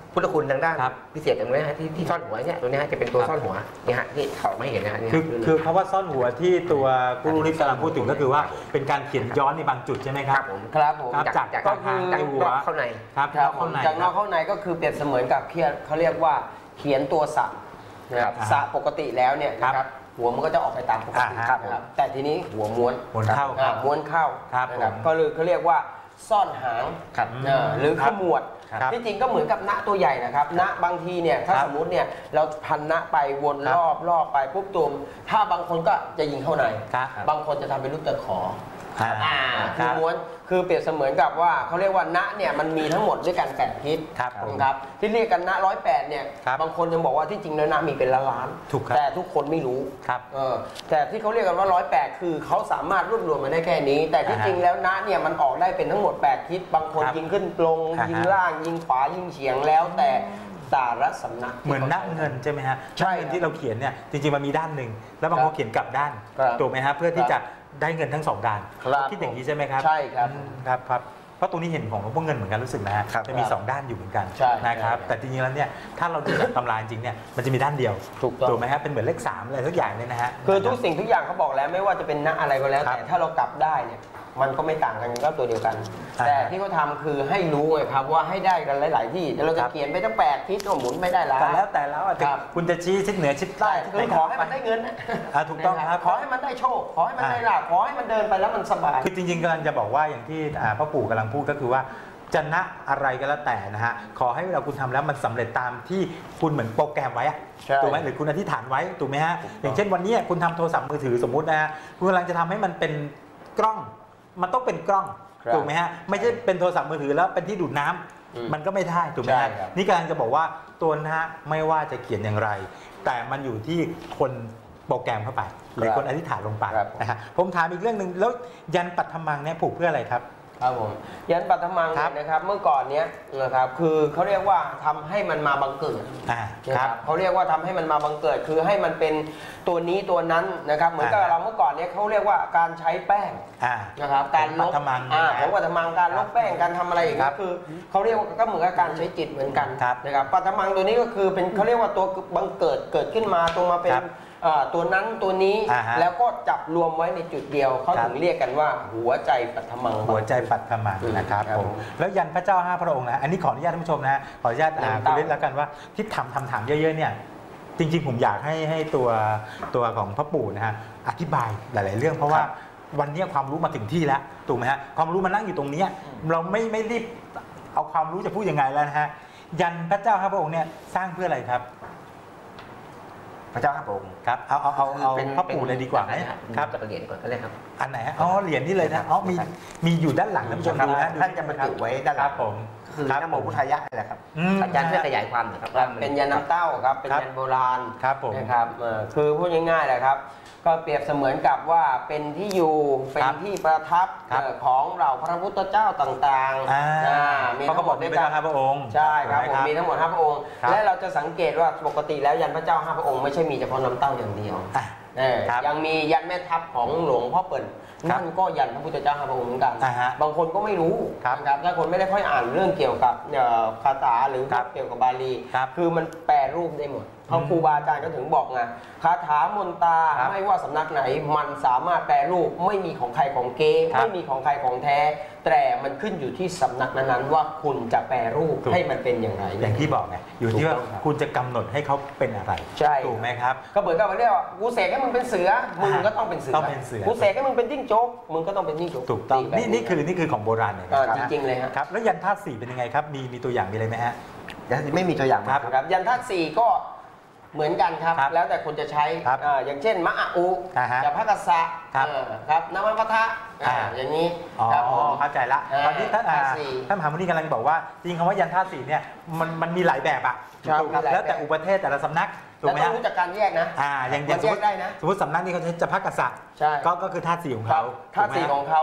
พุทธคุณทางด้านครับพิเศษตรงนี้ฮะที่ที่ซ่อนหัวเนี่ยตัวนี้ฮะจะเป็นตัวซ่อนหัวนี่ฮะที่เขาไม่เห็นนะฮะนี่ฮะคือคือคำว่าซ่อนหัวที่ตัวผู้รู้นิพกำลังพูดถึงก็คือว่าเป็นการเขียนย้อนในบางจุดใช่ไหมคครัรับบผมครับผมครับจากจากก็ทางคือจากหัวนอกเข้าในครับครับเข้าในจากนอกเข้าในก็คือเปรียบเสมือนกับเขียนเขาเรียกว่าเขียนตัวสระนะครับอ่าสระปกติแล้วเนี่ยครับนะครับหัวมันก็จะออกไปตามปกติอ่าฮะครับนะครับแต่ทีนี้หัวม้วนม้วนเข้าอ่าม้วนเข้าครับนะครับผมก็เลยเขาเรียกว่าซ่อนหางครับอ่าหรือขมวดครับที่จริงก็เหมือนกับณตัวใหญ่นะครับณบางทีเนี่ยถ้าครับสมมุติเนี่ยเราพันณไปวนครับรอบรอบไปปุ๊บตุมถ้าบางคนก็จะยิงเข้าในครับบางคนจะทำเป็นรูปตะขออ่าอ่าคคือรับม้วนคือเปรียบเสมือนกับว่าเขาเรียกว่าณเนี่ยมันมีทั้งหมดด้วยกันแปดทิศครับผมครับที่เรียกกันณร้อยแปดเนี่ยครับบางคนยังบอกว่าที่จริงแล้วณมีเป็นล้านล้านถูกครับแต่ทุกคนไม่รู้ครับเออแต่ที่เขาเรียกกันว่าร้อยแปดคือเขาสามารถรวบรวมมาได้แค่นี้ แต่ที่อ่าฮะจริงแล้วณเนี่ยมันออกได้เป็นทั้งหมดแปดทิศบางคนครับยิงขึ้นลงอ่าฮะยิงล่างยิงขวายิงเฉียงแล้วแต่แต่ละสำนักที่เหมือนหน้าขาใช้เงินใช่ไหมฮะใช่หน้าเงินที่เราเขียนเนี่ยจริงๆมันมีด้านหนึ่งแล้วบางคนเขียนกลับด้านครับถูกไหมฮะเพื่อที่จะได้เงินทั้งสองด้านครับคิดอย่างนี้ใช่ไหมครับใช่ครับอืมครับครับเพราะตรงนี้เห็นของหลวงพ่อเงินเหมือนกันรู้สึกนะฮะครับจะมีสองด้านอยู่เหมือนกันใช่นะครับใช่แต่จริงๆแล้วเนี่ยถ้าเราดูจากตำราจริงๆเนี่ยมันจะมีด้านเดียวถูกต้องไหมฮะเป็นเหมือนเลขสามอะไรทุกอย่างเนี่ยนะฮะคือทุกสิ่งทุกอย่างเขาบอกแล้วไม่ว่าจะเป็นณอะไรก็แล้วครับแต่ถ้าเรากลับได้เนี่ยมันก็ไม่ต่างกันก็ตัวเดียวกันอ่าแต่ที่เขาทำคือให้รู้ไงครับว่าให้ได้กันหลาย ๆ ที่แต่เราคจะรับเขียนไปตั้งแปดทิศก็หมุนไม่ได้แล้วแต่แล้วแต่แล้วอ่ะครับคุณจะชี้ทิศเหนือชิดใต้ได้คือขอให้มันได้เงินนะอ่าถูกต้องครับขอให้มันได้โชคขอให้มันได้ลาภขอให้มันเดินไปแล้วมันสบายคือจริงๆกำลังจะบอกว่าอย่างที่อ่าพ่อปู่กำลังพูดก็คือว่าจะณอะไรก็แล้วแต่นะฮะขอให้เวลาคุณทำแล้วมันสำเร็จตามที่คุณเหมือนโปรแกรมไว้อะใช่ถูกไหมหรือคุณอธิษฐานไว้ถูกไหมฮะอย่างเช่นวันนี้คุณทำโทรศัพท์มือถือสมมุตินะฮะคุณกำลังจะทำให้มันเป็นกล้อง มันต้องเป็นกล้องครับถูกไหมฮะไม่ใช่เป็นโทรศัพท์มือถือแล้วเป็นที่ดูดน้ำอืมมันก็ไม่ได้ถูกไหมใช่ฮะครับนี่กำลังจะบอกว่าตัวนะฮะไม่ว่าจะเขียนอย่างไร แต่มันอยู่ที่คนโปรแกรมเข้าไปหรือคนอธิษฐานลงไปครับนะฮะผมถามอีกเรื่องหนึ่งแล้วยันปัทมังเนี่ยผูกเพื่ออะไรครับครับผมยันปัทมังครัเนี่บยนะครับเมื่อก่อนเนี้ยนะครับคือเขาเรียกว่าทำให้มันมาบังเกิดอ่านะคครัรับ บเขาเรียกว่าทำให้มันมาบังเกิดคือให้มันเป็นตัวนี้ตัวนั้นนะครับเหมือนกับอ่าเราเมื่อก่อนเนี้ยเขาเรียกว่าการใช้แป้งอ่านะครับการลบปัทมังอ่านะของปัทมังการลบแป้งการทำอะไรอย่างคเงี้รัยบคือเขาเรียกว่าก็เหมือนกับการใช้จิตเหมือนกันครับนะครับปัทมังตัวนี้ก็คือเป็นเขาเรียกว่าตัวบังเกิดเกิดขึ้นมาตรงมาเป็นครับเอ่อตัวนั้นตัวนี้อ่าฮะแล้วก็จับรวมไว้ในจุดเดียวเขาครับถึงเรียกกันว่าหัวใจปัทมังหัวใจปัทมังนะครับครับผมผมแล้วยันพระเจ้าห้าพระองค์นะอันนี้ขออนุญาตท่านผู้ชมนะขออนุญาตอ่ายันคุเต้าณฤทธิ์แล้วกันว่าที่ทำทำถามเยอะๆเนี่ยจริง ๆ ผมอยากให้ให้ตัวตัวของพระปู่นะฮะอธิบายหลาย ๆ เรื่อง เพราะว่าวันนี้ความรู้มาถึงที่แล้วถูกไหมฮะความรู้มานั่งอยู่ตรงเนี้ยเราไม่ไม่รีบเอาความรู้จะพูดยังไงแล้วนะฮะยันพระเจ้าห้าพระองค์เนี่ยสร้างเพื่ออะไรครับพระเจ้าข้าพระองค์ครับเอาเอาเอาเอาเป็นพระปู่เลยดีกว่าไหมคครัรับบ จากเหรียญก่อนก็ได้ครับอันไหนฮะอ๋อเหรียญนี่เลยนะอ๋อมีมีอยู่ด้านหลังท่านผู้ชมดูนะดูท่านจะบรรจุไว้ด้านหคลัรับผมคือครับนโมพุทธายะนี่แหละครับอืมอาจารย์เพื่อขยายความหน่อยครับครับเป็นยันน้ำเต้าครับเป็นครับยันโบราณครับผมนะครับเอ่อคือพูดง่ายๆแหละครับ ก็เปรียบเสมือนกับว่าเป็นที่อยู่เป็นครับที่ประทับครับเอ่อของเราพระพุทธเจ้าต่างๆอ่าอ่ามีเพราะทั้เขางหบมอกดมีด้วยพระกัเจ้าน ห้าพระองค์ใช่ครับผมถูกไหมีทั้งหมดห้าพระองค์ครับและเราจะสังเกตว่าปกติแล้วยันพระเจ้าห้าพระองค์ไม่ใช่มีเฉพาะน้ำเต้าอย่างเดียวอ่ะเออครับยังมียันแม่ทัพของหลวงพ่อเปิ่นครับนั่นก็ยันพระพุทธเจ้าห้าพระองค์เหมือนกันอ่าฮะบางคนก็ไม่รู้ครับนะครับถ้าคนไม่ได้ค่อยอ่านเรื่องเกี่ยวกับเอ่อคาถาหรือครับเกี่ยวกับบาลีครับคือมันแปรรูปได้หมดเพราะครูบาอาจารย์ก็ถึงบอกไงคาถามนตราครับไม่ว่าสำนักไหนมันสามารถแปรรูปไม่มีของใครของเก๊ครับไม่มีของใครของแท้ แต่มันขึ้นอยู่ที่สำนักนั้นๆว่าคุณจะแปรรูปถูกให้มันเป็นอย่างไรอย่างที่บอกไงอยู่ที่ว่าถูกต้องครับคุณจะกำหนดให้เขาเป็นอะไรใช่ถูกไหมครับก็เหมือนกับว่าเรียกว่ากูเสกให้มึงเป็นเสือมึงก็ต้องเป็นเสือต้องเป็นเสือกูเสกให้มึงเป็นจิ้งจกมึงก็ต้องเป็นจิ้งจกถูกต้องแบบนี่นี่คือนี่คือของโบราณเลยเออจริงๆเลยฮะครับแล้วยันธาตุสี่เป็นยังไงครับมีมีตัวอย่างมีอะไรไหมฮะไม่มีตัวอย่างครับครับยันธาตุสี่ก็เหมือนกันครับครับแล้วแต่คนจะใช้ครับอ่าอย่างเช่นมะอะอุอ่าฮะจะพักกษะครับอ่าครับน้ำมันปะทะอ่าอ่าอย่างนี้อ๋อครับผมเข้าใจละอ่าตอนนี้ท่านอ่าธาตุสี่ท่านมหามุนีกำลังบอกว่าจริงคำว่ายันธาตุสี่เนี่ยมันมันมีหลายแบบอะครับถูกครับมีหลายแล้วแต่แบบอุปเทศแต่ละสำนักถูกแล้วไหมต้องฮะรู้จักการแยกนะอ่าอย่างมันสมแยมกติได้นะสมมติสำนักนี้เขาจะพักกษัตริย์ใช่ก็ก็คือธาตุสี่ของครัเขาบธาตุสี่ถูกไหมฮะของเขา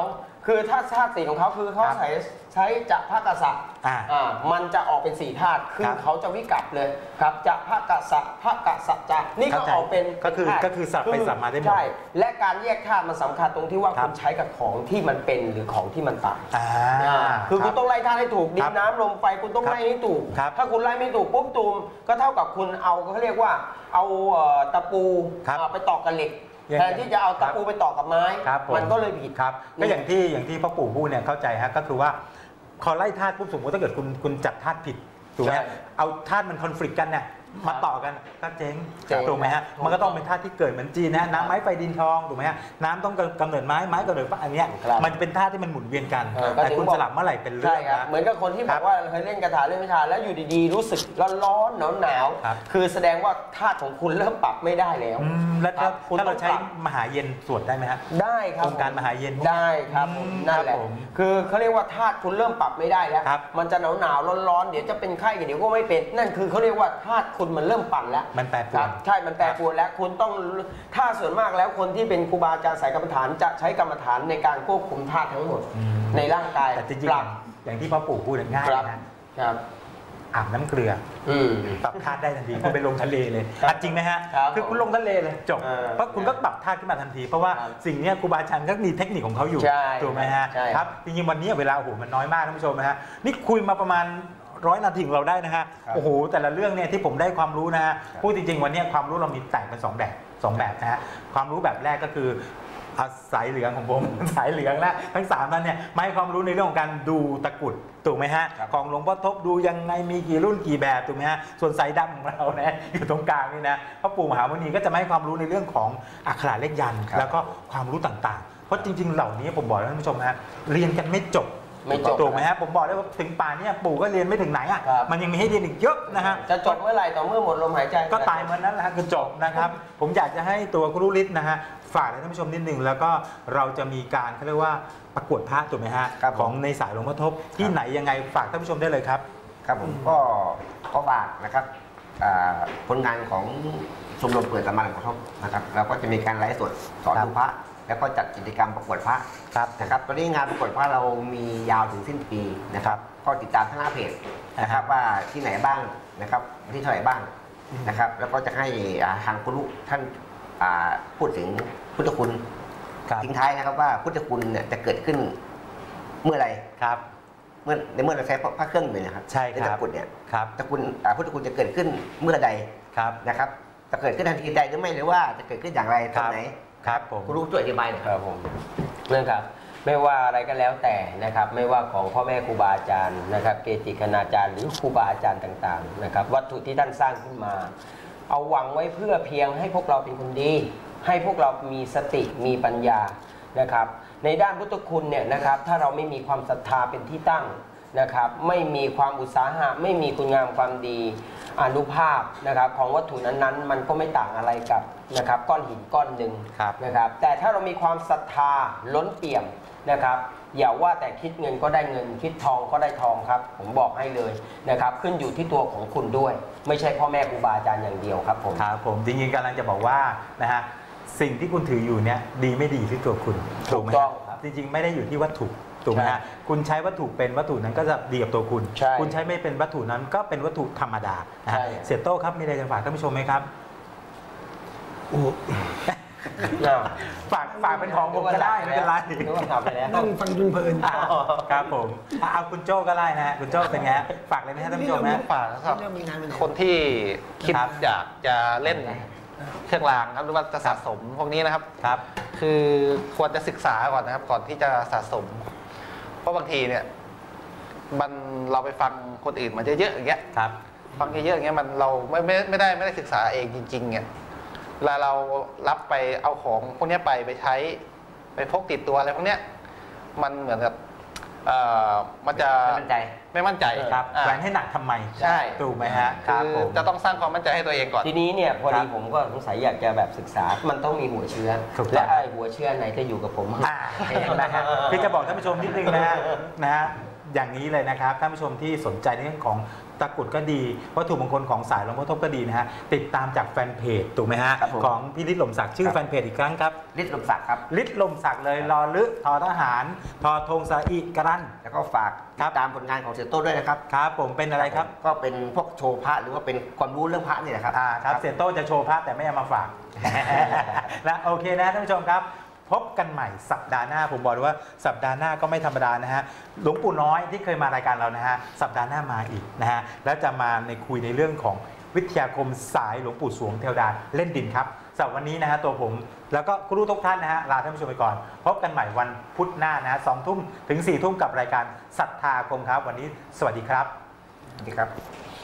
คือธาตุธาตุสีของเขาคือเขาครับใช้ใช้จะพระกษัตริย์อ่าอ่ามันจะออกเป็นสี่ธาตุคือครับเขาจะวิกัปเลยครับจะพระกษัตริย์พระกษัตริย์จะนี่ก็เข้าใจออกเป็นก็คือเป็นธาตุก็คือสับไปสับมาได้หมดใช่และการแยกธาตุมันสำคัญตรงที่ว่าครับคุณใช้กับของที่มันเป็นหรือของที่มันตายอ่าอ่าคือคุณรับต้องไล่ธาตุให้ถูกดิครันบน้ำลมไฟคุณต้องครับไล่ให้ถูกครับถ้าคุณไล่ไม่ถูกปุ๊บตูมก็เท่ากับคุณเอาเขาเรียกว่าเอาเอ่อตะปูครับอ่าไปตอกกับเหล็กอย่างแทนที่จะเอาตะปูไปตอกกับไม้ครับผมันก็เลยผิดครับก็อย่างที่อย่างที่พ่อปู่พูดเนี่ยเข้าใจฮะก็คือว่าพอไล่ธาตุปุ๊บสมมติถ้าเกิดคุณคุณจับธาตุผิดถูกไหมใช่เอาธาตุมันคอนฟ lict กันเนี่ยมาต่อกันก็เจ๊งเจ๊งถูกไหมฮะถูกมันก็ต้องเป็นธาตุที่เกิดเหมือนจีนนะน้ำไม้ไฟดินทองถูกไหมฮะน้ำต้องกำเนิดไม้ไม้กำเนิดฟ้าอันเนี้ยครับมันเป็นธาตุที่มันหมุนเวียนกันเออก็แต่ถึงคุณบอกสลับเมื่อไหร่เป็นเรื่ใช่องครับนะเหมือนกับคนที่บครัอบ กว่าเคยเล่นคาถาเล่นวิชาแล้วอยู่ดีๆ รู้สึกร้อนๆหนาวครับๆคือแสดงว่าธาตุของคุณเริ่มปรับไม่ได้แล้วอืมแล้วครัถ้าบคุณถ้าเราใช้ต้องปรับมหาเย็นสวดได้ไหมฮะได้ครับองค์การมหาเย็นได้ครับผมอืมนั่นแหละครับผมคือเขาเรียกว่าธาตุคุณเริ่มปรับไม่ได้แล้วครับมันจะหนาวหนาวๆร้อนๆเดี๋ยวจะเป็นไข้เดี๋ยวก็ไม่เป็นนั่นคือเขาเรียกว่าธาตุคุณมันเริ่มปั่นแล้วมันแปรปรควรันบใช่มันแปรปรวนแล้วคุณต้องถ้าส่วนมากแล้วคนที่เป็นครูบาอาจารย์สายกรรมฐานจะใช้กรรมฐานในการควบคุมธาตุทั้งหมดอืมในร่างกายแต่จริงปรับๆอย่างที่พ่อปู่พูดง่ายครับนะครับ อาบน้ำเกลืออืมปรับธาตุได้ทันทีคุณไปลงทะเลเลยครับอ่ะจริงไหมฮะครับคือคุณลงทะเลเลยจบเออเพราะคุณก็ปรับธาตุขึ้นมาทันที เพราะว่าครับสิ่งเนี้ยครูบาอาจารย์ก็มีเทคนิคของเขาอยู่ใช่ถูกไหมฮะใช่ครับจริงๆวันนี้เวลาโอ้โหมันน้อยมากท่านผู้ชมนะฮะนี่คุยมาประมาณร้อยนาทีของเราได้นะฮะครับโอ้โหแต่ละเรื่องเนี่ยที่ผมได้ความรู้นะฮะครับพูดจริงๆวันนี้ความรู้เรามีแตกเป็นสองแบบสองแบบนะฮะความรู้แบบแรกก็คืออาสายเหลืองของผม สายเหลืองและทั้งสามนั้นเนี่ยมาให้ความรู้ในเรื่องของการดูตะกรุดถูกไหมฮะครับของหลวงพ่อทบดูยังไงมีกี่รุ่นกี่แบบถูกไหมฮะส่วนสายดำของเรานะอยู่ตรงกลางนี่นะพระปู่มหามุนีก็จะมาให้ความรู้ในเรื่องของอักขระเลขยันต์ครับแล้วก็ความรู้ต่างๆ เพราะจริง ๆ เหล่านี้ผมบอกท่านผู้ชมฮะเรียนกันไม่จบไม่จบถูกไหมฮะผมบอกได้ว่าถึงป่านนี้ปู่ก็เรียนไม่ถึงไหนอ่ะครับมันยังมีให้เรียนอีกเยอะนะฮะจะจบเมื่อไหร่ต่อเมื่อหมดลมหายใจก็ตายเหมือนนั้นแหละฮะคือจบนะครับ ผมอยากจะให้ตัวครูฤทธิ์นะฮะฝากให้ท่านผู้ชมนิดนึงแล้วก็เราจะมีการเขาเรียกว่าประกวดพระถูกไหมฮะครับผมของในสายหลวงพ่อทบที่ไหนยังไงฝากท่านผู้ชมได้เลยครับครับผมก็ก็ฝากนะครับอ่าผลงานของชมรมเปิดตำนานหลวงพ่อทบนะครับเราก็จะมีการไลฟ์สดสอนครับดูพระ แล้วก็จัดกิจกรรมประกวดพระครับนะครับตอนนี้งานประกวดพระเรามียาวถึงสิ้นปีนะครับก็ติดตามทั้งหน้าเพจนะครับว่าที่ไหนบ้างนะครับวันที่เท่าไหร่บ้างนะครับ แล้วก็จะให้อ่าทางคุณลูกท่านอ่าพูดถึงพุทธคุณครับทิ้งท้ายนะครับว่าพุทธคุณเนี่ยจะเกิดขึ้นเมื่อไหรครับเมื่อในเมื่อเราใช้พระเครื่องอยู่นะครับใช่ครับในตะกรุดเนี่ยครับตะกรุดอ่าพุทธคุณจะเกิดขึ้นเมื่อใดครับนะครับจะเกิดขึ้นทันทีใดหรือไม่หรือว่าจะเกิดขึ้นอย่างไรตอนไหนครับผมคุณลูกช่วยอธิบายหน่อยครับผมเรื่องครับไม่ว่าอะไรก็แล้วแต่นะครับไม่ว่าของพ่อแม่ครูบาอาจารย์นะครับเกจิคณาจารย์หรือครูบาอาจารย์ต่างๆนะครับวัตถุที่ท่านสร้างขึ้นมา เอาหวังไว้เพื่อเพียงให้พวกเราเป็นคนดี ให้พวกเรามีสติมีปัญญานะครับในด้านพุทธคุณเนี่ยนะครับถ้าเราไม่มีความศรัทธาเป็นที่ตั้งนะครับไม่มีความอุตสาหะไม่มีคุณงามความดีอานุภาพนะครับของวัตถุนั้นๆ มันก็ไม่ต่างอะไรกับนะครับก้อนหินก้อนหนึ่งครับนะครับแต่ถ้าเรามีความศรัทธาล้นเปี่ยมนะครับอย่าว่าแต่คิดเงินก็ได้เงินคิดทองก็ได้ทองครับผมบอกให้เลยนะครับขึ้นอยู่ที่ตัวของคุณด้วย ไม่ใช่พ่อแม่ครูบาอาจารย์อย่างเดียวครับผมครับผมจริงๆกำลังจะบอกว่านะฮะสิ่งที่คุณถืออยู่เนี่ยดีไม่ดีที่ตัวคุณถูกไหมถูกต้ฮะองครับจริงๆไม่ได้อยู่ที่วัตถุถูกไหมฮะคุณใช้วัตถุเป็นวัตถุนั้นก็จะดีกับตัวคุณใช่คุณใช้ไม่เป็นวัตถุนั้นก็เป็นวัตถุธรรมดานะฮะใช่เสียโต้ครับมีอะไรจะฝากท่านผู้ชมไหมครับอ้าวฝากฝากเป็นของผมก็ได้ไม่เป็นไรนึกว่าทำไปแล้วนั่งฟังจนเพลินอ่ะครับผมอ่ะเอาคุณโจ้ก็ได้นะฮะคุณโจ้เป็นไงฮะฝากอะไรไหมฮะท่านผู้ชมฮะฝากนะครับเรื่องมีงานวันไหนคนที่คิดครับอยากจะเล่นเครื่องรางครับหรือว่าจะสะสมพวกนี้นะครับครับคือควรจะศึกษาก่อนนะครับ ก่อนที่จะสะสม เพราะบางทีเนี่ยมันเราไปฟังคนอื่นมาเยอะๆอย่างเงี้ยครับฟังเยอะๆอย่างเงี้ยมันเราไม่ไม่ไม่ได้ไม่ได้ศึกษาเองจริงๆเนี่ยเวลาเรารับไปเอาของพวกเนี้ยไปไปใช้ไปพกติดตัวอะไรพวกเนี้ยมันเหมือนกับเอ่อมันจะไม่มั่นใจไม่มั่นใจครับอ่าแหวนให้หนักทำไมใช่ถูกไหมฮะครับคือผมจะต้องสร้างความมั่นใจให้ตัวเองก่อนทีนี้เนี่ยพอครัดีบผมก็สงสัยอยากจะแบบศึกษา มันต้องมีหัวเชื้อถูกต้องและไอ้หัวเชื้อไหนจะอยู่กับผมอ่าเห็นไหมฮะคือจะบอกท่านผู้ชมนิดนึงนะฮะนะฮะอย่างนี้เลยนะครับท่านผู้ชมที่สนใจในเรื่องของตะกรุดก็ดีวัตถุมงคลของสายหลวงพ่อทบก็ดีนะฮะติดตามจากแฟนเพจถูกไหมฮะครับผมของพี่ฤทธิ์หล่มศักดิ์ชื่อแฟนเพจอีกครั้งครับฤทธิ์ลมศักดิ์ครับฤทธิ์หล่มศักดิ์เลยรอลึทอทหารทอธงสระอีกรันแล้วก็ฝากครับติดตามผลงานของเสียโต้ด้วยนะครับครับผมเป็นอะไรครับก็เป็นพวกโชว์พระหรือว่าเป็นความรู้เรื่องพระนี่แหละครับอ่าครับเสียโต้จะโชว์พระแต่ไม่เอามาฝาก นะโอเคนะท่านผู้ชมครับ พบกันใหม่สัปดาห์หน้าผมบอกเลยว่าสัปดาห์หน้าก็ไม่ธรรมดานะฮะหลวงปู่น้อยที่เคยมารายการเรานะฮะสัปดาห์หน้ามาอีกนะฮะแล้วจะมาในคุยในเรื่องของวิทยาคมสายหลวงปู่สวงเทวดาเล่นดินครับสำหรับวันนี้นะฮะตัวผมแล้วก็ครูทุกท่านนะฮะลาท่านผู้ชมไปก่อน พบกันใหม่วันพุธหน้านะฮะสองทุ่มถึงสี่ทุ่มกับรายการศรัทธาคมครับวันนี้สวัสดีครับสวัสดีครับ